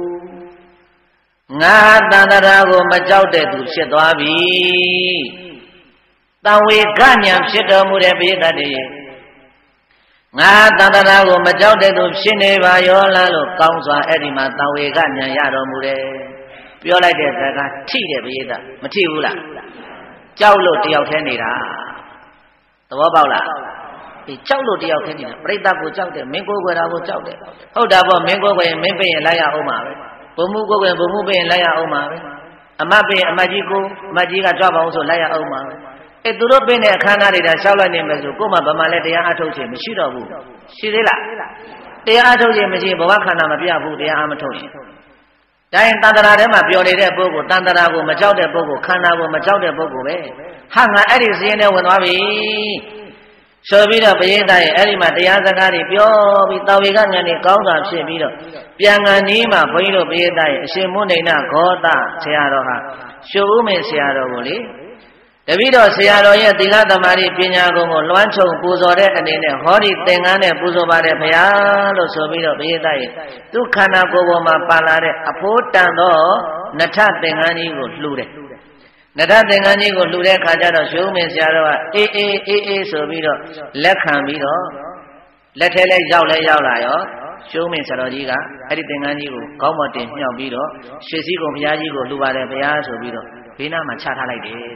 Speaker 1: ငါတန်တရာကိုမကြောက်တဲ့သူဖြစ်သွားပြီတံဝေကညာဖြစ်တော်မူတဲ့ပိဋကတ်တွေငါတန်တရာကိုမကြောက်တဲ့သူဖြစ်နေပါရောလားလို့ကောင်းစွာအဲ့ဒီမှာတံဝေကညာရတော်မူတယ်ပြောလိုက်တဲ့စကားထိတယ်ပိဋကတ်မထိဘူးလားကြောက်လို့တယောက်တည်းနေတာသဘောပေါက်လားဒီကြောက်လို့တယောက်တည်းနေတာပြိတ္တကိုကြောက်တယ်မင်းကိုယ်ွယ်တာကိုကြောက်တယ်ဟုတ်တာပေါ့မင်းကိုယ်ွယ်ရင်မင်းပြင်ရင်လိုက်ရအောင်ပါပဲဘုံမှုကိုယ်ွယ်ဘုံမှုပြင်ရင်လိုက်ရအောင်ပါပဲအမတ်ပြင်အမတ်ကြီးကိုအမတ်ကြီးကကြွပါအောင်ဆိုလိုက်ရအောင်ပါပဲအဲသူတို့ပင်းတဲ့အခမ်းအနားတွေဒါရှောက်လိုက်နေမယ်ဆိုကို့မှာဗမာလဲတရားအထုတ်ခြင်းမရှိတော့ဘူးရှိသေးလားတရားအထုတ်ခြင်းမရှိဘဝခန္ဓာမပြဘူးတရားအမထုတ်ရင်တိုင်းတန်တရာထဲမှာပျော်နေတဲ့ပုဂ္ဂိုလ်တန်တရာကိုမကြောက်တဲ့ပုဂ္ဂိုလ်ခန္ဓာကိုမကြောက်တဲ့ပုဂ္ဂိုလ်ပဲဟာငါအဲ့ဒီစည်းနဲ့ဝင်သွားပြီဆိုပြီးတော့ဘယင်းသားရဲ့အဲ့ဒီမှာတရားစကားတွေပြောပြီးတာဝေကညာနေကောင်းစွာဖြစ်ပြီးတော့ပြန်ကန်နီးမှာဘုန်းကြီးတို့ဘယင်းသားရဲ့အရှင်မုနိနာဂေါတဆရာတော်ဟာရှုဥမင်းဆရာတော်ကိုလေတပည့်တော်ဆရာတော်ရဲ့သီလသမာဓိပညာကုံကိုလွှမ်းခြုံပူဇော်တဲ့အနေနဲ့ဟောဒီသင်္ကန်းနဲ့ပူဇော်ပါတယ်ဘုရားလို့ဆိုပြီးတော့ဘုရားရဲ့သူခန္ဓာကိုယ်ပေါ်မှာပါလာတဲ့အဖိုးတန်သောနထသင်္ကန်းကြီးကိုလှူတယ်နထသင်္ကန်းကြီးကိုလှူတဲ့ခါကျတော့ရွှေဦးမင်းဆရာတော်ကအေးအေးအေးအေးဆိုပြီးတော့လက်ခံပြီးတော့လက်ထဲလဲရောက်လဲရောက်လာရောရွှေဦးမင်းဆရာတော်ကြီးကအဲ့ဒီသင်္ကန်းကြီးကိုကောင်းမတင်မြောက်ပြီးတော့ရွှေစည်းကုံဘုရားကြီးကိုလှူပါတယ်ဘုရားဆိုပြီးတော့ဘေးနားမှာချထားလိုက်တယ်တဲ့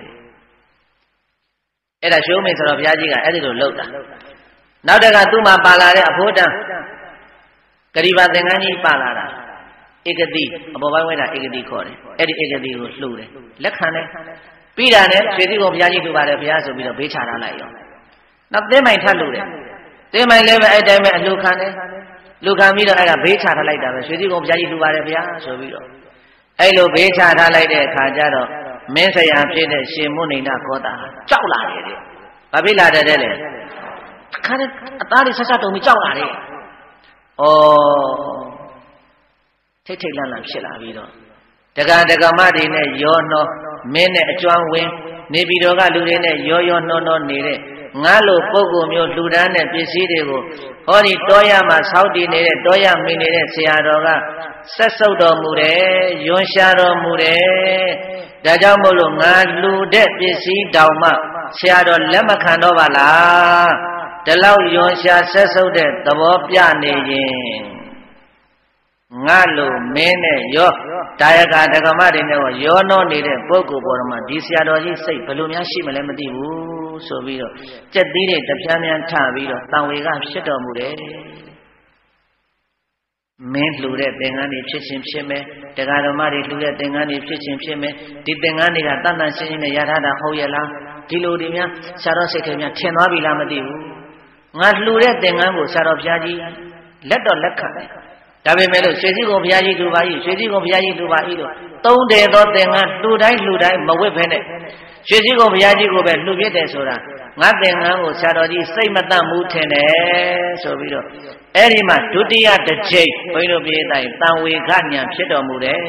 Speaker 1: အဲ့ဒါရွှေဦးမင်းဆရာတော်ဘုရားကြီးကအဲ့ဒီလိုလှုပ်တာနောက်တကသူ့မှာပါလာတဲ့အဖိုးတန်းဂရိဘာသင်္ကန်းကြီးပါလာတာဧကတိအပေါ်ပိုင်းဝဲတာဧကတိခေါ်တယ်အဲ့ဒီဧကတိကိုလှူတယ်လက်ခံတယ်ပြီးတာနဲ့ရွှေစည်းကုံဘုရားကြီးလှူပါတယ်ဘုရားဆိုပြီးတော့ဘေးချထားလိုက်ရောနောက်သင်းမိုင်ထပ်လှူတယ်သင်းမိုင်လည်းပဲအဲ့တိုင်းပဲအလှူခံတယ်လူခံပြီးတော့အဲ့ဒါဘေးချထားလိုက်တာပဲရွှေစည်းကုံဘုရားကြီးလှူပါတယ်ဗျာဆိုပြီးတော့အဲ့လိုဘေးချထားလိုက်တဲ့အခါကျတော့မင်းဆရာဖြစ်တဲ့ရှင်မုဏိနာခောတာကြောက်လာတယ်တဲ့ဘာဖြစ်လာတယ်တဲ့လေအခါအသားတွေဆက်ဆက်တုံပြီးကြောက်လာတယ်ဩထိတ်ထိတ်လန့်လန့်ဖြစ်လာပြီးတော့တက္ကဒကမတွေနဲ့ရောနှောမင်းနဲ့အကျွမ်းဝင်နေပြည်တော်ကလူတွေနဲ့ရောရောနှောနှောနေတဲ့ငါလိုပုဂ္ဂိုလ်မျိုးလူဒန်းတဲ့ပစ္စည်းတွေကိုဟောဒီတောရမှာဆောက်တည်နေတဲ့တောရမင်းနေတဲ့ဆရာတော်ကဆက်ဆုပ်တော်မူတယ်ယွန်းရှာတော်မူတယ်ဒါကြောင့်မို့လို့ငါလူတဲ့ပစ္စည်းတောင်မှဆရာတော်လက်မခံတော့ပါလားဒီလောက်ယွန်းရှာဆက်ဆုပ်တဲ့သဘောပြနေရင်ငါလိုမင်းနဲ့ရောတာယကဒကမတွေနဲ့ရောနှောနေတဲ့ပုဂ္ဂိုလ်ပေါ်မှာဒီဆရာတော်ကြီးစိတ်ဘယ်လိုများရှိမလဲမသိဘူးဆိုပြီးတော့ကြက်သီးတွေတပြားများထပြီးတော့တန်ဝေကဖြစ်တော်မူတယ်မင်းလှူတဲ့သင်္ကန်းတွေဖြစ်ခြင်းဖြစ်မယ်တရားတော်မတွေလှူတဲ့သင်္ကန်းတွေဖြစ်ခြင်းဖြစ်မယ်ဒီသင်္ကန်းတွေကတန်တန်ရှင်းရှင်းနဲ့ရထားတာဟုတ်ရဲ့လားဒီလိုတွေများဆရာတော်စိတ်ထဲများထင်သွားပြီလားမသိဘူးငါလှူတဲ့သင်္ကန်းကိုဆရာတော်ဘုရားကြီးလက်တော်လက်ခံတယ်ဒါပေမဲ့လို့ရွှေစည်းကုံဘုရားကြီးလှူပါ၏ရွှေစည်းကုံဘုရားကြီးလှူပါ၏လို့သုံးတယ်သောသင်္ကန်းလှူတိုင်းလှူတိုင်းမဝစ်ဖဲနဲ့ရွှေစည်းကုံဘုရားကြီးကိုပဲလှူပြတယ်ဆိုတာငါသင်္ကန်းကိုဆရာတော်ကြီးစိတ်မတတ်မှုထင်တယ်ဆိုပြီးတော့အဲ့ဒီမှာဒုတိယတစ်ချိန်ဘုန်းကြီးတို့ပြေးတိုင်းတန်ဝေခညာဖြစ်တော်မူတယ်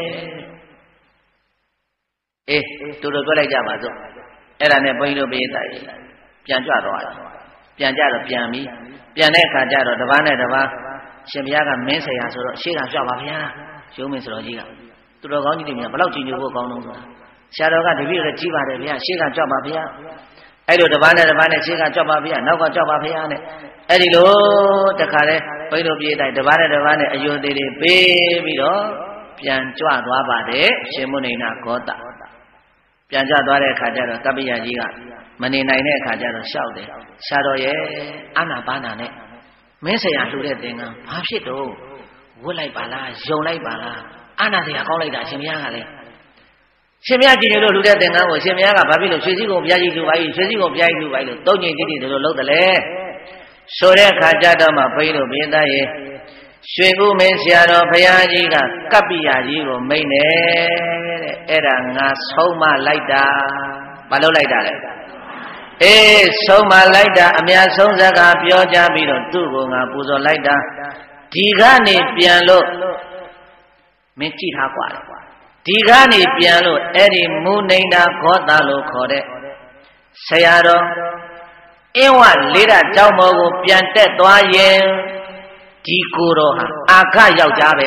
Speaker 1: အေးတို့တို့ပြောလိုက်ကြပါစို့အဲ့ဒါနဲ့ဘုန်းကြီးတို့ပြေးတိုင်းပြန်ကြွသွားတယ်ပြန်ကြတော့ပြန်ပြီးပြန်တဲ့အခါကျတော့တစ်ပါးနဲ့တစ်ပါးရှင်ဘုရားကမင်းဆရာဆိုတော့ရှေ့ကကြွပါဗျာရုံးမင်းဆိုတော်ကြီးကသူတော်ကောင်းကြီးတွေများဘယ်လောက်ကြည်ညိုဖို့ကောင်းလုံးဆိုတာဆရာတော်ကတပည့်တော်ကြီးပါတယ်ဗျာရှေ့ကကြွပါဗျာအဲ့လိုတစ်ပါးနဲ့တစ်ပါးနဲ့ရှေ့ကကြွပါဗျာနောက်ကကြွပါဗျာနဲ့အဲ့ဒီလိုတခါလဲဘိန်းတို့ပြေးတိုင်းတစ်ပါးနဲ့တစ်ပါးနဲ့အယုံသေးတွေပေးပြီးတော့ပြန်ကြွသွားပါတယ်ရှင်မုဏိနာဂောတပြန်ကြွသွားတဲ့အခါကျတော့ကပ္ပိယကြီးကမနေနိုင်တဲ့အခါကျတော့ရှောက်တယ်ဆရာတော်ရဲ့အာနာပါနာနဲ့မင်းဆရာလှူတဲ့သင်္ကန်းဘာဖြစ်တော့ဝတ်လိုက်ပါလားယုံလိုက်ပါလားအာနာဆရာကောင်းလိုက်တာရှင်မယားကလည်းရှင်မယားကြည်ညိုလို့လှူတဲ့သင်္ကန်းကိုရှင်မယားကဘာဖြစ်လို့ရွှေစည်းကုံဘုရားကြီးလှူပါ၏ရွှေစည်းကုံဘုရားကြီးလှူပါ၏လို့သုံးညင်တိတိတို့လုပ်တယ်လေဆိုတဲ့အခါကျတော့မှဘိန်းတို့ဘင်းသားရဲ့ရွှေဦးမင်းဆရာတော်ဘုရားကြီးကကပ္ပိယကြီးကိုမိန့်တယ်တဲ့အဲ့ဒါငါဆုံးမလိုက်တာဘာလုပ်လိုက်တာလဲအေးဆုံးမလိုက်တာအများဆုံးစကားပြောကြပြီးတော့သူ့ကိုငါပူဇော်လိုက်တာဒီကနေပြန်လို့မင်းကြည့်ထားกว่าဒီကနေပြန်လို့အဲ့ဒီမုဏိနာဂောတာလို့ခေါ်တဲ့ဆရာတော်အင်းဝလေးတာကြောင်းမောကိုပြန်တက်သွားရင်ဒီကိုယ်တော်ဟာအာခယောက်ျားပဲ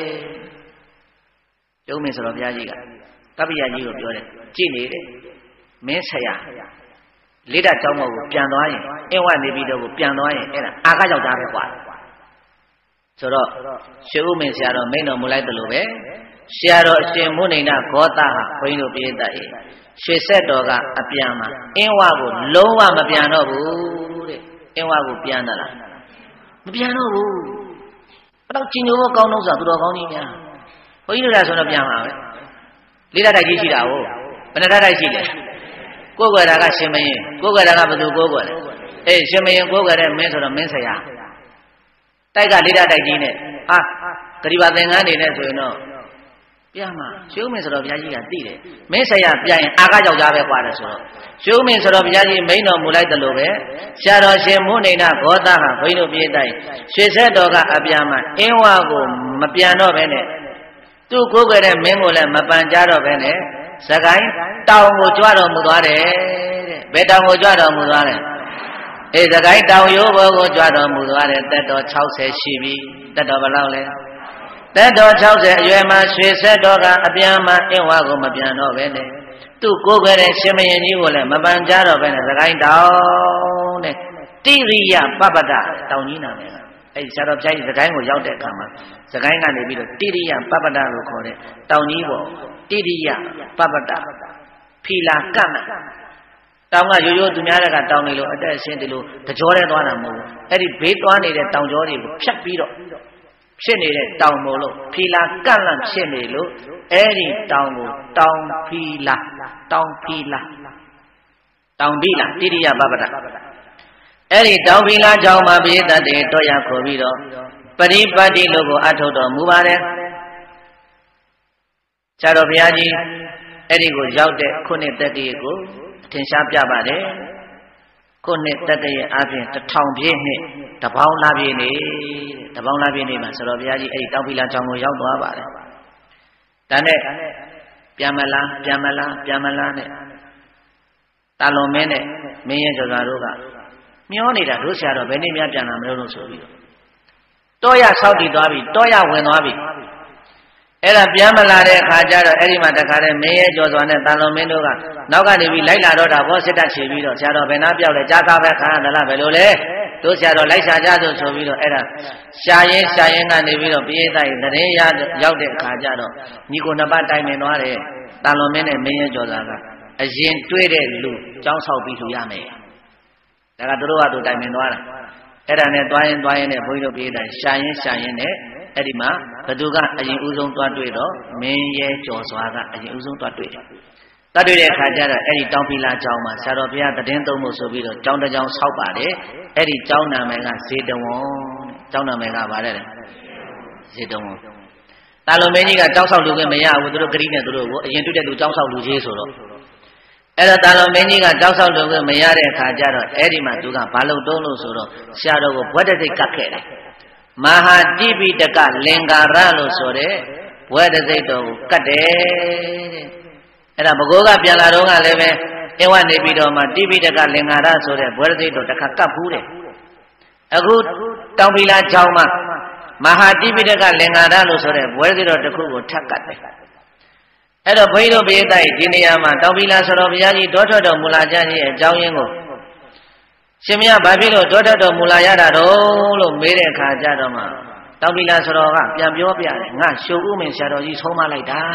Speaker 1: ကျုံးမင်းဆိုတော့ဘုရားကြီးကကပ္ပိယကြီးကိုပြောတယ်ကြည့်နေတယ်မင်းဆရာလေးတာကြောင်းမောကိုပြန်သွားရင်အင်းဝနေပြီးတော့ကိုပြန်သွားရင်အဲ့ဒါအာခယောက်ျားပဲกว่าဆိုတော့ရွှေဥမင်းဆရာတော်မိန်တော်မူလိုက်တယ်လို့ပဲဆရာတော်အရှင်မုဏိနာဂောတဟာဘုန်းကြီးတို့ပြည့်တတ်ရဲ့ရွှေဆက်တော်ကအပြန်မှာအင်းဝကိုလုံးဝမပြန်တော့ဘူးတဲ့အင်းဝကိုပြန်တာလားမပြန်တော့ဘူးဘယ်တော့ကြည်ညိုဖို့ကောင်းတော့ဆိုသူတော်ကောင်းကြီးများဘုန်းကြီးတို့လည်းဆိုတော့ပြန်ပါပဲလေးတိုက်ကြီးရှိတာဟုတ်ဘယ်နှတိုက်ရှိလဲကိုယ်ွယ်တာကရှင်မင်းကိုယ်ွယ်တာကဘယ်သူကိုယ်ွယ်လဲအေးရှင်မင်းကိုယ်ွယ်တဲ့မင်းဆိုတော့မင်းဆရာတိုက်ကလေးတိုက်ကြီးနဲ့ဟာဂရိဘာသင်္ကန်းနေနဲ့ဆိုရင်တော့ပြမှာရှုံးမင်းဆိုတော့ဘုရားကြီးကသိတယ်မင်းဆရာပြရင်အာကယောက်ျားပဲกว่าတယ်ဆိုတော့ရှုံးမင်းဆိုတော့ဘုရားကြီးမိန်တော်မူလိုက်တယ်လို့ပဲဆရာတော်ရှင်မုဏိနာဂောတဟာဘိန်းတို့ပြေးတိုင်းရွှေဆက်တော်ကအပြန်မှာအင်းဝကိုမပြန်တော့ပဲနဲ့သူ့ကိုယ်ွယ်တဲ့မင်းကိုလည်းမပန်ကြတော့ပဲနဲ့စကိုင်းတောင်ကိုကြွတော်မူသွားတယ်တဲ့ဘယ်တောင်ကိုကြွတော်မူသွားလဲအေးစကိုင်းတောင်ရိုးဘောကိုကြွတော်မူသွားတယ်တက်တော်၆၀ရှိပြီတက်တော်ဘယ်လောက်လဲတက်တော်၆၀အရွယ်မှာရွှေဆက်တော်ကအပြန်မှာအင်းဝကိုမပြန်တော့ပဲနဲ့သူကိုယ်ကလေးရှင်မရင်ကြီးကိုလည်းမပန်ကြတော့ပဲနဲ့သခိုင်းတောင်းတဲ့တိရိယပပတ္တတောင်းကြီးနာမယ်အဲ့ဒီဆရာတော်ဘုရားကြီးသခိုင်းကိုရောက်တဲ့အခါမှာသခိုင်းကနေပြီးတော့တိရိယပပတ္တလို့ခေါ်တဲ့တောင်းကြီးပေါ့တိရိယပပတ္တဖီလာကတ်တောင်းကရိုးရိုးသူများတွေကတောင်းနေလို့အတက်အရှင်းဒီလိုတကြောတဲ့သွားတာမဟုတ်ဘူးအဲ့ဒီဘေးသွားနေတဲ့တောင်ကြောတွေကိုဖြတ်ပြီးတော့ဖြစ်နေတဲ့တောင်မို့လို့ဖီလာကန့်လန့်ဖြစ်နေလို့အဲ့ဒီတောင်ကိုတောင်ဖီလာတောင်ဖီလာတောင်ဖီလာတိရိယပပ္ပတအဲ့ဒီတောင်ဖီလာကြောင့်မှာပိဋကတ်တွေတော့ရခေါ်ပြီးတော့ပရိပတ်တိလို့ကိုအထုတ်တော်မူပါတယ်ဆရာတော်ဘုရားကြီးအဲ့ဒီကိုရောက်တဲ့ခုနှစ်သက်တည်းကိုထင်ရှားပြပါတယ်ခုနှစ်သက်တည်းအပြင်တစ်ထောင်ပြည့်နှစ်တပေါင်းလာပြည့်နေတပေါင်းလာပြည့်နေမှာဆရာတော်ဘုရားကြီးအဲ့ဒီတောင်ဖီလာကြောင့်ကိုရောက်သွားပါတယ်ဒါနဲ့ပြန်မလားပြန်မလားပြန်မလားနဲ့တာလွန်မင်းနဲ့မင်းရဲ့ကျော်စွာတို့ကမျောနေတာတို့ဆရာတော်ဘယ်နေ့များပြန်လာမလို့လို့ဆိုပြီးတော့ရဆောက်တည်သွားပြီတောရဝင်သွားပြီအဲ့ဒါပြန်မလာတဲ့အခါကျတော့အဲ့ဒီမှာတခါတည်းမင်းရဲ့ကျော်စွာနဲ့တာလွန်မင်းတို့ကနောက်ကနေပြီးလိုက်လာတော့တာဘောစစ်တပ်ချေပြီးတော့ဆရာတော်ဘယ်နာပြောက်လဲကြားကားပဲခါရသလားဘယ်လိုလဲတို့ဆရာတော်လိုက်ရှာကြဆိုဆိုပြီးတော့အဲ့ဒါရှာရင်ရှာရင်ကနေပြီးတော့ပိဋကတ်ရဲ့တရင်ရရောက်တဲ့အခါကျတော့ညီကိုနှစ်ပတ်တိုင်ပင်သွားတယ်တာလွန်မင်းနဲ့မင်းရဲ့ကျော်စွာကအရင်တွေးတဲ့လူကြောင်းဆောက်ပြီးလှူရမယ်ဒါကတို့ကတို့တိုင်ပင်သွားတာအဲ့ဒါနဲ့သွားရင်သွားရင်နဲ့ဘုန်းကြီးတို့ပိဋကတ်ရှာရင်ရှာရင်နဲ့အဲ့ဒီမှာဘသူကအရင်ဦးဆုံးသွားတွေ့တော့မင်းရဲ့ကျော်စွာကအရင်ဦးဆုံးသွားတွေ့တယ်တတ်တွေ့တဲ့အခါကျတော့အဲ့ဒီတောင်ဖီလာကျောင်းမှာဆရာတော်ဘုရားတည်င်းသုံးဖို့ဆိုပြီးတော့ကျောင်းတစ်ကျောင်းဆောက်ပါတယ်အဲ့ဒီကျောင်းနာမည်ကဇေတဝန်ကျောင်းနာမည်ကဗါတဲ့ဇေတဝန်တာလွန်မင်းကြီးကကျောင်းဆောက်လူကမရဘူးသူတို့ဂရိနဲ့သူတို့ကိုအရင်တွေ့တဲ့သူကျောင်းဆောက်လူကြီးဆိုတော့အဲ့တော့တာလွန်မင်းကြီးကကျောင်းဆောက်လူကမရတဲ့အခါကျတော့အဲ့ဒီမှာသူကဘာလို့တုံးလို့ဆိုတော့ဆရာတော်ကိုဘွဲ့တစိတ်ကတ်ခဲ့တယ်မဟာတိပိတကလင်္ကာရလို့ဆိုတဲ့ဘွဲ့တစိတ်တော်ကိုကတ်တယ်တဲ့အဲ့ဒါဘဂိုးကပြန်လာတော့ကလည်းပဲအဝနေပြီးတော့မှတိပိတကလင်္ကာရဆိုတဲ့ဘွဲ့တစိတ်တော်တစ်ခါကတ်ဘူးတယ်အခုတောင်ဖီလာကျောင်းမှာမဟာတိပိတကလင်္ကာရလို့ဆိုတဲ့ဘွဲ့တစိတ်တော်တစ်ခုကိုထပ်ကတ်တယ်အဲ့တော့ဘုန်းကြီးတို့ပိဋကတ်ဒီနေရာမှာတောင်ဖီလာဆိုတော်ဘုရားကြီးတောထွက်တော်မူလာခြင်းရဲ့အကြောင်းရင်းကိုရှင်မရဘာဖြစ်လို့တောထွက်တော်မူလာရတာတော့လို့မေးတဲ့အခါကျတော့မှတောင်ဖီလာဆိုတော်ကပြန်ပြောပြတယ်ငါရှုပ်ဥမင်းဆရာတော်ကြီးဆုံးမလိုက်တာ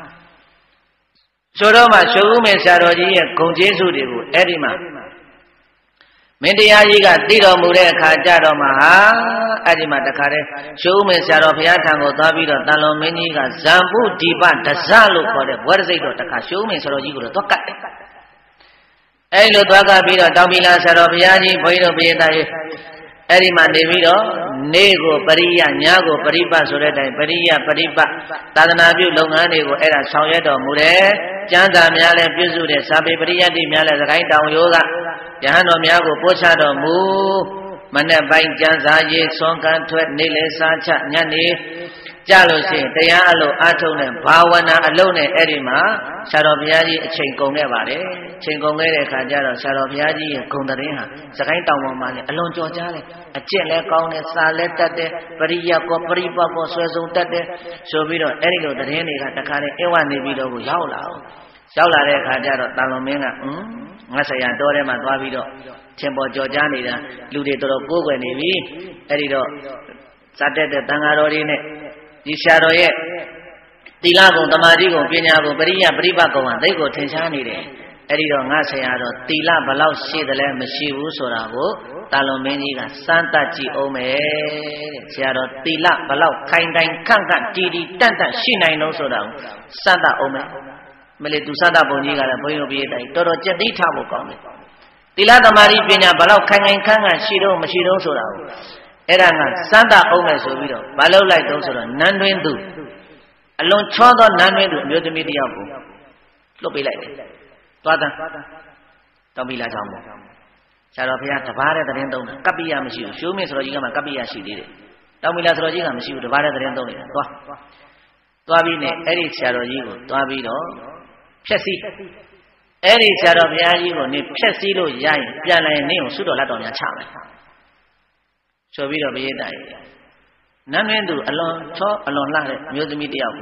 Speaker 1: ဆိုတော့မှရှုပ်ဥမင်းဆရာတော်ကြီးရဲ့ဂုဏ်ကျေးဇူးတွေကိုအဲ့ဒီမှာမင်းတရားကြီးကသိတော်မူတဲ့အခါကျတော့မှဟာအဲ့ဒီမှာတခါတည်းရှုပ်ဥမင်းဆရာတော်ဘုရားထံကိုသွားပြီးတော့တန်လွန်မင်းကြီးကဇံပုဒီပဒဇလို့ခေါ်တဲ့ဘွဲ့စိတ်တော်တခါရှုပ်ဥမင်းဆရာတော်ကြီးကိုတော့သွားကတ်တယ်အဲ့လိုသွားကပြီးတော့တောင်ဖီလာဆရာတော်ဘုရားကြီးဘုန်းကြီးတို့ပိဋကတ်ရဲ့အဲ့ဒီမှာနေပြီးတော့နေကိုပရိယညကိုပရိပတ်ဆိုတဲ့အတိုင်းပရိယပရိပတ်သာသနာပြုလုပ်ငန်းတွေကိုအဲ့ဒါဆောင်ရွက်တော်မူတယ်ကျမ်းစာများလည်းပြုစုတဲ့စာပေပရိယတ်တိများလည်းသခိုင်းတောင်ရိုးကယဟန်တော်များကိုပို့ချတော်မူမနေ့ပိုင်းကျမ်းစာရေးဆွမ်းကန်းထွက်နေလေစားချညနေကြလို့ရှိရင်တရားအလုပ်အထုတ်နဲ့ဘာဝနာအလုပ်နဲ့အဲ့ဒီမှာဆရာတော်ဘုရားကြီးအချိန်ကုန်ခဲ့ပါတယ်အချိန်ကုန်ခဲ့တဲ့အခါကျတော့ဆရာတော်ဘုရားကြီးရဲ့ဂုဏ်သတင်းဟာစကိုင်းတောင်ပေါ်မှာလည်းအလွန်ကြော်ကြားတယ်အကျင့်လည်းကောင်းတယ်စာလည်းတတ်တယ်ပရိယတ်ကောပရိပတ်ကောဆွဲဆုံးတတ်တယ်ဆိုပြီးတော့အဲ့ဒီလိုသတင်းတွေကတခါတည်းအဝနေပြီးတော့ကိုရောက်လာအောင်ရောက်လာတဲ့အခါကျတော့တာလွန်မင်းကဟွန်းငါဆရာတော်ထဲမှာသွားပြီးတော့ထင်ပေါ်ကြော်ကြားနေတာလူတွေတော်တော်ကိုးကွယ်နေပြီအဲ့ဒီတော့ဇတ်တဲ့တန်ဃာတော်တွေနဲ့ဒီဆရာတော်ရဲ့သီလဂုဏ်သမာဓိဂုဏ်ပညာဂုဏ်ပရိယပရိပတ်ဂုဏ်ဟာသိကိုထင်ရှားနေတယ်အဲ့ဒီတော့ငါဆရာတော်သီလဘလောက်ရှိတယ်လဲမရှိဘူးဆိုတာကိုတာလွန်မင်းကြီးကစမ်းသပ်ကြည့်အောင်မယ်တဲ့ဆရာတော်သီလဘလောက်ခိုင်ခိုင်ခန့်ခန့်တည်တည်တန့်တန့်ရှိနိုင်လို့ဆိုတာကိုစမ်းသပ်အောင်မယ်မလေးသူစမ်းသပ်ပုံကြီးကလည်းဘုန်းကြီးတို့ပြည်တိုင်းတော်တော်ကြက်သိထားဖို့ကောင်းတယ်သီလသမာဓိပညာဘလောက်ခိုင်ခိုင်ခန့်ခန့်ရှိတော့မရှိတော့ဆိုတာကိုအဲ့ဒါကစမ်းသပ်အောင်မယ်ဆိုပြီးတော့မလုပ်လိုက်တော့ဆိုတော့နန်းတွင်းသူအလွန်ချောသောနန်းတွင်းသူအမျိုးသမီးတယောက်ကိုလွတ်ပေးလိုက်တယ်သွားတယ်တောင်ဖီလာကြောင်းပေါ့ဆရာတော်ဘုရားတပါးတဲ့သတင်းသုံးတာကပ္ပိယမရှိဘူးရှုံးမင်းဆိုတော့ကြီးကမှကပ္ပိယရှိသေးတယ်တောင်ဖီလာဆိုတော့ကြီးကမရှိဘူးတပါးတဲ့သတင်းသုံးနေတာသွားသွားပြီးနဲ့အဲ့ဒီဆရာတော်ကြီးကိုသွားပြီးတော့ဖြက်စီးအဲ့ဒီဆရာတော်ဘုရားကြီးကိုနေဖြက်စီးလို့ရရင်ပြန်လာရင်နင့်ကိုဆုတော်လက်တော်များချမယ်ဆိုပြီးတော့ဘုရားတိုင်နန်းတွင်သူအလွန်ချောအလွန်လှတဲ့အမျိုးသမီးတယောက်ကို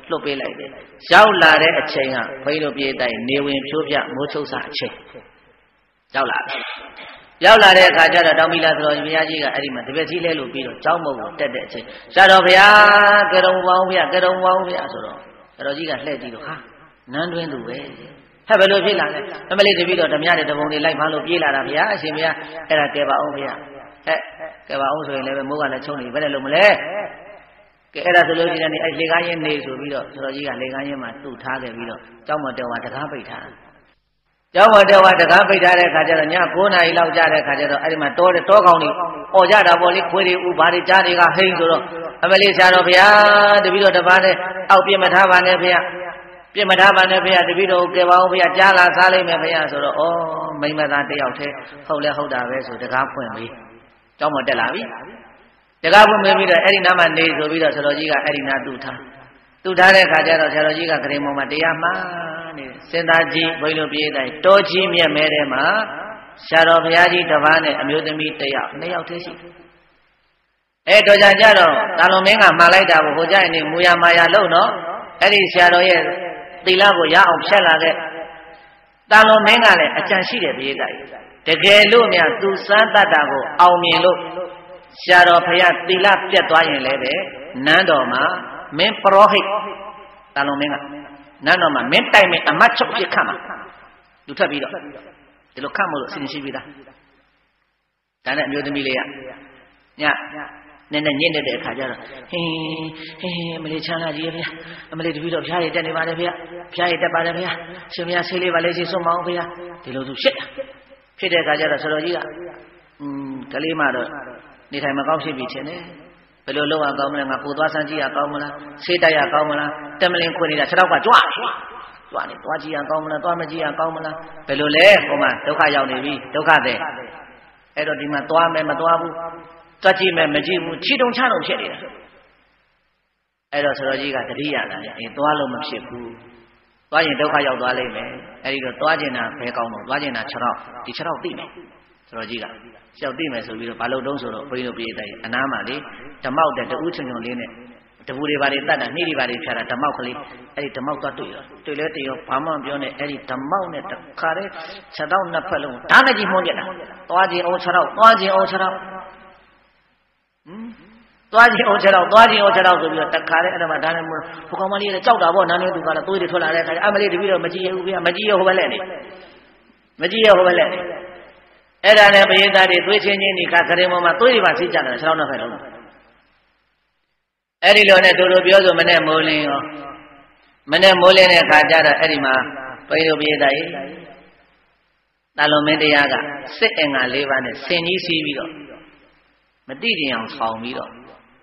Speaker 1: လှုပ်ပေးလိုက်တယ်ရောက်လာတဲ့အချိန်ကဘုန်းကြီးတို့ပြေးတိုင်းနေဝင်ဖြိုးပြမိုးချုပ်စာအချိန်ရောက်လာတယ်ရောက်လာတဲ့အခါကျတော့တောင်မီလာဆိုတော်ဘုရားကြီးကအဲ့ဒီမှာတပည့်ကြီးလဲလို့ပြီးတော့ကျောင်းမုံကိုတက်တဲ့အချိန်ဆရာတော်ဘုရားကရုံပေါင်းဘုရားကရုံပေါင်းဘုရားဆိုတော့ဆရာတော်ကြီးကလှည့်ကြည့်တော့ဟာနန်းတွင်းသူပဲဟဲ့ဘယ်လိုဖြစ်လာလဲအမလေးတပည့်တော်ဓမြတဲ့တပုံတွေလိုက်ဖမ်းလို့ပြေးလာတာဘုရားအရှင်ဘုရားအဲ့ဒါကဲပါအောင်ဘုရားဟဲ့ကဲပါအောင်ဆိုရင်လည်းမိုးကလည်းချုံနေဘယ်နဲ့လို့မလဲကဲအဲ့ဒါဆိုလို့ဒီနေ့အဲ့လေကားရင်နေဆိုပြီးတော့ဆရာတော်ကြီးကလေကားရင်မှာသူ့ထားခဲ့ပြီးတော့ကျောင်းမတော်ဝါတကားပိတ်ထားကျောင်းမတော်ဝါတကားပိတ်ထားတဲ့ခါကျတော့ည9နာရီလောက်ကြာတဲ့ခါကျတော့အဲ့ဒီမှာတောတဲ့တောကောင်တွေអော်ကြတာပေါ့လေခွေးတွေဥဘာတွေကြားတွေကဟိန်းဆိုတော့အမလေးဆရာတော်ဘုရားတပည့်တော်တပါးနဲ့အောက်ပြမထားပါနဲ့ဘုရားပြမထားပါနဲ့ဘုရားတပည့်တော်ကဲပါအောင်ဘုရားကြားလာစားလိုက်မယ်ဘုရားဆိုတော့ဩမိမသားတယောက်တည်းဟုတ်လဲဟုတ်တာပဲဆိုတကားဖွင့်ပြီးကျောင်းမတက်လာပြီတကားဖွင့်ပြီးတော့အဲ့ဒီနားမှာနေဆိုပြီးတော့ဆရာတော်ကြီးကအဲ့ဒီနားတူထားတူထားတဲ့ခါကျတော့ဆရာတော်ကြီးကဂရင်ပေါ်မှာတရားမှာနေစင်သားကြီးဘုန်းကြီးတို့ပြေးတိုင်းတောကြီးမြက်မဲထဲမှာဆရာတော်ဘုရားကြီးတစ်ပါးနဲ့အမျိုးသမီးတစ်ယောက်နှစ်ယောက်တည်းရှိအဲတော်ကြကြတော့တာလွန်မင်းကမှားလိုက်တာကိုဟိုကြရင်နေမူရမာယာလို့နော်အဲ့ဒီဆရာတော်ရဲ့သီလကိုရအောင်ဖြတ်လာခဲ့တာလွန်မင်းကလည်းအကြံရှိတယ်ပြေးတိုင်းတကယ်လို့များသူစမ်းတတ်တာကိုအောင်မြင်လို့ဆရာတော်ဘုရားသီလပြတ်သွားရင်လည်းပဲနန်းတော်မှာမင်းပရောဟိတ်တာလွန်မင်းကနန်းတော်မှာမင်းတိုင်မင်းအမတ်ချုပ်ပြခတ်မှာလူထပ်ပြီးတော့ဒီလိုခတ်မို့လို့အစဉ်ရှိပြီးသားဒါနဲ့အမျိုးသမီးလေးကညနည်းနည်းညစ်နေတဲ့အခါကျတော့ဟင်းဟင်းမလေးချမ်းသာကြီးဗျာအမလေးတပည့်တော်ဖျားရည်တက်နေပါတယ်ဗျာဖျားရည်တက်ပါတယ်ဗျာရှင်မရဆေးလေးပါလေးစီစွန့်မအောင်ဗျာဒီလိုသူဖြစ်တာဖြစ်တဲ့အခါကျတော့ဆရာတော်ကြီးကอืมကလေးမတော့နေထိုင်မကောင်းဖြစ်ပြီထင်တယ်ဘယ်လိုလုပ်ရကောင်းမလဲငါပူသွားဆန်းကြည့်ရကောင်းမလားဆေးတိုက်ရကောင်းမလားတက်မလင်းခွေနေတာခြေထောက်ကကြွကြွနေသွားကြည့်ရကောင်းမလားသွားမကြည့်ရကောင်းမလားဘယ်လိုလဲဟိုမှာဒုက္ခရောက်နေပြီဒုက္ခတဲ့အဲ့တော့ဒီမှာသွားမယ်မသွားဘူးသွားကြည့်မယ်မကြည့်ဘူးခြေတုံချတုံဖြစ်နေတာအဲ့တော့ဆရာကြီးကတတိယလာတယ်အေးသွားလို့မဖြစ်ဘူးသွားရင်ဒုက္ခရောက်သွားလိမ့်မယ်အဲ့ဒီတော့သွားကျင်တာဘယ်ကောင်းတော့သွားကျင်တာခြေထောက်ဒီခြေထောက်သိမယ်ဆရာကြီးကရှောက်သိမယ်ဆိုပြီးတော့ဘာလို့တုံးဆိုတော့ဘုန်းကြီးတို့ပြေးတိုင်းအနားမှာလေဓမောက်တဲ့တူးချွန်ချွန်လေးနဲ့တပူတွေဘာတွေတတ်တာနှိတွေဘာတွေဖြာတာဓမောက်ကလေးအဲ့ဒီဓမောက်သွားတွေ့ရောတွေ့လဲတွေ့ရောဘာမှမပြောနဲ့အဲ့ဒီဓမောက်နဲ့တခါတည်းခြေထောက်နှစ်ဖက်လုံးဓာတ်နဲ့ကြီးမှုန်းကြတာသွားခြင်းအောင်ခြေထောက်သွားခြင်းအောင်ခြေထောက်ဟမ်သွားခြင်းအောင်ခြေထောက်သွားခြင်းအောင်ခြေထောက်ဆိုပြီးတော့တခါတည်းအဲ့ဒါမှဓာတ်နဲ့မှုန်းဟိုကောင်မလေးကကြောက်တာပေါ့နားနေသူကတော့သွေးတွေထွက်လာတဲ့အခါကျအမလေးတပည့်တော့မကြည့်ရဘူးဗျာမကြည့်ရဟိုဘက်လက်နေမကြည့်ရဟိုဘက်လက်နေအဲ့ဒါနဲ့ပရိသတ်တွေသွေးချင်းချင်းဒီခါကရင်ပေါ်မှာသွေးတွေပါစီးကြတယ်ခြေထောက်နှစ်ဖက်လုံးအဲ့ဒီလိုနဲ့တို့တို့ပြောဆိုမနဲ့မိုးလင်းရောမနဲ့မိုးလင်းတဲ့အခါကျတော့အဲ့ဒီမှာဘုန်းကြီးတို့ပရိသတ်ရေတာလွန်မင်းတရားကစစ်အင်္ဂါ၄ပါးနဲ့ဆင်ကြီးစီးပြီးတော့မတိတင်အောင်ဆောင်ပြီးတော့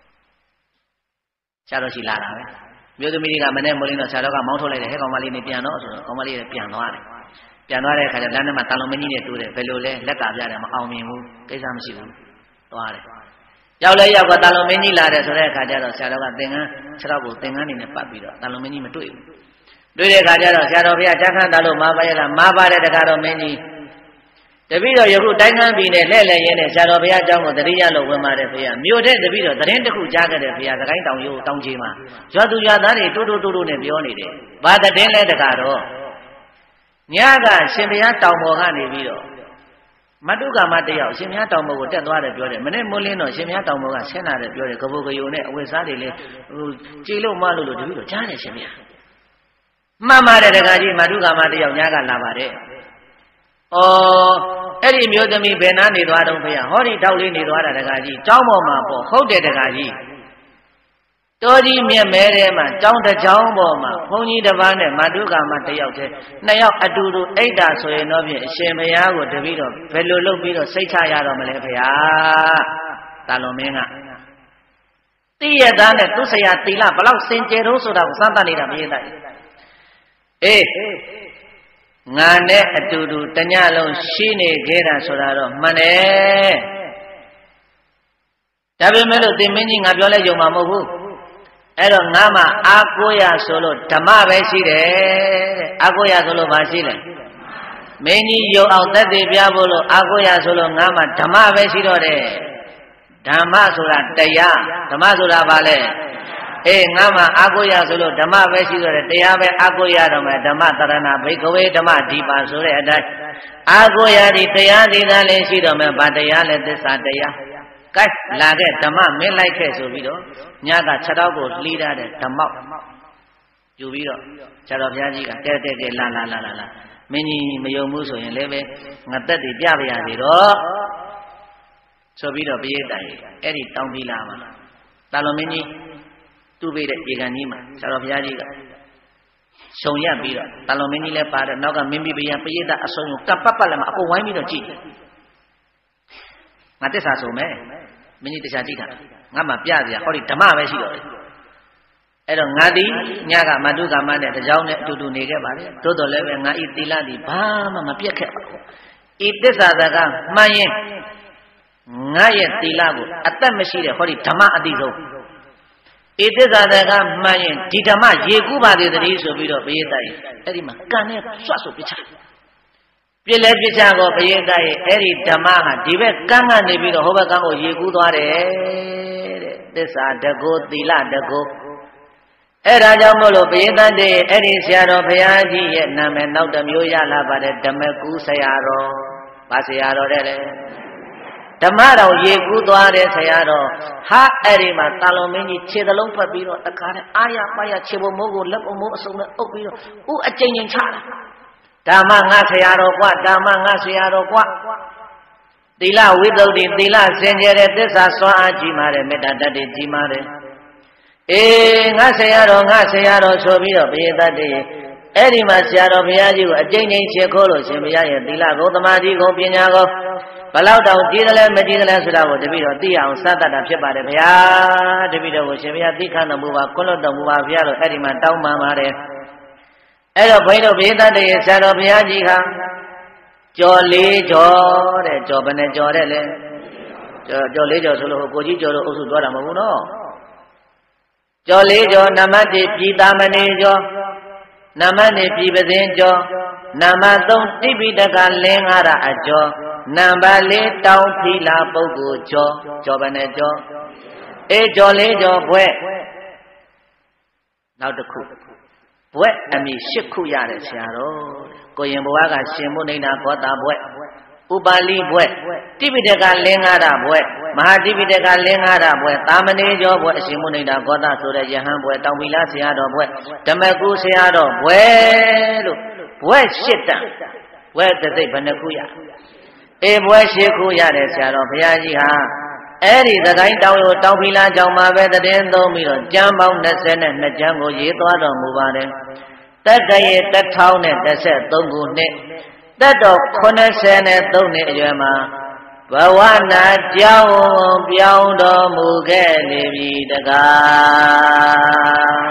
Speaker 1: ဆရာတော်ရှိလာတာပဲမြို့သမီးတွေကမနဲ့မိုးလင်းတော့ဆရာတော်ကမောင်းထုတ်လိုက်တယ်ဟဲ့ကောင်မလေးနေပြန်တော့ဆိုတော့ကောင်မလေးကပြန်သွားတယ်ပြန်သွားတဲ့အခါကျလမ်းထဲမှာတာလွန်မင်းကြီးနဲ့တူတယ်ဘယ်လိုလဲလက်ကပြတယ်မအောင်မြင်ဘူးကိစ္စမရှိဘူးသွားတယ်ရောက်လဲရောက်ကတာလွန်မင်းကြီးလာတယ်ဆိုတဲ့အခါကျတော့ဆရာတော်ကသင်္ကန်းခြေထောက်ကိုသင်္ကန်းနေနဲ့ပတ်ပြီးတော့တာလွန်မင်းကြီးမတွေ့ဘူးတွေ့တဲ့အခါကျတော့ဆရာတော်ဘုရားကြားခန်းတာလို့မာပါရလားမာပါတဲ့တကားတော်မင်းကြီးတပည့်တော်ယခုတိုင်းကန်းပြည်နဲ့လဲ့လဲ့ရင်းနဲ့ဆရာတော်ဘုရားအကြောင်းကိုတတိယလို့ဝင်ပါတယ်ဘုရားမြို့တဲ့တပည့်တော်သတင်းတစ်ခုကြားခဲ့တယ်ဘုရားသခိုင်းတောင်ရိုးတောင်ကြီးမှာရွာသူရွာသားတွေတိုးတိုးတိုးတိုးနဲ့ပြောနေတယ်ဘာသတင်းလဲတကားတော့ညကရှင်ဘုရားတောင်ပေါ်ကနေပြီးတော့မတုကာမတယောက်ရှင်ဘုရားတောင်ပေါ်ကိုတက်သွားတယ်ပြောတယ်မနေ့မိုးလင်းတော့ရှင်ဘုရားတောင်ပေါ်ကဆင်းလာတယ်ပြောတယ်ကဘိုကယုံနဲ့အဝတ်စားတွေလည်းဟိုကြည်လို့မလို့လို့တပည့်တော်ကြားတယ်ရှင်ဘုရားမှန်ပါတယ်တကားကြီးမတုကာမတယောက်ညကလာပါတယ်ဩအဲ့ဒီမျိုးသမီးဘယ်နာနေသွားတော့ဖေဟောဒီတောက်လေးနေသွားတာတကားကြီးကျောင်းပေါ်မှာပေါ့ဟုတ်တယ်တကားကြီးတော်ကြီးမြက်မဲထဲမှာကျောင်းတစ်ကျောင်းပေါ်မှာဘုန်းကြီးတစ်ပါးနဲ့မတုကာမတယောက်တည်းနှစ်ယောက်အတူတူအိတ်တာဆိုရင်တော့ဖြင့်အရှင်ဘုရားကိုတပည့်တော်ဘယ်လိုလုပ်ပြီးတော့စိတ်ချရတော့မလဲဖေဟာတာလွန်မင်းကတိရသားနဲ့သူဆရာသီလဘလောက်စင်ကြယ်တော့ဆိုတာကိုစမ်းသပ်နေတာမင်းသားအေးငါနဲ့အတူတူတညလုံးရှိနေခဲ့တာဆိုတာတော့မှန်တယ်ဒါပေမဲ့လို့သင်မင်းကြီးငါပြောလဲယုံမှာမဟုတ်ဘူးအဲ့တော့ငါမှအာကိုရဆိုလို့ဓမ္မပဲရှိတယ်တဲ့အာကိုရဆိုလို့ဘာရှိလဲမင်းကြီးယုံအောင်သက်သေပြဖို့လို့အာကိုရဆိုလို့ငါမှဓမ္မပဲရှိတော့တယ်ဓမ္မဆိုတာတရားဓမ္မဆိုတာဘာလဲအေးငါမှအာကိုရဆိုလို့ဓမ္မပဲရှိတော့တယ်တရားပဲအာကိုရတော့မယ်ဓမ္မတရဏဘိကဝေဓမ္မဒီပါဆိုတဲ့အတိုင်းအာကိုရဒီတရားဒီသားလေးရှိတော့မယ်ဗာတရားလည်းသစ္စာတရားကဲလာခဲ့ဓမ္မမင်းလိုက်ခဲ့ဆိုပြီးတော့ညကခြေတော်ကိုလှီးထားတဲ့ဓမ္မောက်ယူပြီးတော့ခြေတော်ဘုရားကြီးကတဲတဲတဲလာလာလာလာလာမင်းကြီးမယုံဘူးဆိုရင်လည်းပဲငါတက်တည်ပြပါရသေးတော့ဆိုပြီးတော့ပရိသတ်ကြီးအဲ့ဒီတောင်းပြီးလာမှာတာလွန်မင်းကြီးသူ့ပေးတဲ့ရေကန်ကြီးမှာခြေတော်ဘုရားကြီးကဆုံရပြီးတော့တာလွန်မင်းကြီးလည်းပါတယ်နောက်ကမင်းပြီးပြန်ပရိသတ်အစုံကပ်ပတ်ပတ်လည်းမအကုန်ဝိုင်းပြီးတော့ကြည့်ငါတစ္ဆာဆိုမယ်မင်းကြီးတရားကြည့်တာငါမှပြစရာဟောဒီဓမ္မပဲရှိတော့တယ်အဲ့တော့ငါဒီညကမတုကာမနဲ့တကြောင်နဲ့အတူတူနေခဲ့ပါလေသို့တော်လည်းပဲငါဤသီလဒီဘာမှမပြတ်ခဲ့ပါဘူးဤသစ္စာစကားမှန်ရင်ငါရဲ့သီလကိုအသက်မရှိတဲ့ဟောဒီဓမ္မအတိဆုံးဤသစ္စာစကားမှန်ရင်ဒီဓမ္မရေကူးပါသေးတည်းဆိုပြီးတော့ဘုရားတိုက်အဲ့ဒီမှာကံနဲ့ဆွတ်ဆိုပြချပြည့်လဲပြချကောဘုရားတိုက်အဲ့ဒီဓမ္မဟာဒီဘက်ကန်းကနေပြီးတော့ဟောဘက်ကန်းကိုရေကူးသွားတယ်တဲ့သစ္စာတကုသီလတကုအဲ့ဒါကြောင့်မို့လို့ဘုရားတတ်တဲ့အဲ့ဒီဆရာတော်ဘုရားကြီးရဲ့နာမည်နောက်တစ်မျိုးရလာပါတယ်ဓမ္မကူဆရာတော်ဗာဆရာတော်တဲ့လေဓမ္မတော်ရေကူးသွားတဲ့ဆရာတော်ဟာအဲ့ဒီမှာတာလွန်မင်းကြီးခြေသလုံးဖက်ပြီးတော့တခါနဲ့အာရပါရခြေပုံမိုးကိုလက်ပုံမိုးအစုံနဲ့အုပ်ပြီးတော့ဥအကျဉ်းချင်းချတာဓမ္မငါဆရာတော်ကွာဓမ္မငါဆရာတော်ကွာသီလဝိသုဒ္ဓိသီလစင်ကြယ်တဲ့သစ္စာစွမ်းအားကြီးမာတယ်မေတ္တာတတ်တဲ့ကြီးမာတယ်အေးငါဆရာတော်ငါဆရာတော်ဆိုပြီးတော့ဘုရားတတ်တဲ့အဲ့ဒီမှာဆရာတော်ဘုရားကြီးကိုအကျဉ်းချင်းရှ िख ိုးလို့ရှင်ဘုရားရဲ့သီလကိုသမာဓိကိုပညာကိုဘလောက်တောင်ကြည်တယ်လဲမကြည်တယ်လဲဆိုတာကိုတပည့်တော်သိအောင်စသတ်တာဖြစ်ပါတယ်ဗျာတပည့်တော်ကိုရှင်ဘုရားသိခန့်တော်မူပါခွန်းလွတ်တော်မူပါဘုရားလို့အဲ့ဒီမှာတောင်းပန်ပါတယ်အဲ့တော့ဘုန်းကြီးတို့ဘုရားတတ်တဲ့ဆရာတော်ဘုရားကြီးဟာကျော်လေးကျော်တဲ့ကျော်ဘယ်နဲ့ကျော်တဲ့လဲကျော်ကျော်လေးကျော်ဆိုလို့ကိုကြီးကျော်လို့အုပ်စုသွားတာမဟုတ်ဘူးနော်ကျော်လေးကျော်နမတိပြည်သာမဏေကျော်နမတိပြည်ပဇင်းကျော်နမသုံးတိပိတကလင်္ကာရအကျော်နံပါတ်လေးတောင်းဖီလာပုဂ္ဂိုလ်ကျော်ကျော်ဘယ်နဲ့ကျော်အေးကျော်လေးကျော်ဘွဲ့နောက်တစ်ခုဘွဲ့အမည်၈ခုရတဲ့ဆရာတော်ကိုရင်ဘဝကရှင်မုနိနာကောတာဘွဲ့ဥပါလိဘွဲ့တိပိတကလင်္ကာရဘွဲ့မဟာတိပိတကလင်္ကာရဘွဲ့သာမဏေကျော်ဘွဲ့အရှင်မုနိနာကောတာဆိုတဲ့ယဟန်ဘွဲ့တောင်ဖီလာဆရာတော်ဘွဲ့ဓမ္မကူဆရာတော်ဘွဲ့လို့ဘွဲ့၈တန်ဘွဲ့တစ်သိပ်ဘယ်နှခုရအေးဘွဲ့၈ခုရတဲ့ဆရာတော်ဘုရားကြီးဟာအဲ့ဒီသခိုင်းတောင်ကိုတောင်ဖီလာကျောင်းမှာပဲတည်င်းသုံးပြီးတော့ကျမ်းပေါင်း၂၂ကျမ်းကိုရေးသွားတော်မူပါတယ်တက္ကရေတစ်ထောင်နဲ့တစ်ဆက်သုံးခုနှစ်သက်တော်ခုနှစ်ဆယ်နဲ့သုံးနှစ်အရွယ်မှာဘဝနာကြောင်းပြောင်းတော်မူခဲ့လေပြီတကား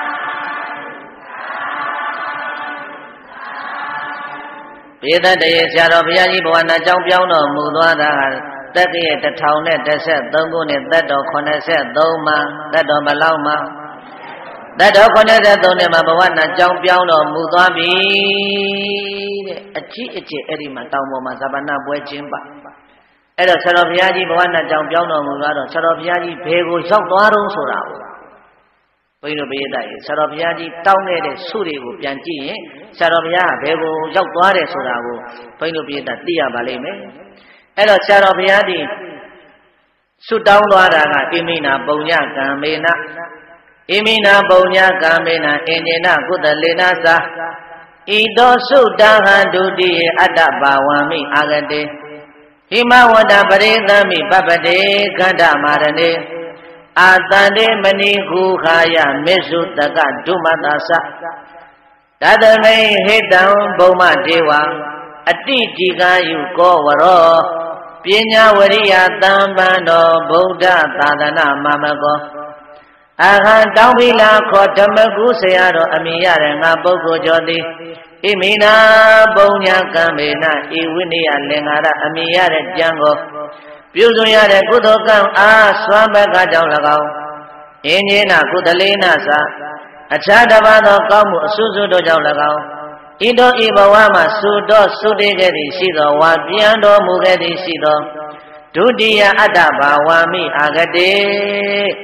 Speaker 1: ဘေးသက်တရေဆရာတော်ဘုရားကြီးဘဝနာကြောင်းပြောင်းတော်မူသွားတာတက္ကရေတစ်ထောင်နဲ့တစ်ဆက်သုံးခုနှစ်သက်တော်ခုနှစ်ဆက်သုံးမှာသက်တော်ဘလောက်မှာသက်တော်ခုနှစ်ဆက်သုံးနှစ်မှာဘဝနာကြောင်းပြောင်းတော်မူသွားပြီတဲ့အကြီးအကျယ်အဲ့ဒီမှာတောင်ပေါ်မှာဇာပနာပွဲကျင်းပအဲ့တော့ဆရာတော်ဘုရားကြီးဘဝနာကြောင်းပြောင်းတော်မူသွားတော့ဆရာတော်ဘုရားကြီးဘယ်ကိုရောက်သွားတော့ဆိုတာကိုဘုန်းကြီးတို့ဘုရားတိုက်ဆရာတော်ဘုရားကြီးတောင်းခဲ့တဲ့ဆုတွေကိုပြန်ကြည့်ရင်ဆရာတော်ဘုရားကဘယ်ကိုရောက်သွားတယ်ဆိုတာကိုဘုန်းကြီးတို့ဘုရားတိုက်သိရပါလိမ့်မယ်အဲ့တော့ဆရာတော်ဘုရားကြီးဆုတောင်းသွားတာကအိမိနာပုံညကံမေနဣမိနာပုံညကံမေနအင်ညေနကုသလေနသာဣတောသုတဟံဒုတိယအတ္တဘာဝံမိအာဂတေဟိမဝတ္တပရိသမိပပတေခန္ဓမာရဏေအာတန္တေမဏိခုခာယမေစုတကဒုမတသတတမေဟိတံဘုံမဒေဝအတိတိကာယုကောဝရောပညာဝရိယတံပံတော်ဗုဒ္ဓသာသနာမမကောအာဟံတောင်းဖီလာခောဓမ္မကုဆရာတော်အမိရတဲ့ငါပုဂ္ဂိုလ်ကျော်သည်ဣမိနာပုံညာကံမေနဤဝိနည်းလင်္ကာရအမိရတဲ့ကြံကိုပြုစုရတဲ့ကုသိုလ်ကံအားစွမ်းဘက်ကကြောင့်၎င်းအင်းကြီးနာကုသလေနာသာအခြားတစ်ပါးသောကောင်းမှုအစွတ်စွတ်တို့ကြောင့်၎င်းဣတောဤဘဝမှာသုတော်သုတေခဲ့သည်ရှိသောဝါပြန်တော်မူခဲ့သည်ရှိသောဒုတိယအတ္တဘာဝမိအာဂတေ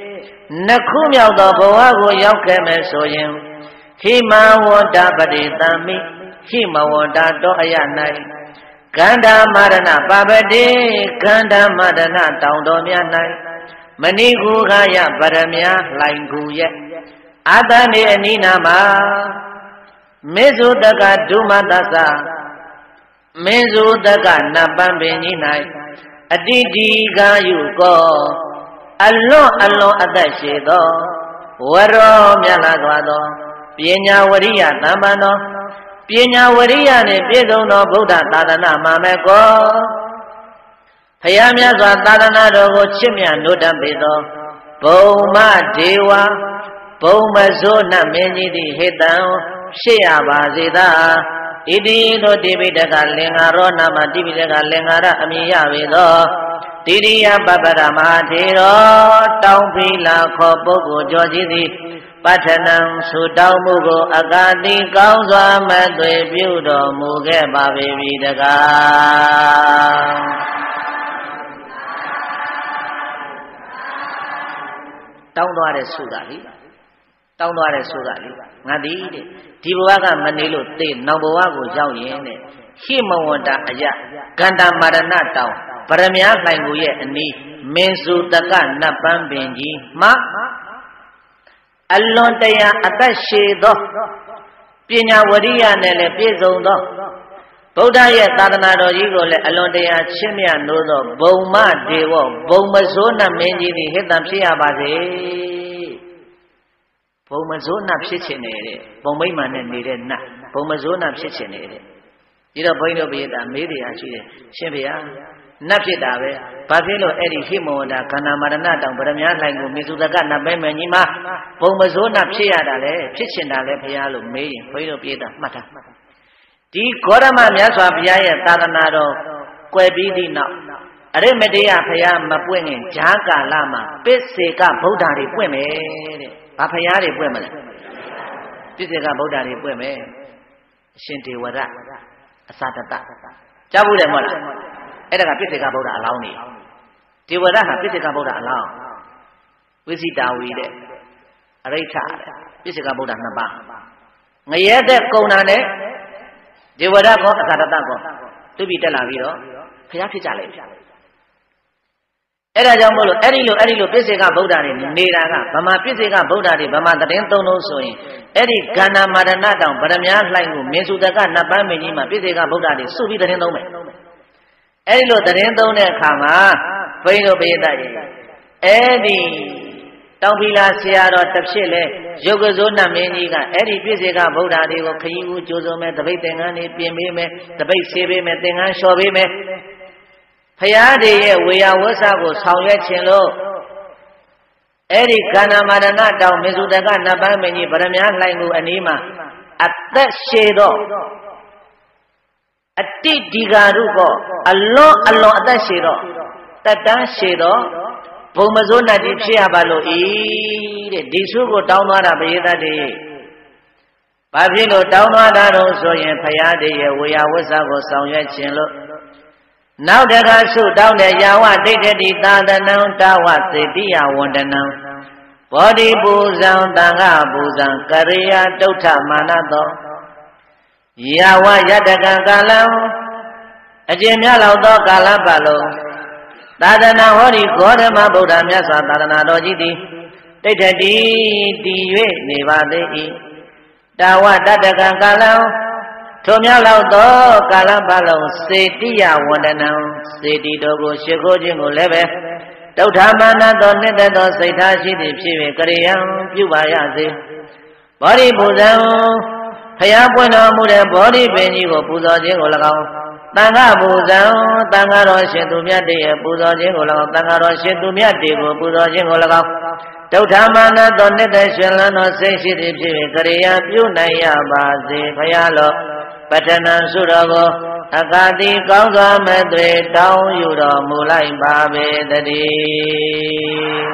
Speaker 1: နှစ်ခုမြောက်သောဘဝကိုရောက်ခဲ့မယ်ဆိုရင်ဟိမဝန္တပတိတံမိဟိမဝန္တတောအယ၌ကန္ဓာမာရဏပါပတိကန္ဓာမာရဏတောင်တော်များ၌မဏိကူခာယပရမယလှိုင်ကူရဲ့အာတန်ဒီအနိနာမှာမေဇုတကဒုမတသမေဇုတကနပံပင်ကြီး၌အတိတိကာယုကောအလွန်အလွန်အသက်ရှိသောဝရောမြတ်လာသွားသောပညာဝရိယတမ္ပန်သောပညာဝရိယနှင့်ပြည့်စုံသောဗုဒ္ဓသာသနာမှာမဲ့ကောဖယားမြတ်စွာသာသနာတော်ကိုချစ်မြတ်နိုးတတ်ပေသောဘုံမဒေဝဘုံမဇောနမင်းကြီးသည်ဟေတံဖြစ်ရပါစေသာဣတိတို့တိပိဋကလင်္ကာရောနာမတိပိဋကလင်္ကာရအမည်ရပေသောတိရိယပပရမထေရောတောင်းဖိလာခေါ်ပုဂ္ဂိုလ်ကြောကြီးသည်ပဋ္ဌနံသုတောင်းမှုကိုအကာတိကောင်းစွာမသွေပြုတော်မူခဲ့ပါပေပြီတကားတောင်းသွားတဲ့ဆုကလေတောင်းသွားတဲ့ဆုကလေငါသည်တဲ့ဒီဘဝကမနေလို့သိနောက်ဘဝကိုရောက်ရင်တဲ့ဟိမဝန္တအယကန္တမာရဏတောင်ပရမယလှိုင်ကိုရဲ့အနီးမင်းစုတကနတ်ပန်းပင်ကြီးမှအလွန်တရာအသက်ရှည်သောပညာဝရိယနဲ့လည်းပြည့်စုံသောဗုဒ္ဓရဲ့သာသနာတော်ကြီးကိုလည်းအလွန်တရာချစ်မြတ်နိုးသောဘုံမဒေဝဘုံမဇောနမင်းကြီးသည်ဟိတံဖြစ်ရပါစေဘုံမဇောနဖြစ်ခြင်းနေတဲ့ဘုံမိမ့်မှန်နဲ့နေတဲ့နတ်ဘုံမဇောနဖြစ်ခြင်းနေတဲ့ဒီတော့ဘုန်းကြီးတို့ပြည်တာမေးတရားရှိတယ်ရှင်ဗျာနတ်ဖြစ်တာပဲဘာဖြစ်လို့အဲ့ဒီဟိမဝန္တာခန္ဓာမာရဏတောင်ဗရမယလှိုင်ကိုမေစုတကနတ်ပဲမကြီးမှာဘုံမဇောနဖြစ်ရတာလေဖြစ်ချင်တာလေဘုရားလို့မေးရင်ဘုန်းကြီးတို့ပြည်တာမှတ်တာဒီဂေါရမမြတ်စွာဘုရားရဲ့သာသနာတော်ကွယ်ပြီးသည့်နောက်အရိမတေယဘုရားမပွင့်ခင်ဂျာကာလမှာပစ္စေကဗုဒ္ဓတွေပွင့်မယ်တဲ့ဘာဘုရားတွေပွင့်မလဲပစ္စေကဗုဒ္ဓတွေပွင့်မယ်အရှင်ဒေဝရအသတ္တတကြားဘူးတယ်မဟုတ်လားအဲ့ဒါကပစ္စေကဗုဒ္ဓအလောင်းနေဒေဝရဟာပစ္စေကဗုဒ္ဓအလောင်းဝိဇိတာဝီတဲ့အရိဋ္ဌပစ္စေကဗုဒ္ဓနှစ်ပါးငရဲတဲ့ကုံနာနဲ့ဒေဝရကောအသတ္တတကောသူပြီးတက်လာပြီးတော့ဘုရားဖြစ်ကြလိမ့်မယ်အဲ့ဒါကြောင့်မို့လို့အဲ့ဒီလိုအဲ့ဒီလိုပစ္စေကဗုဒ္ဓတွေနေတာကဗမာပစ္စေကဗုဒ္ဓတွေဗမာတရင်သုံးလုံးဆိုရင်အဲ့ဒီကန္နာမာရဏတောင်ဗရမယလှိုင်ကိုမင်းစုတကနတ်ပန်းမင်းကြီးမှာပစ္စေကဗုဒ္ဓတွေစုပြီးတရင်သုံးမယ်အဲ့ဒီလိုတရင်သုံးတဲ့အခါမှာဘုန်းကြီးတို့ပိဋကကြီးအဲ့ဒီတောင်ဖီလာဆရာတော်တစ်ဖြစ်လဲယုတ်ကဇောနတ်မင်းကြီးကအဲ့ဒီပစ္စေကဗုဒ္ဓတွေကိုခရီးဦးကြိုးစုံမဲ့တပိတ်သင်္ကန်းတွေပြင်ပေးမယ်တပိတ်ဆေးပေးမယ်သင်္ကန်းလျှော်ပေးမယ်ဖယားတွေရဲ့ဝေယဝဆကိုဆောင်ရွက်ခြင်းလို့အဲ့ဒီကန္နာမာရဏတောင်မေစုတကနတ်ပန်းမင်းကြီးဗရမယလှိုင်ကိုအနီးမှာအသက်ရှည်သောအတိဒီဃာရုကောအလွန်အလွန်အသက်ရှည်သောတတန်းရှည်သောဘုံမဇောနတ်ကြီးဖြစ်ရပါလို့ဤတဲ့ဒီစုကိုတောင်းသွားတာပရိသတ်တွေဘာဖြစ်လို့တောင်းသွားတာတော့ဆိုရင်ဖယားတွေရဲ့ဝေယဝဆကိုဆောင်ရွက်ခြင်းလို့နောက်တခါဆုတောင်းတဲ့ယာဝဒိဋ္ဌတိသာသနံတာဝစေတိယဝန္ဒနံဘောဓိပူဇံတန်ခပူဇံကရိယာတုဋ္ဌမာနသောယာဝယတကံကာလံအကျဉ်းများလောက်သောကာလပတ်လုံးသာသနာဟောဒီဂေါရမဗုဒ္ဓမြတ်စွာသာသနာတော်ကြီးသည်ဒိဋ္ဌတိတည်၍နေပါသေး၏တာဝတတကံကာလံထိုမြောက်လောက်သောကာလပတ်လုံးစေတိယဝန္ဒနံစေတီတော်ကိုရှိခိုးခြင်းကိုလည်းပဲဒုဋ္ဌမာနသောနှစ်သက်သောစိတ်ထားရှိသည်ဖြစ်၍ကရိယံပြုပါရစေဘောဓိပူဇံဖျားပွင့်တော်မူတဲ့ဘောဓိပင်ကြီးကိုပူဇော်ခြင်းကို၎င်းတန်ခပူဇံတန်ခါတော်ရှင်သူမြတ်တေရဲ့ပူဇော်ခြင်းကို၎င်းတန်ခါတော်ရှင်သူမြတ်တေကိုပူဇော်ခြင်းကို၎င်းဒုဋ္ဌမာနသောနှစ်သက်ရှင်လန်းသောစိတ်ရှိသည်ဖြစ်၍ကရိယံပြုနိုင်ရပါစေဖျားလောပဋ္ဌနံဆုတော်ကိုအကာတိကောင်းစွာမသွေတောင်းယူတော်မူလိုက်ပါပေတည်း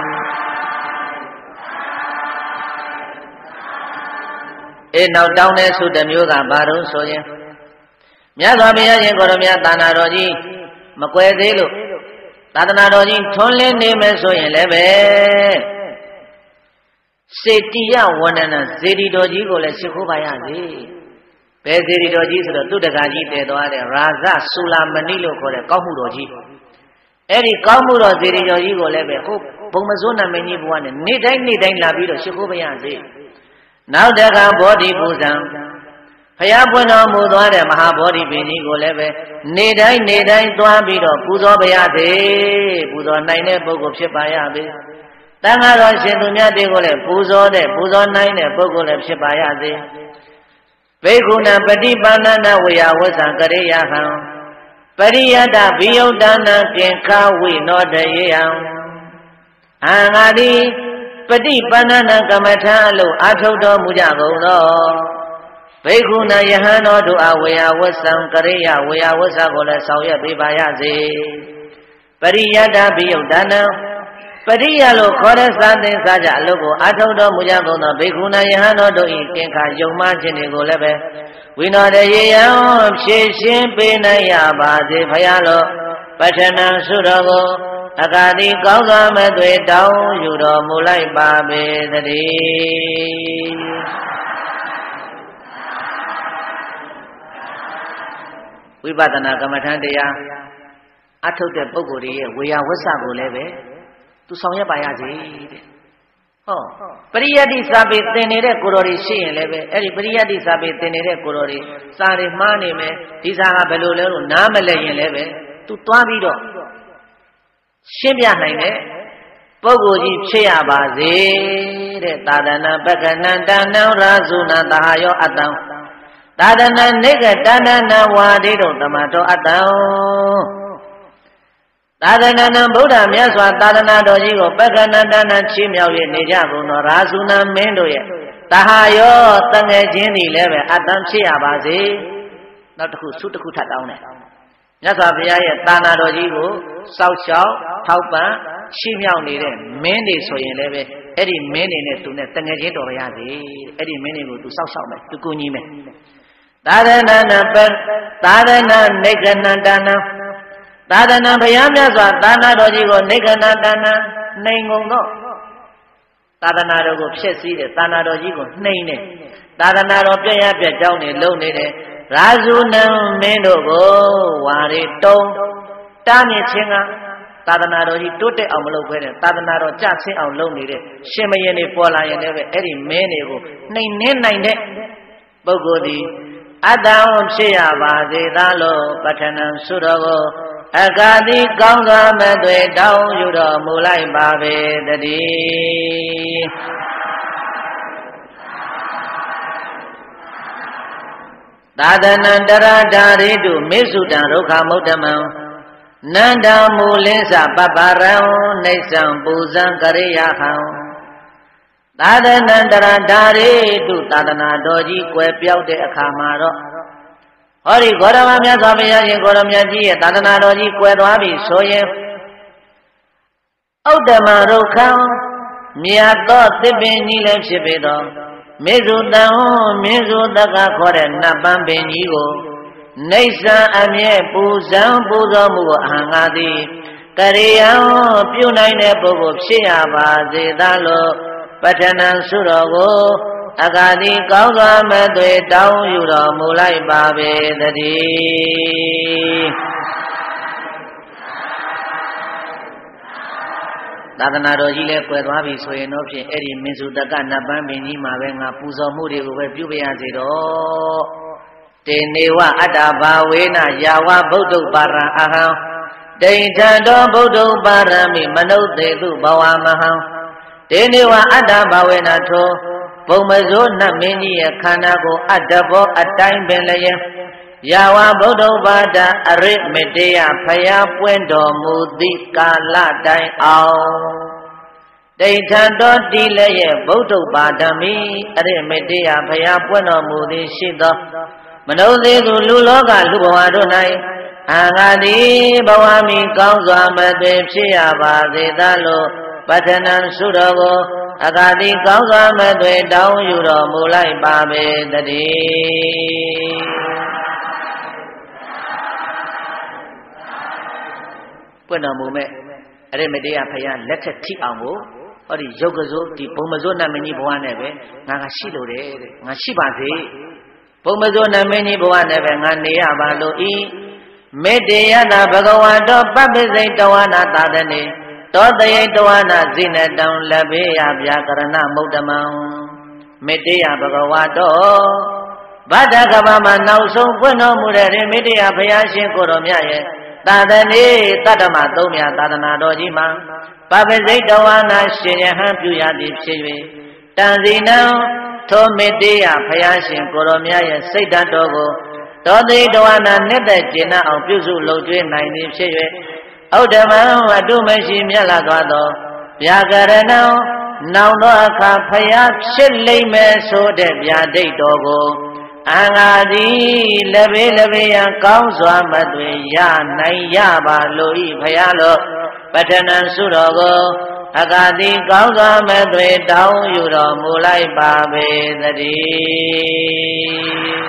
Speaker 1: အေးနောက်တောင်းတဲ့ဆုတစ်မျိုးကဘာလို့ဆိုရင်မြတ်စွာဘုရားရှင်ကိုရမြတ်သာနာတော်ကြီးမကွယ်သေးလို့သာသနာတော်ကြီးထွန်းလင်းနေမယ်ဆိုရင်လည်းပဲစေတီယဝန္ဒနာဇေဒီတော်ကြီးကိုလည်းရှိခိုးပါရစေဘယ်ဇေဒီတော်ကြီးဆိုတော့သူတက္ကကြီးတည်သွားတဲ့ရာဇဆူလာမဏိလို့ခေါ်တဲ့ကောင်းမှုတော်ကြီးအဲ့ဒီကောင်းမှုတော်ဇေဒီတော်ကြီးကိုလည်းပဲဟုတ်ဘုံမစိုးနာမင်းကြီးဘုရားနဲ့နေ့တိုင်းနေ့တိုင်းလာပြီးတော့ရှိခိုးပါရစေနောက်တက္ကဘောဓိပူဇံဘုရားပွင့်တော်မူသွားတဲ့မဟာဗောဓိပင်ကြီးကိုလည်းပဲနေ့တိုင်းနေ့တိုင်းသွားပြီးတော့ပူဇော်ပါရစေပူဇော်နိုင်တဲ့ပုဂ္ဂိုလ်ဖြစ်ပါရစေတန်ခါတော်ရှင်သူမြတ်တွေကိုလည်းပူဇော်တဲ့ပူဇော်နိုင်တဲ့ပုဂ္ဂိုလ်လည်းဖြစ်ပါရစေဘိက္ခုနပฏิပါဏနာဝေယဝဇ္ဇံကရိယဟံပရိယတဘိယုဒ္ဒနာကင်္ခဝိနောတယေယံအာငါတိပฏิပါဏနာကမ္မထာအလို့အာထုတ်တော်မူကြကုန်သောဘိက္ခုနယဟန်တော်တို့အဝေယဝဇ္ဇံကရိယဝေယဝဇ္ဇကိုလည်းဆောင်ရွက်ပေးပါရစေပရိယတဘိယုဒ္ဒနာပရိယလို့ခေါ်တဲ့စာသင်စာကြအလုပ်ကိုအာထုတ်တော်မူကြကုန်သောဘိက္ခုနယဟန်တော်တို့၏ကင်္ခာယုံမှခြင်းတွေကိုလည်းပဲဝိနောတယေယံဖြည့်ရှင်းပေးနိုင်ရပါစေဖယားလို့ပဋ္ဌနံဆုတော်ကိုအကာတိကောင်းစွာမသွေတောင်းယူတော်မူလိုက်ပါပေသတည်းဝိပဿနာကမ္မထံတရားအထုတ်တဲ့ပုဂ္ဂိုလ်ရဲ့ဝေယဝဆကိုလည်းပဲသူဆောင်ရွက်ပါရစေတဲ့ဟောပရိယတ္တိစာပေသင်နေတဲ့ကိုတော်တွေရှိရင်လည်းပဲအဲ့ဒီပရိယတ္တိစာပေသင်နေတဲ့ကိုတော်တွေစာတွေမှားနေမယ်ဒီစာကဘယ်လိုလဲလို့နားမလည်ရင်လည်းပဲသူသွားပြီးတော့ရှင်းပြနိုင်တဲ့ပုဂ္ဂိုလ်ကြီးဖြစ်ရပါစေတဲ့သာသနာပက္ခဏံတဏ္ဏရာဇုနာသဟာယောအတ္တံသာသနာနိကတဏ္ဏဝါဒိတောတမတောအတ္တံသာသနာနံဗုဒ္ဓမြတ်စွာသာသနာတော်ကြီးကိုပက္ခဏတဏချီးမြှောက်၍နေကြကုန်သောရာဇုနာမင်းတို့ရဲ့တဟာယောတငယ်ချင်းတွေလည်းပဲအတ္တဖြစ်ရပါစေနောက်တစ်ခုဆုတစ်ခုထပ်တောင်းတယ်မြတ်စွာဘုရားရဲ့သာနာတော်ကြီးကိုစောက်ရှောက်ထောက်ပံ့ချီးမြှောက်နေတဲ့မင်းတွေဆိုရင်လည်းပဲအဲ့ဒီမင်းတွေနဲ့သူနဲ့တငယ်ချင်းတော်ရရစေအဲ့ဒီမင်းတွေကိုသူစောက်ရှောက်မယ်သူကူညီမယ်သာသနာနံပသာသနာနိကနတနာသာသနာဘုရားမြတ်စွာသာနာတော်ကြီးကိုနိဂဏတဏနှိမ်ကုန်တော့သာသနာတော်ကိုဖျက်ဆီးတယ်သာနာတော်ကြီးကိုနှိမ်တယ်သာသနာတော်ပြည့်ရပြည့်ကြောင်းနေလုံနေတယ်ရာဇုနံမင်းတို့ကိုဝါရီတုံးတားမြစ်ခြင်းကသာသနာတော်ကြီးတိုးတက်အောင်မလုပ်ဘဲနဲ့သာသနာတော်ကြဆင်းအောင်လုပ်နေတဲ့ရှင်မယင်တွေပေါ်လာရင်လည်းပဲအဲ့ဒီမင်းတွေကိုနှိမ်နှင်းနိုင်တဲ့ပုဂ္ဂိုလ်ဒီအတ္တံဖြစ်ရပါစေသာလို့ပဋ္ဌနံဆုတော်ကိုအကာတိကောင်းစွာမသွေတောင်းယူတော်မူလိုက်ပါပေတည်းသာသနံတရဓာရိတုမေစုတံဒုက္ခမုဒ္ဓမံနန္ဒမူလင်းစပပရံနေဆံပူဇံကရိယဟံသာသနံတရဓာရိတုသာသနာတော်ကြီးကွယ်ပြောက်တဲ့အခါမှာတော့ဟောဒီဂေါရမမြတ်စွာဘုရားရှင်ဂေါရမြတ်ကြီးရဲ့သာသနာတော်ကြီးကွယ်သွားပြီဆိုရင်ဥဒ္ဓမရုက္ခံမြတ်သောသစ်ပင်ကြီးလည်းဖြစ်ပေတော့မေဇုတံမင်းစုတကခေါ်တဲ့နတ်ပန်းပင်ကြီးကိုနေဆံအမြဲပူဇံပူဇော်မှုကိုအဟံငါသည်ကရိယံပြုနိုင်တဲ့ပုဂ္ဂိုလ်ဖြစ်ရပါစေသာလို့ပဋ္ဌနံဆုတော်ကိုအကာတိကောင်းစွာမသွေတောင်းယူတော်မူလိုက်ပါပေသတည်းသာသနာတော်ကြီးလည်းကွယ်သွားပြီဆိုရင်တော့ဖြင့်အဲ့ဒီမင်းစုတကနတ်ပန်းပင်ကြီးမှာပဲငါပူဇော်မှုတွေကိုပဲပြုပြရစေတော့တေနေဝအတ္တဘာဝေနယာဝဗုဒ္ဓပါရံအဟံဒိဋ္ဌံတောဗုဒ္ဓပါရမိမနုဿေတုဘဝမဟံတေနေဝအတ္တဘာဝေနထောဘုံမဇိုးနတ်မင်းကြီးရဲ့ခန္ဓာကိုအတ္တဘောအတိုင်းပင်လျင်ယာဝဗုဒ္ဓဘာဒအရိမတေယဖယားပွင့်တော်မူသည့်ကာလတိုင်အောင်ဒိဋ္ဌံတော်တိလည်းရဲ့ဗုဒ္ဓဘာဒမိအရိမတေယဖယားပွင့်တော်မူသည်ရှိသောမနုဿေသူလူလောကလူဘဝတို့၌အာငါတိဘဝမိကောင်းစွာမသွေဖြစ်ရပါစေသာလို့ပဋ္ဌနံဆုတော်ကိုအကာတိကောင်းစွာမသွေတောင်းယူတော်မူလိုက်ပါပေတည်းပွင့်တော်မူမဲ့အရိမတေယဖယားလက်ထက်ထိအောင်ကိုဟောဒီရုပ်ကစိုးဒီဘုံမစိုးနမင်းကြီးဘဝနဲ့ပဲငါကရှိလို့တယ်တဲ့ငါရှိပါစေဘုံမစိုးနမင်းကြီးဘဝနဲ့ပဲငါနေရပါလို့ဤမေတ္တယတာဘဂဝါတောပပိစိတ်တဝနာသာတနေတောတယေတဝနာဇိနတံလဘေယဗျာကရဏမုဒ္ဓမံမေတ္တယဘဂဝါတောဗဒ္ဒကဗမှာနောက်ဆုံးပွင့်တော်မူတဲ့မေတ္တယဘုရားရှင်ကိုတော်မြတ်ရဲ့သာသနေတတ္တမသုံးမြတ်သာသနာတော်ကြီးမှာပပိစိတ်တဝနာရှင်ယဟန်ပြုရသည်ဖြစ်၍တန်စီနံထိုမေတ္တယဘုရားရှင်ကိုတော်မြတ်ရဲ့စိတ်ဓာတ်တော်ကိုတောတိတဝနာနှစ်သက်ကျင့်အောင်ပြုစုလုပ်ကျွေးနိုင်သည်ဖြစ်၍ဩဒမံအတုမရှိမြတ်လာသွားသောဗျာကရဏံနောင်သောအခါဖျားဖြစ်လိမ့်မယ်ဆိုတဲ့ဗျာဒိတ်တော်ကိုအင်္ဂါသည်လဘေးလဘေးရန်ကောင်းစွာမသွေရနိုင်ရပါလို့ဤဖျားလို့ပဋ္ဌနံစုတော်ကိုအကာတိကောင်းစွာမသွေတောင်းယူတော်မူလိုက်ပါပေသတည်း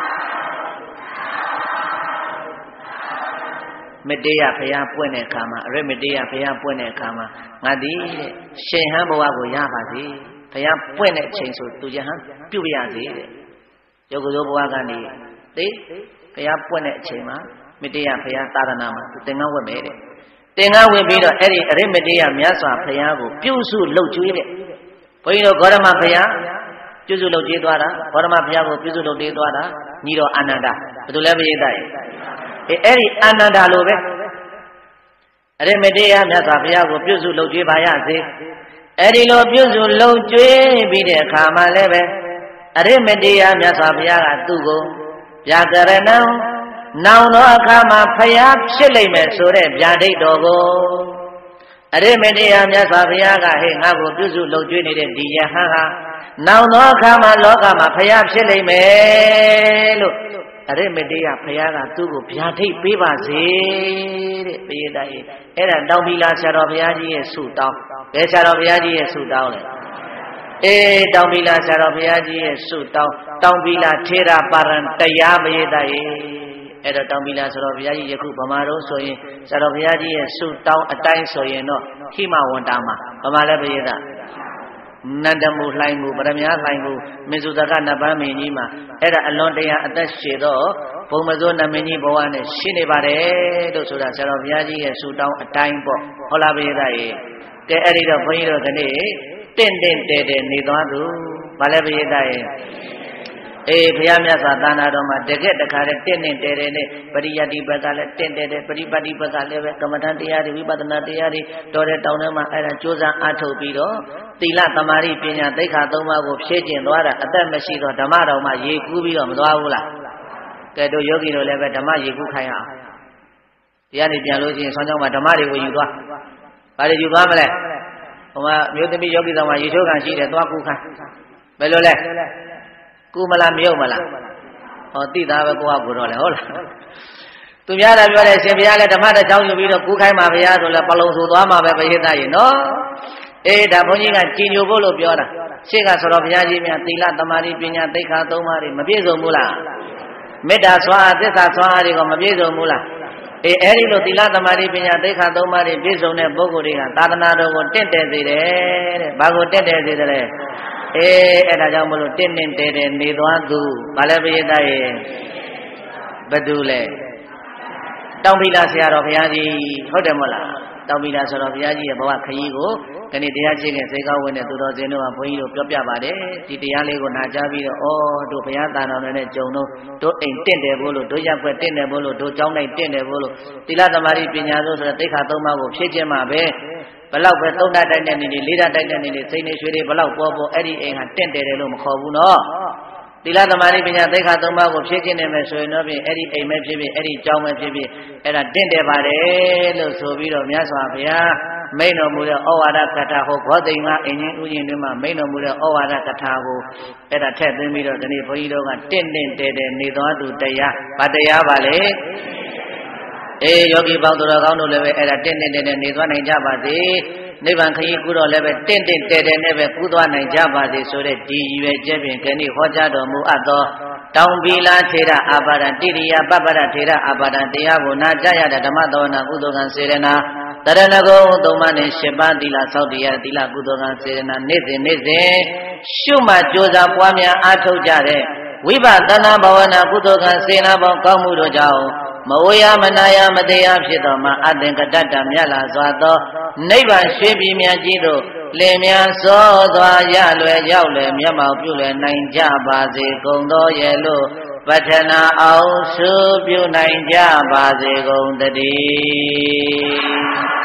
Speaker 1: မေတ္တယဘုရားပွင့်တဲ့အခါမှာအရမေတ္တယဘုရားပွင့်တဲ့အခါမှာငါသည်တဲ့ရှင်ဟန်ဘဝကိုရပါစေဘုရားပွင့်တဲ့အချိန်ဆိုသူယဟန်ပြုတ်ရစေတဲ့ယောဂဇောဘဝကနေသိဘုရားပွင့်တဲ့အချိန်မှာမေတ္တယဘုရားသာသနာမှာသင်္ကန်းဝတ်မယ်တဲ့သင်္ကန်းဝတ်ပြီးတော့အဲ့ဒီအရမေတ္တယမြတ်စွာဘုရားကိုပြုစုလုပ်ကျွေးတဲ့ဘုန်းကြီးတို့ဂေါရမဘုရားပြုစုလုပ်ကျွေးသွားတာဂေါရမဘုရားကိုပြုစုလုပ်ကျွေးသွားတာညီတော်အာနန္ဒဘယ်သူလဲပြိဿရဲ့အဲအဲ့ဒီအာနန္ဒလိုပဲအရမေတ္တယမြတ်စွာဘုရားကိုပြုစုလုပ်ကျွေးပါရစေအဲ့ဒီလိုပြုစုလုပ်ကျွေးပြီးတဲ့အခါမှာလည်းပဲအရမေတ္တယမြတ်စွာဘုရားကသူ့ကိုဗျာကရဏံနောင်သောအခါမှာဘုရားဖြစ်လိမ့်မယ်ဆိုတဲ့ဗျာဒိတ်တော်ကိုအရမေတ္တယမြတ်စွာဘုရားကဟဲ့ငါ့ကိုပြုစုလုပ်ကျွေးနေတဲ့ဒီယဟန်ဟာနောင်သောအခါမှာလောကမှာဘုရားဖြစ်လိမ့်မယ်လို့အရမေတ္တယဘုရားကသူ့ကိုဗျာဒိတ်ပေးပါစေတဲ့ပိယတရေအဲ့ဒါတောင်းပြီလားဆရာတော်ဘုရားကြီးရဲ့ဆုတောင်းဘယ်ဆရာတော်ဘုရားကြီးရဲ့ဆုတောင်းလဲအေးတောင်းပြီလားဆရာတော်ဘုရားကြီးရဲ့ဆုတောင်းတောင်းပြီလားထေရပါရံတရားပိယတရေအဲ့တော့တောင်းပြီလားဆရာတော်ဘုရားကြီးယခုဗမာတို့ဆိုရင်ဆရာတော်ဘုရားကြီးရဲ့ဆုတောင်းအတိုင်းဆိုရင်တော့ဟိမဝန္တာမှာဗမာလည်းပိယတနန္ဒမူလှိုင်းမှုပရမညာလှိုင်းမှုမေဇုတကနဗမ်းမင်းကြီးမှာအဲ့ဒါအလွန်တရာအသက်ရှည်တော့ဘုံမစိုးနမင်းကြီးဘဝနဲ့ရှိနေပါတယ်လို့ဆိုတာဆရာတော်ဘုရားကြီးရဲ့ဆုတောင်းအတိုင်းပေါ့ဟုတ်လားပိယတရေကဲအဲ့ဒီတော့ဘုန်းကြီးတို့ကနေ့တင့်တင့်တဲတဲနေသွားသူဘာလဲပိယတရေအေးဘုရားမြတ်စွာသာနာတော်မှာတကက်တခါတည်းတင့်တင့်တဲတဲနဲ့ပရိယတ်တိဘက်ကလည်းတင့်တဲတဲပရိပတ်တိဘက်ကလည်းပဲကမ္မထန်တရားတွေဝိပဿနာတရားတွေတော်တဲ့တောင်းထဲမှာအဲ့ဒါကြိုးစားအားထုတ်ပြီးတော့သီလသမာဓိပညာသိက္ခာသုံးပါးကိုဖြည့်ကျင့်သွားတာအသက်မရှိတော့ဓမ္မတော်မှာရေကူးပြီးတော့မသွားဘူးလားကဲတို့ယောဂီတို့လည်းပဲဓမ္မရေကူးခိုင်းအောင်တရားတွေပြန်လို့ရှိရင်ဆောင်းကြောင်းမှာဓမ္မတွေကိုယူသွားဘာတွေယူသွားမလဲဟိုမှာမြို့သမီးယောဂီတော်မှာရေချိုးခံရှိတယ်သွားကူးခိုင်းဘယ်လိုလဲကူမလားမယုတ်မလားဟောတိသားပဲကိုကကိုတော့လဲဟုတ်လားသူများလည်းပြောတယ်ရှင်ဘုရားလည်းဓမ္မတစ်ချောင်းယူပြီးတော့ကူးခိုင်းပါဗျာဆိုလဲပလုံဆိုသွားမှာပဲပိယတရေနော်အေးဒါဘုန်းကြီးကကြည်ညိုဖို့လို့ပြောတာရှေ့ကဆိုတော့ဘုရားကြီးများသီလသမာဓိပညာသိက္ခာသုံးပါးတွေမပြည့်စုံဘူးလားမေတ္တာစွာသစ္စာစွာတွေကမပြည့်စုံဘူးလားအေးအဲ့ဒီလိုသီလသမာဓိပညာသိက္ခာသုံးပါးတွေပြည့်စုံတဲ့ပုဂ္ဂိုလ်တွေကသာသနာတော်ကိုတင့်တယ်စေတယ်တဲ့ဘာကိုတင့်တယ်စေတယ်အေးအဲ့ဒါကြောင့်မလို့တင့်တင့်တဲတဲနေသွားသူဘာလဲပိယတရေဘသူလဲတောင်းပြီလားဆရာတော်ဘုရားကြီးဟုတ်တယ်မဟုတ်လားတောင်းပြီလားဆိုတော့ဘုရားကြီးရဲ့ဘဝခရီးကိုခဏတရားချင်းနဲ့စေကောင်းဝင်တဲ့သူတော်စင်တို့ကဘုန်းကြီးတို့ပြောပြပါတယ်ဒီတရားလေးကိုနာကြားပြီးတော့ဩတို့ဘုရားသာတော်နဲ့ကြုံတော့တို့အိမ်တင့်တယ်ဘို့လို့တို့ရပ်ွက်တင့်တယ်ဘို့လို့တို့ကျောင်းတိုင်းတင့်တယ်ဘို့လို့သီလသမာဓိပညာဆိုတဲ့သိက္ခာသုံးပါးကိုဖြည့်ခြင်းမှာပဲဘလောက်ပဲသုံးဓာတ်တိုက်တဲ့နေနေလေးဓာတ်တိုက်တဲ့နေနေစိတ်နေရွှေတွေဘလောက်ပေါ်ပေါ်အဲ့ဒီအိမ်ဟာတင့်တယ်တယ်လို့မခေါ်ဘူးနော်သီလသမာဓိပညာသိက္ခာသုံးပါးကိုဖြည့်ခြင်းနေမယ်ဆိုရင်တော့ဖြင့်အဲ့ဒီအိမ်ပဲဖြစ်ဖြစ်အဲ့ဒီကျောင်းပဲဖြစ်ဖြစ်အဲ့ဒါတင့်တယ်ပါတယ်လို့ဆိုပြီးတော့မြတ်စွာဘုရားမိန့်တော်မူတဲ့ဩဝါဒကထာဟောဘောသိင်္ဂအင်ကြီးဥယျာဉ်တွေမှာမိန့်တော်မူတဲ့ဩဝါဒကထာကိုအဲ့ဒါထည့်သွင်းပြီးတော့ဒီနေ့ဘုန်းကြီးတို့ကတင့်တင့်တယ်တယ်နေသွားသူတရားဗာတရားပါလေအေးယောဂီပေါင်းသူတော်ကောင်းတို့လည်းပဲအဲ့ဒါတင့်တင့်တယ်တယ်နေသွားနိုင်ကြပါစေနိဗ္ဗာန်ခရီးကူတော့လည်းပဲတင့်တင့်တယ်တယ်နဲ့ပဲကူးသွားနိုင်ကြပါစေဆိုတဲ့ဒီရွယ်ချက်ဖြင့်ခဏဟောကြားတော်မူအပ်သောတောင်ပီလာထေရအာပါဒံတိရိယပပ္ပရထေရအာပါဒံတရားကိုနာကြားရတဲ့ဓမ္မတော်နာကုသိုလ်ကံစေရနာတရဏဂုံသုံးပါးနဲ့ရှစ်ပါးသီလဆောက်တည်ရသီလကုသိုလ်ကစေတနာနေ့စဉ်နေ့စဉ်ရှုမှတ်ကြိုးစားပွားများအားထုတ်ကြတဲ့ဝိပဿနာဘာဝနာကုသိုလ်ကစေနာပေါင်းကောင်းမှုတို့ကြောင့်မဝေယမနာယမတရားဖြစ်သောမှာအသင်္ကတ္တမြတ်လာစွာသောနိဗ္ဗာန်ရွှေပြည်မြတ်ကြီးတို့လင်မြန်စောစွာရလွယ်ရောက်လွယ်မျက်မှောက်ပြုလွယ်နိုင်ကြပါစေကုန်သောရဲ့လို့ပဋ္ဌနာအောင်စုပြုနိုင်ကြပါစေကုန်တည်း